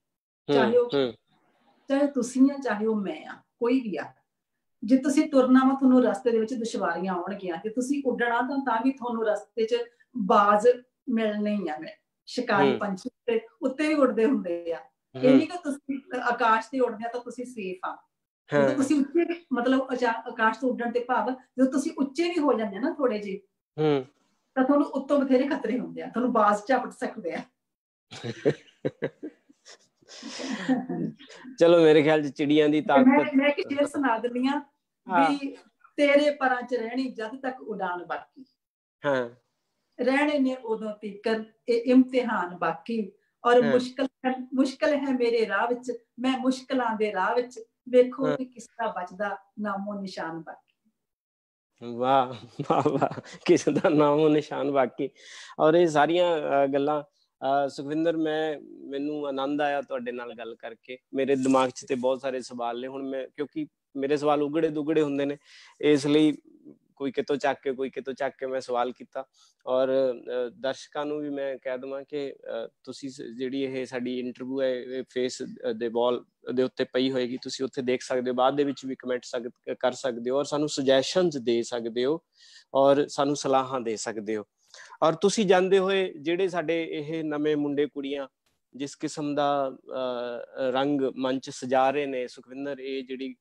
ਚਾਹੇ ਤੁਸੀਂ ਆ, ਚਾਹੇ ਉਹ ਮੈਂ ਆ, ਕੋਈ ਵੀ ਆ। ਜੇ ਤੁਸੀਂ ਤੁਰਨਾ ਵਾ, ਤੁਹਾਨੂੰ ਰਸਤੇ ਦੇ ਵਿੱਚ ਦੁਸ਼ਵਾਰੀਆਂ ਆਉਣਗੀਆਂ। ਜੇ ਤੁਸੀਂ ਉੱਡਣਾ ਤਾਂ ਵੀ ਤੁਹਾਨੂੰ ਰਸਤੇ 'ਚ ਬਾਜ਼ ਮਿਲਣੇ ਹੀ ਆ। ਸ਼ਿਕਾਰੀ ਪੰਛੀ ਉੱਤੇ ਵੀ ਉੱਡਦੇ ਹੁੰਦੇ ਆ, ਇਹ ਨਹੀਂ ਕਿ ਤੁਸੀਂ ਆਕਾਸ਼ ਤੇ ਉੱਡਦੇ ਆ ਤਾਂ ਤੁਸੀਂ ਸੇਫ ਆ। ਜਦੋਂ ਤੁਸੀਂ ਉੱਚੇ, ਮਤਲਬ ਆਕਾਸ਼ ਤੋਂ ਉੱਡਣ ਤੇ ਭਾਵ ਜਦੋਂ ਤੁਸੀਂ ਉੱਚੇ ਵੀ ਹੋ ਜਾਂਦੇ ਆ ਨਾ ਥੋੜੇ ਜਿਹੇ, ਤਾਂ ਤੁਹਾਨੂੰ ਉੱਤੋਂ ਬਥੇਰੇ ਖਤਰੇ ਹੁੰਦੇ ਆ, ਤੁਹਾਨੂੰ ਬਾਜ਼ ਝਪਟ ਸਕਦੇ ਆ। ਚਲੋ, ਮੇਰੇ ਖਿਆਲ 'ਚ ਚਿੜੀਆਂ ਦੀ ਤਾਕਤ। ਮੈਂ ਇੱਕ ਸ਼ੇਰ ਸੁਣਾ ਦਿੰਦੀ ਆ ਵੀ, ਤੇਰੇ ਪਰਾਂ 'ਚ ਰਹਿਣੀ ਜਦ ਤੱਕ ਉਡਾਨ ਬਾਕੀ, ਰਹਿਣੇ ਨੇ ਉਦੋਂ ਤੀਕਰ ਇਹ ਇਮਤਿਹਾਨ ਬਾਕੀ, ਔਰ ਮੁਸ਼ਕਲ ਹੈ ਮੇਰੇ ਰਾਹ ਵਿੱਚ, ਮੈਂ ਮੁਸ਼ਕਲਾਂ ਦੇ ਰਾਹ ਵਿੱਚ, ਵੇਖੋ ਵੀ ਕਿਸ ਦਾ ਬਚਦਾ ਨਾਮੋ ਨਿਸ਼ਾਨ ਬਾਕੀ। ਵਾਹ ਵਾਹ ਵਾਹ, ਕਿਸ ਦਾ ਨਾਮੋ ਨਿਸ਼ਾਨ ਬਾਕੀ। ਔਰ ਇਹ ਸਾਰੀਆਂ ਗੱਲਾਂ ਸੁਖਵਿੰਦਰ, ਮੈਨੂੰ ਆਨੰਦ ਆਇਆ ਤੁਹਾਡੇ ਨਾਲ ਗੱਲ ਕਰਕੇ। ਮੇਰੇ ਦਿਮਾਗ 'ਚ ਤੇ ਬਹੁਤ ਸਾਰੇ ਸਵਾਲ ਨੇ ਹੁਣ, ਕਿਉਂਕਿ ਮੇਰੇ ਸਵਾਲ ਉਗੜੇ ਦੁਗੜੇ ਹੁੰਦੇ ਨੇ, ਇਸ ਲਈ ਕੋਈ ਕਿਤੋਂ ਚੱਕ ਕੇ ਕੋਈ ਕਿਤੋਂ ਚੱਕ ਕੇ ਮੈਂ ਸਵਾਲ ਕੀਤਾ। ਔਰ ਦਰਸ਼ਕਾਂ ਨੂੰ ਵੀ ਮੈਂ ਕਹਿ ਦੇਵਾਂ ਕਿ ਤੁਸੀਂ ਜਿਹੜੀ ਇਹ ਸਾਡੀ ਇੰਟਰਵਿਊ ਹੈ ਇਹ ਫੇਸ ਦੇ ਵਾਲ ਦੇ ਉੱਤੇ ਪਈ ਹੋਏਗੀ, ਤੁਸੀਂ ਉੱਥੇ ਦੇਖ ਸਕਦੇ ਹੋ, ਬਾਅਦ ਦੇ ਵਿੱਚ ਵੀ ਕਮੈਂਟ ਕਰ ਸਕਦੇ ਹੋ, ਔਰ ਸਾਨੂੰ ਸੁਜੈਸ਼ਨਸ ਦੇ ਸਕਦੇ ਹੋ, ਔਰ ਸਾਨੂੰ ਸਲਾਹਾਂ ਦੇ ਸਕਦੇ ਹੋ। ਔਰ ਤੁਸੀਂ ਜਾਣਦੇ ਹੋਏ ਜਿਹੜੇ ਸਾਡੇ ਇਹ ਨਵੇਂ ਮੁੰਡੇ ਕੁੜੀਆਂ ਜਿਸ ਕਿਸਮ ਦਾ ਰੰਗ ਮੰਚ ਸਜਾ ਰਹੇ ਨੇ ਸੁਖਵਿੰਦਰ, ਇਹ ਜਿਹੜੀ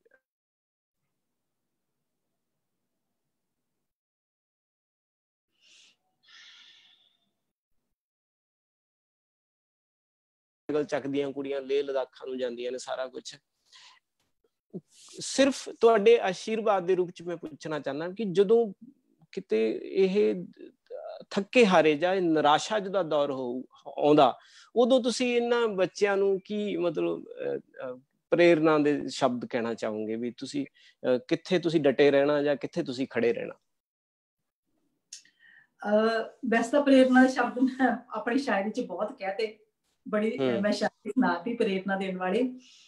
ਚੱਕਦੀਆਂ ਕੁੜੀਆਂ ਲੇਹ ਲਦਾਖਾਂ ਨੂੰ ਜਾਂਦੀਆਂ ਨੇ, ਸਾਰਾ ਕੁਛ ਸਿਰਫ ਤੁਹਾਡੇ ਆਸ਼ੀਰਵਾਦ ਦੇ ਰੂਪ ਚ ਮੈਂ ਪੁੱਛਣਾ ਚਾਹੁੰਦਾ ਕਿ ਜਦੋਂ ਕਿਤੇ ਇਹ ਥੱਕੇ ਹਾਰੇ ਜਾਂ ਨਿਰਾਸ਼ਾ ਦਾ ਦੌਰ ਆਉਂਦਾ, ਉਦੋਂ ਤੁਸੀਂ ਇਹਨਾਂ ਬੱਚਿਆਂ ਨੂੰ ਕੀ ਮਤਲਬ ਪ੍ਰੇਰਨਾ ਦੇ ਸ਼ਬਦ ਕਹਿਣਾ ਚਾਹੋਗੇ ਵੀ ਤੁਸੀਂ ਕਿੱਥੇ ਤੁਸੀਂ ਡਟੇ ਰਹਿਣਾ ਜਾਂ ਕਿੱਥੇ ਤੁਸੀਂ ਖੜੇ ਰਹਿਣਾ? ਵੈਸੇ ਤਾਂ ਪ੍ਰੇਰਨਾ ਦੇ ਸ਼ਬਦ ਮੈਂ ਆਪਣੀ ਸ਼ਾਇਰੀ ਚ ਬਹੁਤ ਕਹਿਤੇ, ਬੜੀ ਮੈਂ ਸ਼ਾਇਰੀ ਸੁਣਾਤੀ ਪ੍ਰੇਰਨਾ ਦੇਣ ਵਾਲੇ।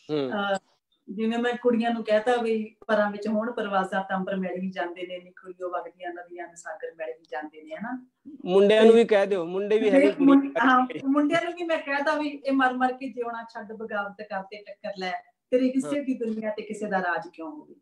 ਜਿਵੇਂ ਮੈਂ ਕੁੜੀਆਂ ਨੂੰ ਕਹਿਤਾ ਵੀ ਪਰਾਂ ਵਿੱਚ ਹੁਣ ਪਰਵਾਜ਼ਾਂ ਤਾਂ ਅੰਬਰ ਮਿਲ ਵੀ ਜਾਂਦੇ ਨੇ, ਨਿਕਲੀਓ ਵਗਦੀਆਂ ਨਦੀਆਂ ਸਾਗਰ ਮਿਲ ਵੀ ਜਾਂਦੇ ਨੇ, ਹਨਾ। ਮੁੰਡਿਆਂ ਨੂੰ ਵੀ ਕਹਿ ਦਿਓ, ਮੁੰਡੇ ਵੀ ਹੈਗੇ। ਮੁੰਡਿਆਂ ਨੂੰ ਵੀ ਮੈਂ ਕਹਿਤਾ ਵੀ ਇਹ ਮਰ ਮਰ ਕੇ ਜਿਉਣਾ ਛੱਡ, ਬਗਾਵਤ ਕਰਦੇ ਟੱਕਰ ਲੈ, ਤੇਰੇ ਕਿਸੇ ਦੀ ਦੁਨੀਆ ਤੇ ਕਿਸੇ ਦਾ ਰਾਜ ਕਿਉਂ ਹੋਵੇ।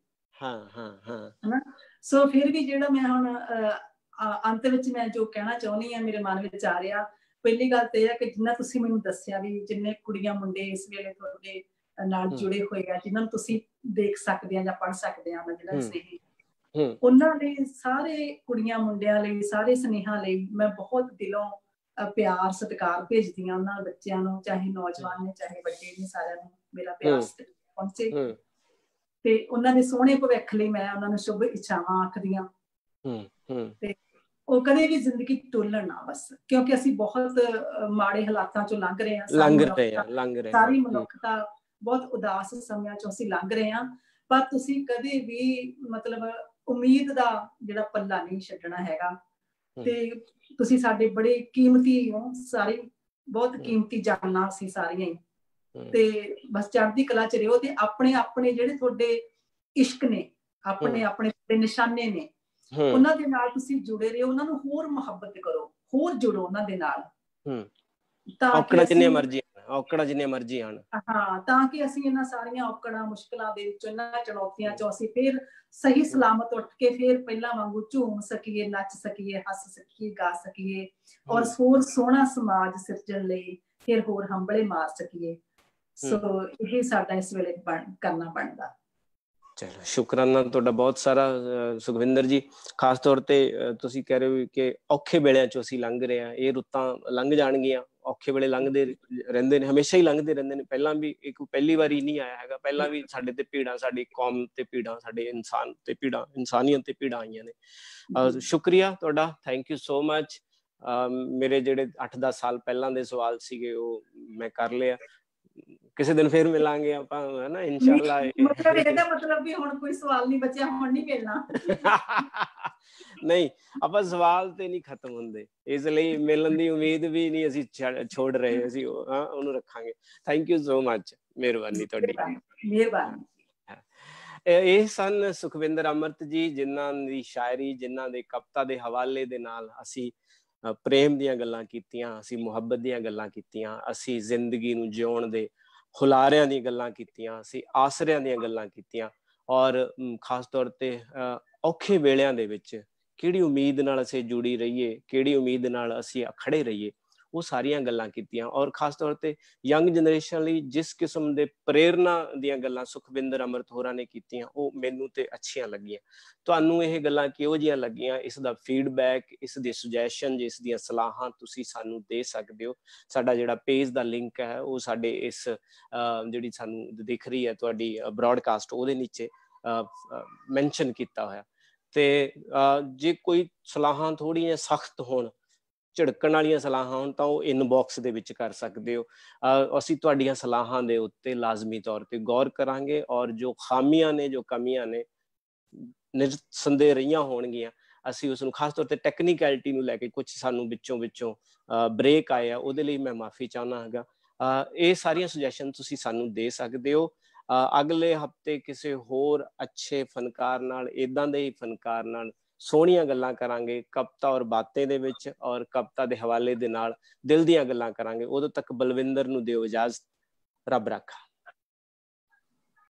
ਹਨਾ। ਸੋ ਫਿਰ ਵੀ ਜਿਹੜਾ ਮੈਂ ਹੁਣ ਅੰਤ ਵਿੱਚ ਮੈਂ ਜੋ ਕਹਿਣਾ ਚਾਹੁੰਦੀ ਹਾਂ, ਮੇਰੇ ਮਨ ਵਿੱਚ ਆ ਰਿਹਾ, ਪਹਿਲੀ ਗੱਲ ਤੇ ਇਹ ਹੈ ਕਿ ਜਿੰਨਾ ਤੁਸੀਂ ਮੈਨੂੰ ਦੱਸਿਆ ਵੀ ਜਿੰਨੇ ਕੁੜੀਆਂ ਮੁੰਡੇ ਇਸ ਵੇਲੇ ਤੁਹਾਡੇ ਨਾਲ ਜੁੜੇ ਹੋਏ ਆ, ਜਿਨ੍ਹਾਂ ਨੂੰ ਤੁਸੀਂ ਦੇਖ ਸਕਦੇ ਆ ਜਾਂ ਪੜ੍ਹ ਸਕਦੇ ਆ, ਜਿਹੜਾ ਸਨੇਹੀ, ਉਹਨਾਂ ਲਈ, ਸਾਰੇ ਕੁੜੀਆਂ ਮੁੰਡਿਆਂ ਲਈ, ਸਾਰੇ ਸਨੇਹਾਂ ਲਈ ਮੈਂ ਬਹੁਤ ਦਿਲੋਂ ਪਿਆਰ ਸਤਿਕਾਰ ਭੇਜਦੀ ਹਾਂ ਉਹਨਾਂ ਬੱਚਿਆਂ ਨੂੰ, ਚਾਹੇ ਨੌਜਵਾਨ ਨੇ ਚਾਹੇ ਵੱਡੇ ਨੇ, ਸਾਰਿਆਂ ਨੂੰ ਮੇਰਾ ਪਿਆਰ ਪਹੁੰਚੇ ਤੇ ਉਹਨਾਂ ਦੇ ਸੋਹਣੇ ਭਵਿੱਖ ਲਈ ਮੈਂ ਉਹਨਾਂ ਨੂੰ ਸ਼ੁਭ ਇੱਛਾਵਾਂ ਆਖਦੀ ਹਾਂ। ਤੇ ਉਹ ਕਦੇ ਵੀ ਜ਼ਿੰਦਗੀ ਟੋਲਣ ਨਾ, ਬਸ ਕਿਉਂਕਿ ਅਸੀਂ ਬਹੁਤ ਮਾੜੇ ਹਾਲਾਤਾਂ ਚੋਂ ਲੰਘ ਰਹੇ ਹਾਂ, ਸਾਰੀ ਮਨੁੱਖਤਾ ਬਹੁਤ ਉਦਾਸ ਸਮਿਆਂ ਚੋਂ ਅਸੀਂ ਲੰਘ ਰਹੇ ਹਾਂ, ਪਰ ਤੁਸੀਂ ਕਦੇ ਵੀ ਮਤਲਬ ਉਮੀਦ ਦਾ ਜਿਹੜਾ ਪੱਲਾ ਨਹੀਂ ਛੱਡਣਾ ਹੈਗਾ। ਤੇ ਤੁਸੀਂ ਸਾਡੇ ਬੜੇ ਕੀਮਤੀ ਹੋ, ਸਾਰੀ ਬਹੁਤ ਕੀਮਤੀ ਜਾਨਾਂ ਅਸੀਂ ਸਾਰੀਆਂ ਹੀ, ਤੇ ਬਸ ਚੜ੍ਹਦੀ ਕਲਾ ਚ ਰਹੋ ਤੇ ਆਪਣੇ ਆਪਣੇ ਜਿਹੜੇ ਤੁਹਾਡੇ ਇਸ਼ਕ ਨੇ, ਆਪਣੇ ਆਪਣੇ ਨਿਸ਼ਾਨੇ ਨੇ, ਉਹਨਾਂ ਦੇ ਨਾਲ ਤੁਸੀਂ ਜੁੜੇ ਰਹੋ, ਉਹਨਾਂ ਨੂੰ ਹੋਰ ਮੁਹੱਬਤ ਕਰੋ, ਹੋਰ ਜੁੜੋ ਉਹਨਾਂ ਦੇ ਨਾਲ, ਔਕੜਾਂ ਜਿੰਨੀਆਂ ਮਰਜ਼ੀ ਆਣ। ਹਾਂ, ਤਾਂ ਕਿ ਅਸੀਂ ਇਹਨਾਂ ਸਾਰੀਆਂ ਔਕੜਾਂ ਮੁਸ਼ਕਿਲਾਂ ਦੇ ਵਿੱਚੋਂ, ਇਹਨਾਂ ਚੁਣੌਤੀਆਂ ਚੋਂ ਅਸੀਂ ਫਿਰ ਸਹੀ ਸਲਾਮਤ ਉੱਠ ਕੇ ਫਿਰ ਪਹਿਲਾਂ ਵਾਂਗੂ ਝੂਮ ਸਕੀਏ, ਨੱਚ ਸਕੀਏ, ਹੱਸ ਸਕੀਏ, ਗਾ ਸਕੀਏ, ਔਰ ਹੋਰ ਸੋਹਣਾ ਸਮਾਜ ਸਿਰਜਣ ਲਈ ਫਿਰ ਹੋਰ ਹੰਬਲੇ ਮਾਰ ਸਕੀਏ। ਸੋ ਇਹ ਸਾਡਾ ਇਸ ਵੇਲੇ ਕਰਨਾ ਬਣਦਾ। ਚਲੋ, ਸ਼ੁਕਰਾਨਾ ਤੁਹਾਡਾ ਬਹੁਤ ਸਾਰਾ ਸੁਖਵਿੰਦਰ ਜੀ। ਖਾਸ ਤੌਰ ਤੇ ਤੁਸੀਂ ਕਹਿ ਰਹੇ ਹੋ ਕਿ ਔਖੇ ਵੇਲਿਆਂ ਚੋਂ ਅਸੀਂ ਲੰਘ ਰਹੇ ਹਾਂ, ਇਹ ਰੁੱਤਾਂ ਲੰਘ ਜਾਣਗੀਆਂ, ਔਖੇ ਵੇਲੇ ਲੰਘਦੇ ਰਹਿੰਦੇ ਨੇ, ਹਮੇਸ਼ਾ ਹੀ ਲੰਘਦੇ ਰਹਿੰਦੇ ਨੇ। ਪਹਿਲਾਂ ਵੀ ਇੱਕ ਪਹਿਲੀ ਵਾਰੀ ਨਹੀਂ ਆਇਆ ਹੈਗਾ, ਪਹਿਲਾਂ ਵੀ ਸਾਡੇ ਤੇ ਭੀੜਾਂ, ਸਾਡੀ ਕੌਮ ਤੇ ਭੀੜਾਂ, ਸਾਡੇ ਇਨਸਾਨ ਤੇ ਭੀੜਾਂ, ਇਨਸਾਨੀਅਤ ਤੇ ਭੀੜਾਂ ਆਈਆਂ ਨੇ। ਸ਼ੁਕਰੀਆ ਤੁਹਾਡਾ, ਥੈਂਕ ਯੂ ਸੋ ਮਚ। ਮੇਰੇ ਜਿਹੜੇ 8-10 ਸਾਲ ਪਹਿਲਾਂ ਦੇ ਸਵਾਲ ਸੀਗੇ ਉਹ ਮੈਂ ਕਰ ਲਿਆ। ਕਿਸੇ ਦਿਨ ਫਿਰ ਮਿਲਾਂਗੇ ਆਪਾਂ, ਹਨਾ, ਇਨਸ਼ਾਅੱਲਾ। ਮਤਲਬ ਵੀ ਹੁਣ ਕੋਈ ਸਵਾਲ ਨਹੀਂ ਬਚਿਆ, ਹੁਣ ਨਹੀਂ ਮਿਲਣਾ। ਨਹੀਂ, ਆਪਾਂ ਸਵਾਲ ਤੇ ਨਹੀਂ ਖਤਮ ਹੁੰਦੇ, ਇਸ ਲਈ ਮਿਲਣ ਦੀ ਉਮੀਦ ਵੀ ਨਹੀਂ ਅਸੀਂ ਛੋੜ ਰਹੇ, ਅਸੀਂ ਉਹਨੂੰ ਰੱਖਾਂਗੇ। ਥੈਂਕ ਯੂ ਸੋ ਮਚ, ਮਿਹਰਬਾਨੀ ਤੁਹਾਡੀ। ਮਿਹਰਬਾਨੀ। ਇਹ ਸਨ ਸੁਖਵਿੰਦਰ ਅਮਰਤ ਜੀ, ਜਿਨ੍ਹਾਂ ਦੀ ਸ਼ਾਇਰੀ, ਜਿਨ੍ਹਾਂ ਦੇ ਕਵਿਤਾ ਦੇ ਹਵਾਲੇ ਦੇ ਨਾਲ ਅਸੀਂ ਪ੍ਰੇਮ ਦੀਆਂ ਗੱਲਾਂ ਕੀਤੀਆਂ, ਅਸੀਂ ਮੁਹੱਬਤ ਦੀਆਂ ਗੱਲਾਂ ਕੀਤੀਆਂ, ਅਸੀਂ ਜ਼ਿੰਦਗੀ ਨੂੰ ਜਿਉਣ ਦੇ ਹੁਲਾਰਿਆਂ ਦੀਆਂ ਗੱਲਾਂ ਕੀਤੀਆਂ, ਅਸੀਂ ਆਸਰਿਆਂ ਦੀਆਂ ਗੱਲਾਂ ਕੀਤੀਆਂ, ਔਰ ਖਾਸ ਤੌਰ ਤੇ ਔਖੇ ਵੇਲਿਆਂ ਦੇ ਵਿੱਚ ਕਿਹੜੀ ਉਮੀਦ ਨਾਲ ਅਸੀਂ ਜੁੜੀ ਰਹੀਏ, ਕਿਹੜੀ ਉਮੀਦ ਨਾਲ ਅਸੀਂ ਖੜੇ ਰਹੀਏ, ਉਹ ਸਾਰੀਆਂ ਗੱਲਾਂ ਕੀਤੀਆਂ। ਔਰ ਖਾਸ ਤੌਰ ਤੇ ਯੰਗ ਜਨਰੇਸ਼ਨ ਲਈ ਜਿਸ ਕਿਸਮ ਦੇ ਪ੍ਰੇਰਨਾ ਦੀਆਂ ਗੱਲਾਂ ਸੁਖਵਿੰਦਰ ਅਮਰਤ ਹੋਰਾਂ ਨੇ ਕੀਤੀਆਂ, ਉਹ ਮੈਨੂੰ ਤੇ ਅੱਛੀਆਂ ਲੱਗੀਆਂ। ਤੁਹਾਨੂੰ ਇਹ ਗੱਲਾਂ ਕਿਹੋ ਜਿਹੀਆਂ ਲੱਗੀਆਂ, ਇਸ ਦਾ ਫੀਡਬੈਕ, ਇਸ ਦੇ ਸੁਜੈਸ਼ਨ, ਇਸ ਦੀਆਂ ਸਲਾਹਾਂ ਤੁਸੀਂ ਸਾਨੂੰ ਦੇ ਸਕਦੇ ਹੋ। ਸਾਡਾ ਜਿਹੜਾ ਪੇਜ ਦਾ ਲਿੰਕ ਹੈ ਉਹ ਸਾਡੇ ਇਸ ਜਿਹੜੀ ਸਾਨੂੰ ਦਿਖ ਰਹੀ ਹੈ ਤੁਹਾਡੀ ਬ੍ਰੌਡਕਾਸਟ, ਉਹਦੇ ਨੀਚੇ ਮੈਂਸ਼ਨ ਕੀਤਾ ਹੋਇਆ। ਤੇ ਜੇ ਕੋਈ ਸਲਾਹਾਂ ਥੋੜ੍ਹੀਆਂ ਸਖਤ ਹੋਣ, ਝਿੜਕਣ ਵਾਲੀਆਂ ਸਲਾਹਾਂ ਹੋਣ, ਤਾਂ ਉਹ ਇਨਬਾਕਸ ਦੇ ਵਿੱਚ ਕਰ ਸਕਦੇ ਹੋ। ਅਸੀਂ ਤੁਹਾਡੀਆਂ ਸਲਾਹਾਂ ਦੇ ਉੱਤੇ ਲਾਜ਼ਮੀ ਤੌਰ ਤੇ ਗੌਰ ਕਰਾਂਗੇ, ਔਰ ਜੋ ਖਾਮੀਆਂ ਨੇ, ਜੋ ਕਮੀਆਂ ਨੇ, ਨਿਰਸੰਦੇਹ ਰਹੀਆਂ ਹੋਣਗੀਆਂ, ਅਸੀਂ ਉਸਨੂੰ ਖਾਸ ਤੌਰ ਤੇ ਟੈਕਨੀਕੈਲਿਟੀ ਨੂੰ ਲੈ ਕੇ ਕੁਛ ਸਾਨੂੰ ਵਿੱਚੋਂ ਬ੍ਰੇਕ ਆਏ ਆ, ਉਹਦੇ ਲਈ ਮੈਂ ਮਾਫੀ ਚਾਹੁੰਦਾ ਹੈਗਾ। ਇਹ ਸਾਰੀਆਂ ਸੁਜੈਸ਼ਨ ਤੁਸੀਂ ਸਾਨੂੰ ਦੇ ਸਕਦੇ ਹੋ। ਅਗਲੇ ਹਫ਼ਤੇ ਕਿਸੇ ਹੋਰ ਅੱਛੇ ਫਨਕਾਰ ਨਾਲ, ਇੱਦਾਂ ਦੇ ਹੀ ਫਨਕਾਰ ਨਾਲ ਸੋਹਣੀਆਂ ਗੱਲਾਂ ਕਰਾਂਗੇ ਕਵਿਤਾ ਔਰ ਬਾतें ਦੇ ਵਿੱਚ, ਔਰ ਕਵਿਤਾ ਦੇ ਹਵਾਲੇ ਦੇ ਨਾਲ ਦਿਲ ਦੀਆਂ ਗੱਲਾਂ ਕਰਾਂਗੇ। ਉਦੋਂ ਤੱਕ ਬਲਵਿੰਦਰ ਨੂੰ ਦਿਓ ਇਜਾਜ਼ਤ। ਰੱਬ ਰਾਖਾ।